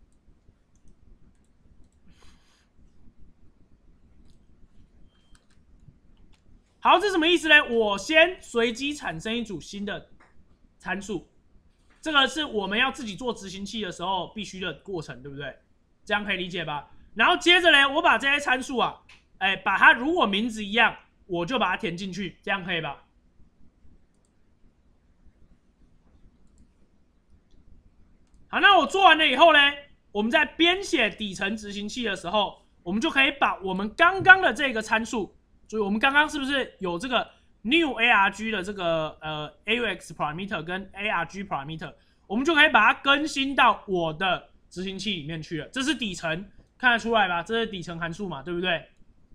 S1: 好，这什么意思呢？我先随机产生一组新的参数，这个是我们要自己做执行器的时候必须的过程，对不对？这样可以理解吧？然后接着呢，我把这些参数啊，把它如果名字一样，我就把它填进去，这样可以吧？好，那我做完了以后呢，我们在编写底层执行器的时候，我们就可以把我们刚刚的这个参数。所以我们刚刚是不是有这个 new arg 的这个aux parameter 跟 arg parameter， 我们就可以把它更新到我的执行器里面去了。这是底层，看得出来吧？这是底层函数嘛，对不对？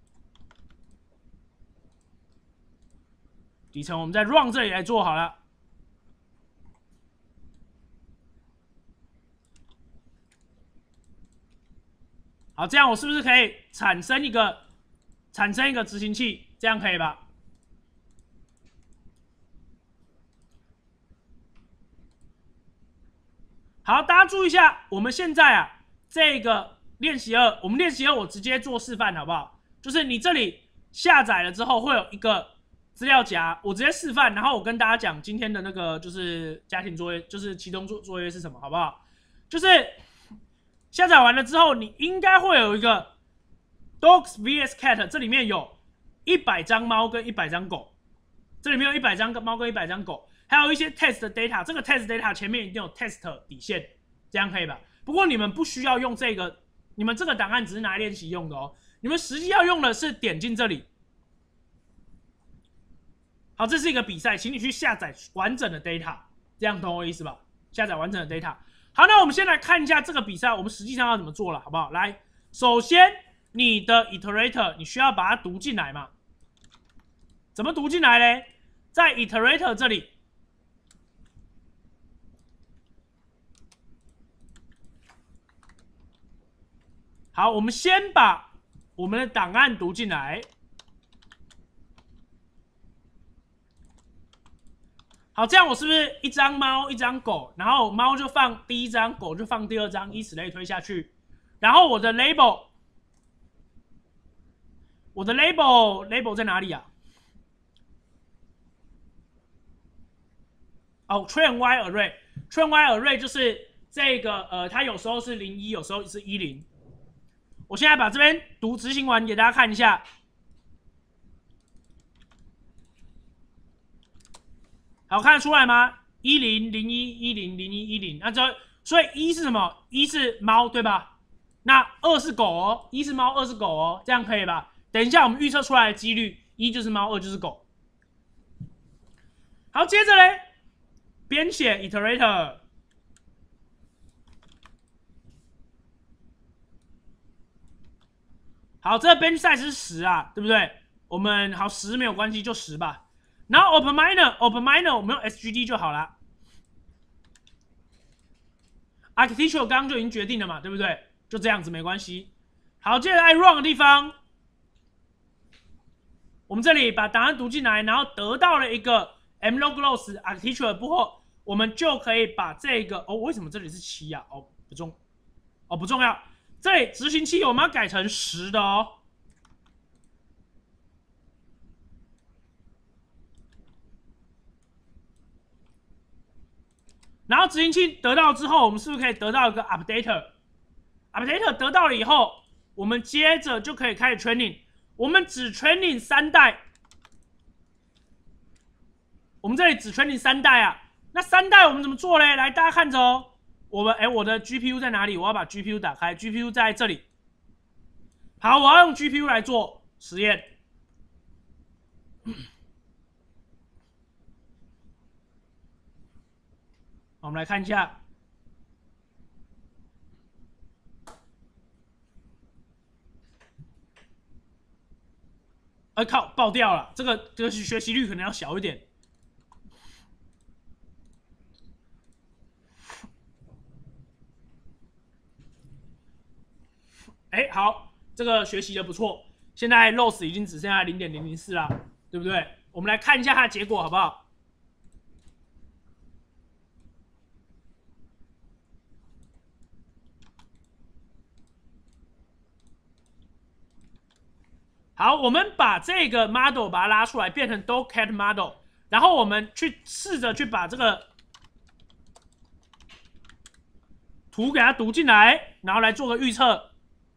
S1: 底层我们在 run 这里来做好了。好，这样我是不是可以产生一个执行器，这样可以吧？好，大家注意一下，我们现在啊，这个练习2，我们练习2我直接做示范好不好？就是你这里下载了之后会有一个资料夹，我直接示范，然后我跟大家讲今天的那个就是家庭作业，就是期中作业是什么，好不好？就是下载完了之后，你应该会有一个 Dogs vs Cat， 这里面有100张猫跟100张狗，这里面有100张猫跟100张狗，还有一些 test data， 这个 test data 前面一定有 test 底线，这样可以吧？不过你们不需要用这个，你们这个档案只是拿来练习用的哦，你们实际要用的是点进这里。好，这是一个比赛，请你去下载完整的 data， 这样懂我意思吧？下载完整的 data。好，那我们先来看一下这个比赛，我们实际上要怎么做了，好不好？来，首先你的 iterator 你需要把它读进来嘛？怎么读进来嘞？在 iterator 这里，好，我们先把我们的档案读进来。好，这样我是不是一张猫一张狗，然后猫就放第一张，狗就放第二张，以此类推下去。然后我的 label 在哪里啊？哦 ，train y array，train y array 就是这个它有时候是01，有时候是10。我现在把这边读执行完给大家看一下。好，看得出来吗？10、01、10、01、10，那所以1是什么？1是猫，对吧？那2是狗哦，1是猫，2是狗哦，这样可以吧？ 等一下我们预测出来的几率，1就是猫，2就是狗。好，接着嘞，编写 iterator。好，这个 bench size 是10啊，对不对？我们好10没有关系，就10吧。然后 open minor 我们用 SGD 就好了。architecture 刚刚就已经决定了嘛，对不对？就这样子没关系。好，接着爱 run 的地方，我们这里把档案读进来，然后得到了一个 mlogloss architecture 的部后，我们就可以把这个为什么这里是7啊？不重要。这里执行器我们要改成10的哦。然后执行器得到之后，我们是不是可以得到一个 updater？updater 得到了以后，我们接着就可以开始 training。我们只 training 3代，我们这里只 training 3代啊。那3代我们怎么做嘞？来，大家看着哦。我的 GPU 在哪里？我要把 GPU 打开 ，GPU 在这里。好，我要用 GPU 来做实验。我们来看一下，靠，爆掉了！这个学习率可能要小一点。好，这个学习的不错。现在 loss 已经只剩下0.004啦，对不对？我们来看一下它的结果好不好？好，我们把这个 model 把它拉出来，变成 dogcat model， 然后我们去试着去把这个图给它读进来，然后来做个预测。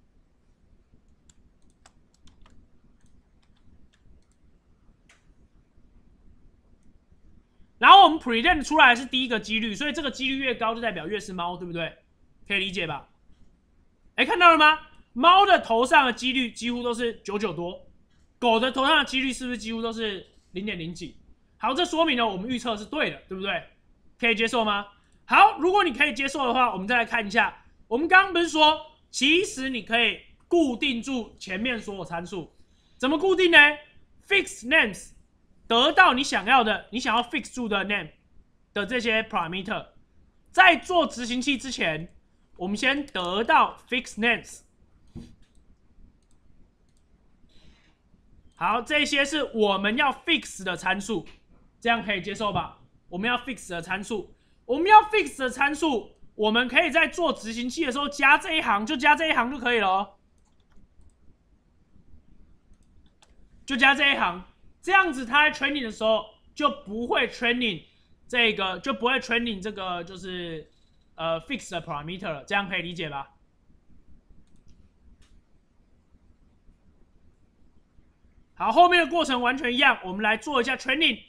S1: 然后我们 predict 出来是第一个几率，所以这个几率越高就代表越是猫，对不对？可以理解吧？看到了吗？猫的头上的几率几乎都是99多，狗的头上的几率是不是几乎都是0.0几？好，这说明了我们预测是对的，对不对？可以接受吗？好，如果你可以接受的话，我们再来看一下，我们刚刚不是说，其实你可以固定住前面所有参数，怎么固定呢 ？Fix names， 得到你想要 fix 住的 name 的这些 parameter， 在做执行器之前，我们先得到 fix names。好，这些是我们要 fix 的参数，这样可以接受吧？我们要 fix 的参数，我们可以在做执行器的时候加这一行，就加这一行就可以了哦。就加这一行，这样子它在 training 的时候就不会 training 这个，就是 fix 的 parameter 了，这样可以理解吧？好，后面的过程完全一样，我们来做一下 training。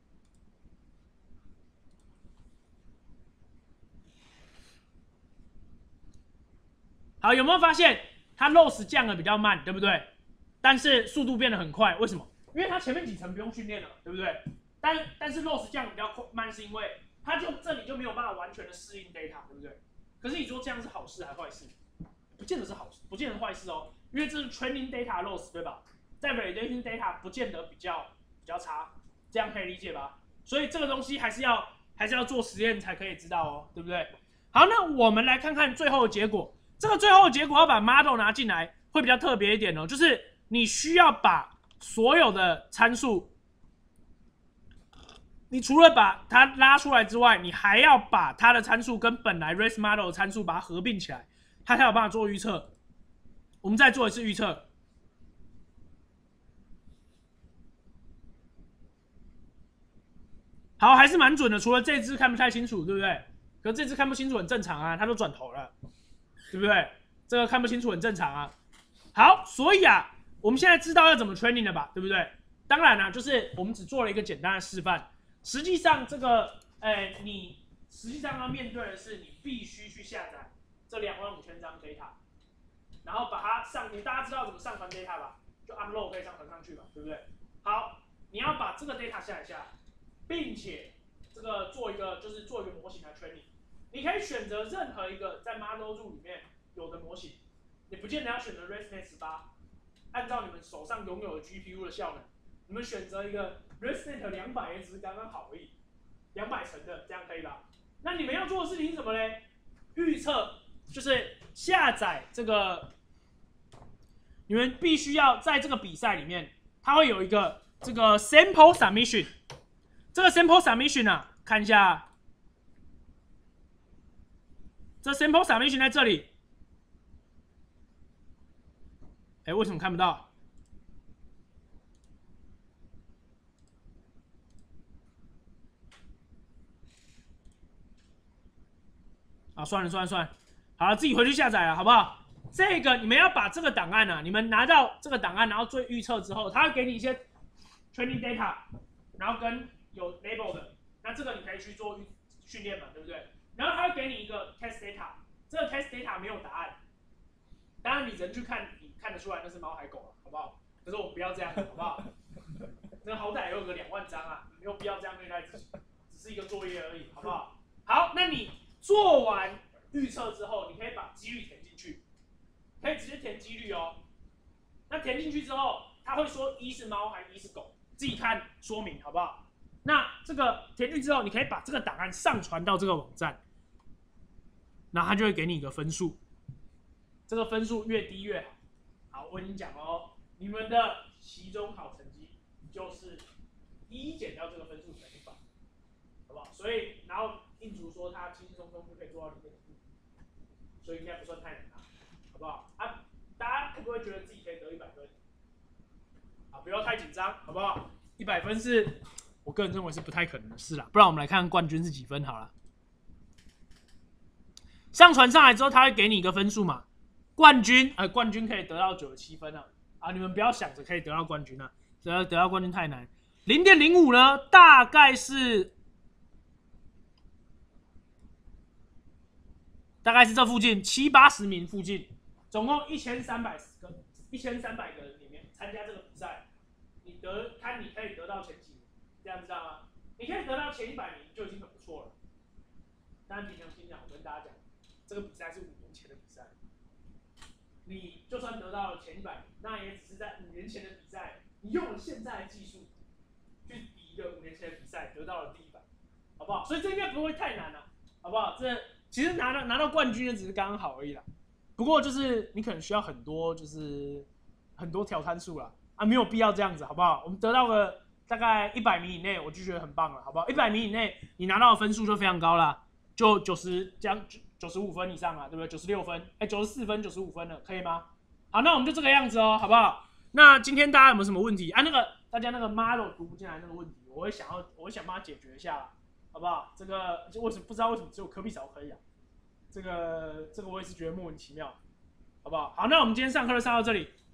S1: 好，有没有发现它 loss 降的比较慢，对不对？但是速度变得很快，为什么？因为它前面几层不用训练了，对不对？但是 loss 降的比较慢，是因为它这里就没有办法完全的适应 data， 对不对？可是你说这样是好事还是坏事？不见得是好事，不见得是坏事哦，因为这是 training data loss， 对吧？在 validation data 不见得比较差，这样可以理解吧？所以这个东西还是要做实验才可以知道哦，对不对？好，那我们来看看最后的结果。这个最后的结果要把 model 拿进来，会比较特别一点哦，就是你需要把所有的参数，你除了把它拉出来之外，你还要把它的参数跟本来 race model 的参数把它合并起来，它才有办法做预测。我们再做一次预测。好，还是蛮准的，除了这只看不太清楚，对不对？可是这只看不清楚很正常啊，它都转头了，对不对？这个看不清楚很正常啊。好，所以啊，我们现在知道要怎么 training 了吧，对不对？当然啦，就是我们只做了一个简单的示范。实际上这个，你实际上要面对的是，你必须去下载这25000张 data， 然后把它大家知道怎么上传 data 吧？ 就 upload 可以上传上去嘛，对不对？好，你要把这个 data 下来，并且这个做一个模型来 training。你可以选择任何一个在 Model 2里面有的模型，你不见得要选择 ResNet 18，按照你们手上拥有的 GPU 的效能，你们选择一个 ResNet 200也只是刚刚好而已，200层的这样可以吧？那你们要做的事情是什么嘞？预测就是下载这个，你们必须要在这个比赛里面，它会有一个这个 sample submission。这个 sample submission 啊，看一下，这 sample submission 在这里。哎，为什么看不到？啊，算了，好了，自己回去下载了，好不好？这个你们要把这个档案啊，你们拿到这个档案，然后做预测之后，它会给你一些 training data， 然后跟有 label 的，那这个你可以去做训练嘛，对不对？然后它会给你一个 test data， 这个 test data 没有答案，当然你人去看，你看得出来那是猫还狗了，好不好？可是我不要这样，好不好？那好歹也有个2万张啊，没有必要这样对待自己，只是一个作业而已，好不好？好，那你做完预测之后，你可以把几率填进去，可以直接填几率哦。那填进去之后，它会说一是猫还是一是狗，自己看说明好不好？那这个填进去之后，你可以把这个档案上传到这个网站，然后它就会给你一个分数，这个分数越低越好。好，我已经讲了哦，你们的期中考成绩就是1减掉这个分数乘以100，好不好？所以然后印主说他轻轻松松就可以做到0.5，所以应该不算太难啊，好不好？啊，大家可不可以觉得自己可以得100分？啊，不要太紧张，好不好？100分是我个人认为是不太可能的事啦，不然我们来看看冠军是几分好了。上传上来之后，他会给你一个分数嘛？冠军可以得到97分啊！啊，你们不要想着可以得到冠军啊，得到冠军太难。0.05呢，大概是这附近70-80名附近，总共1300个人里面参加这个比赛，看你可以得到前几名，这样知道吗？你可以得到前100名就已经很不错了。但凭良心讲，我跟大家讲，这个比赛是5年前的比赛，你就算得到了前100名，那也只是在5年前的比赛，你用了现在的技术去比一个5年前的比赛，得到了第100，好不好？所以这应该不会太难了，好不好？这其实拿到冠军只是刚刚好而已啦。不过就是你可能需要很多挑参数啦，啊，没有必要这样子，好不好？我们得到个大概100名以内，我就觉得很棒了，好不好？100名以内，你拿到的分数就非常高了，就95分以上了，对不对？96分，94分，95分了，可以吗？好，那我们就这个样子哦，好不好？那今天大家有没有什么问题啊？大家那个 model 读不进来那个问题，我会想办法解决一下啦，好不好？这个就不知道为什么只有科比嫂可以啊？这个我也是觉得莫名其妙，好不好？好，那我们今天上课就上到这里。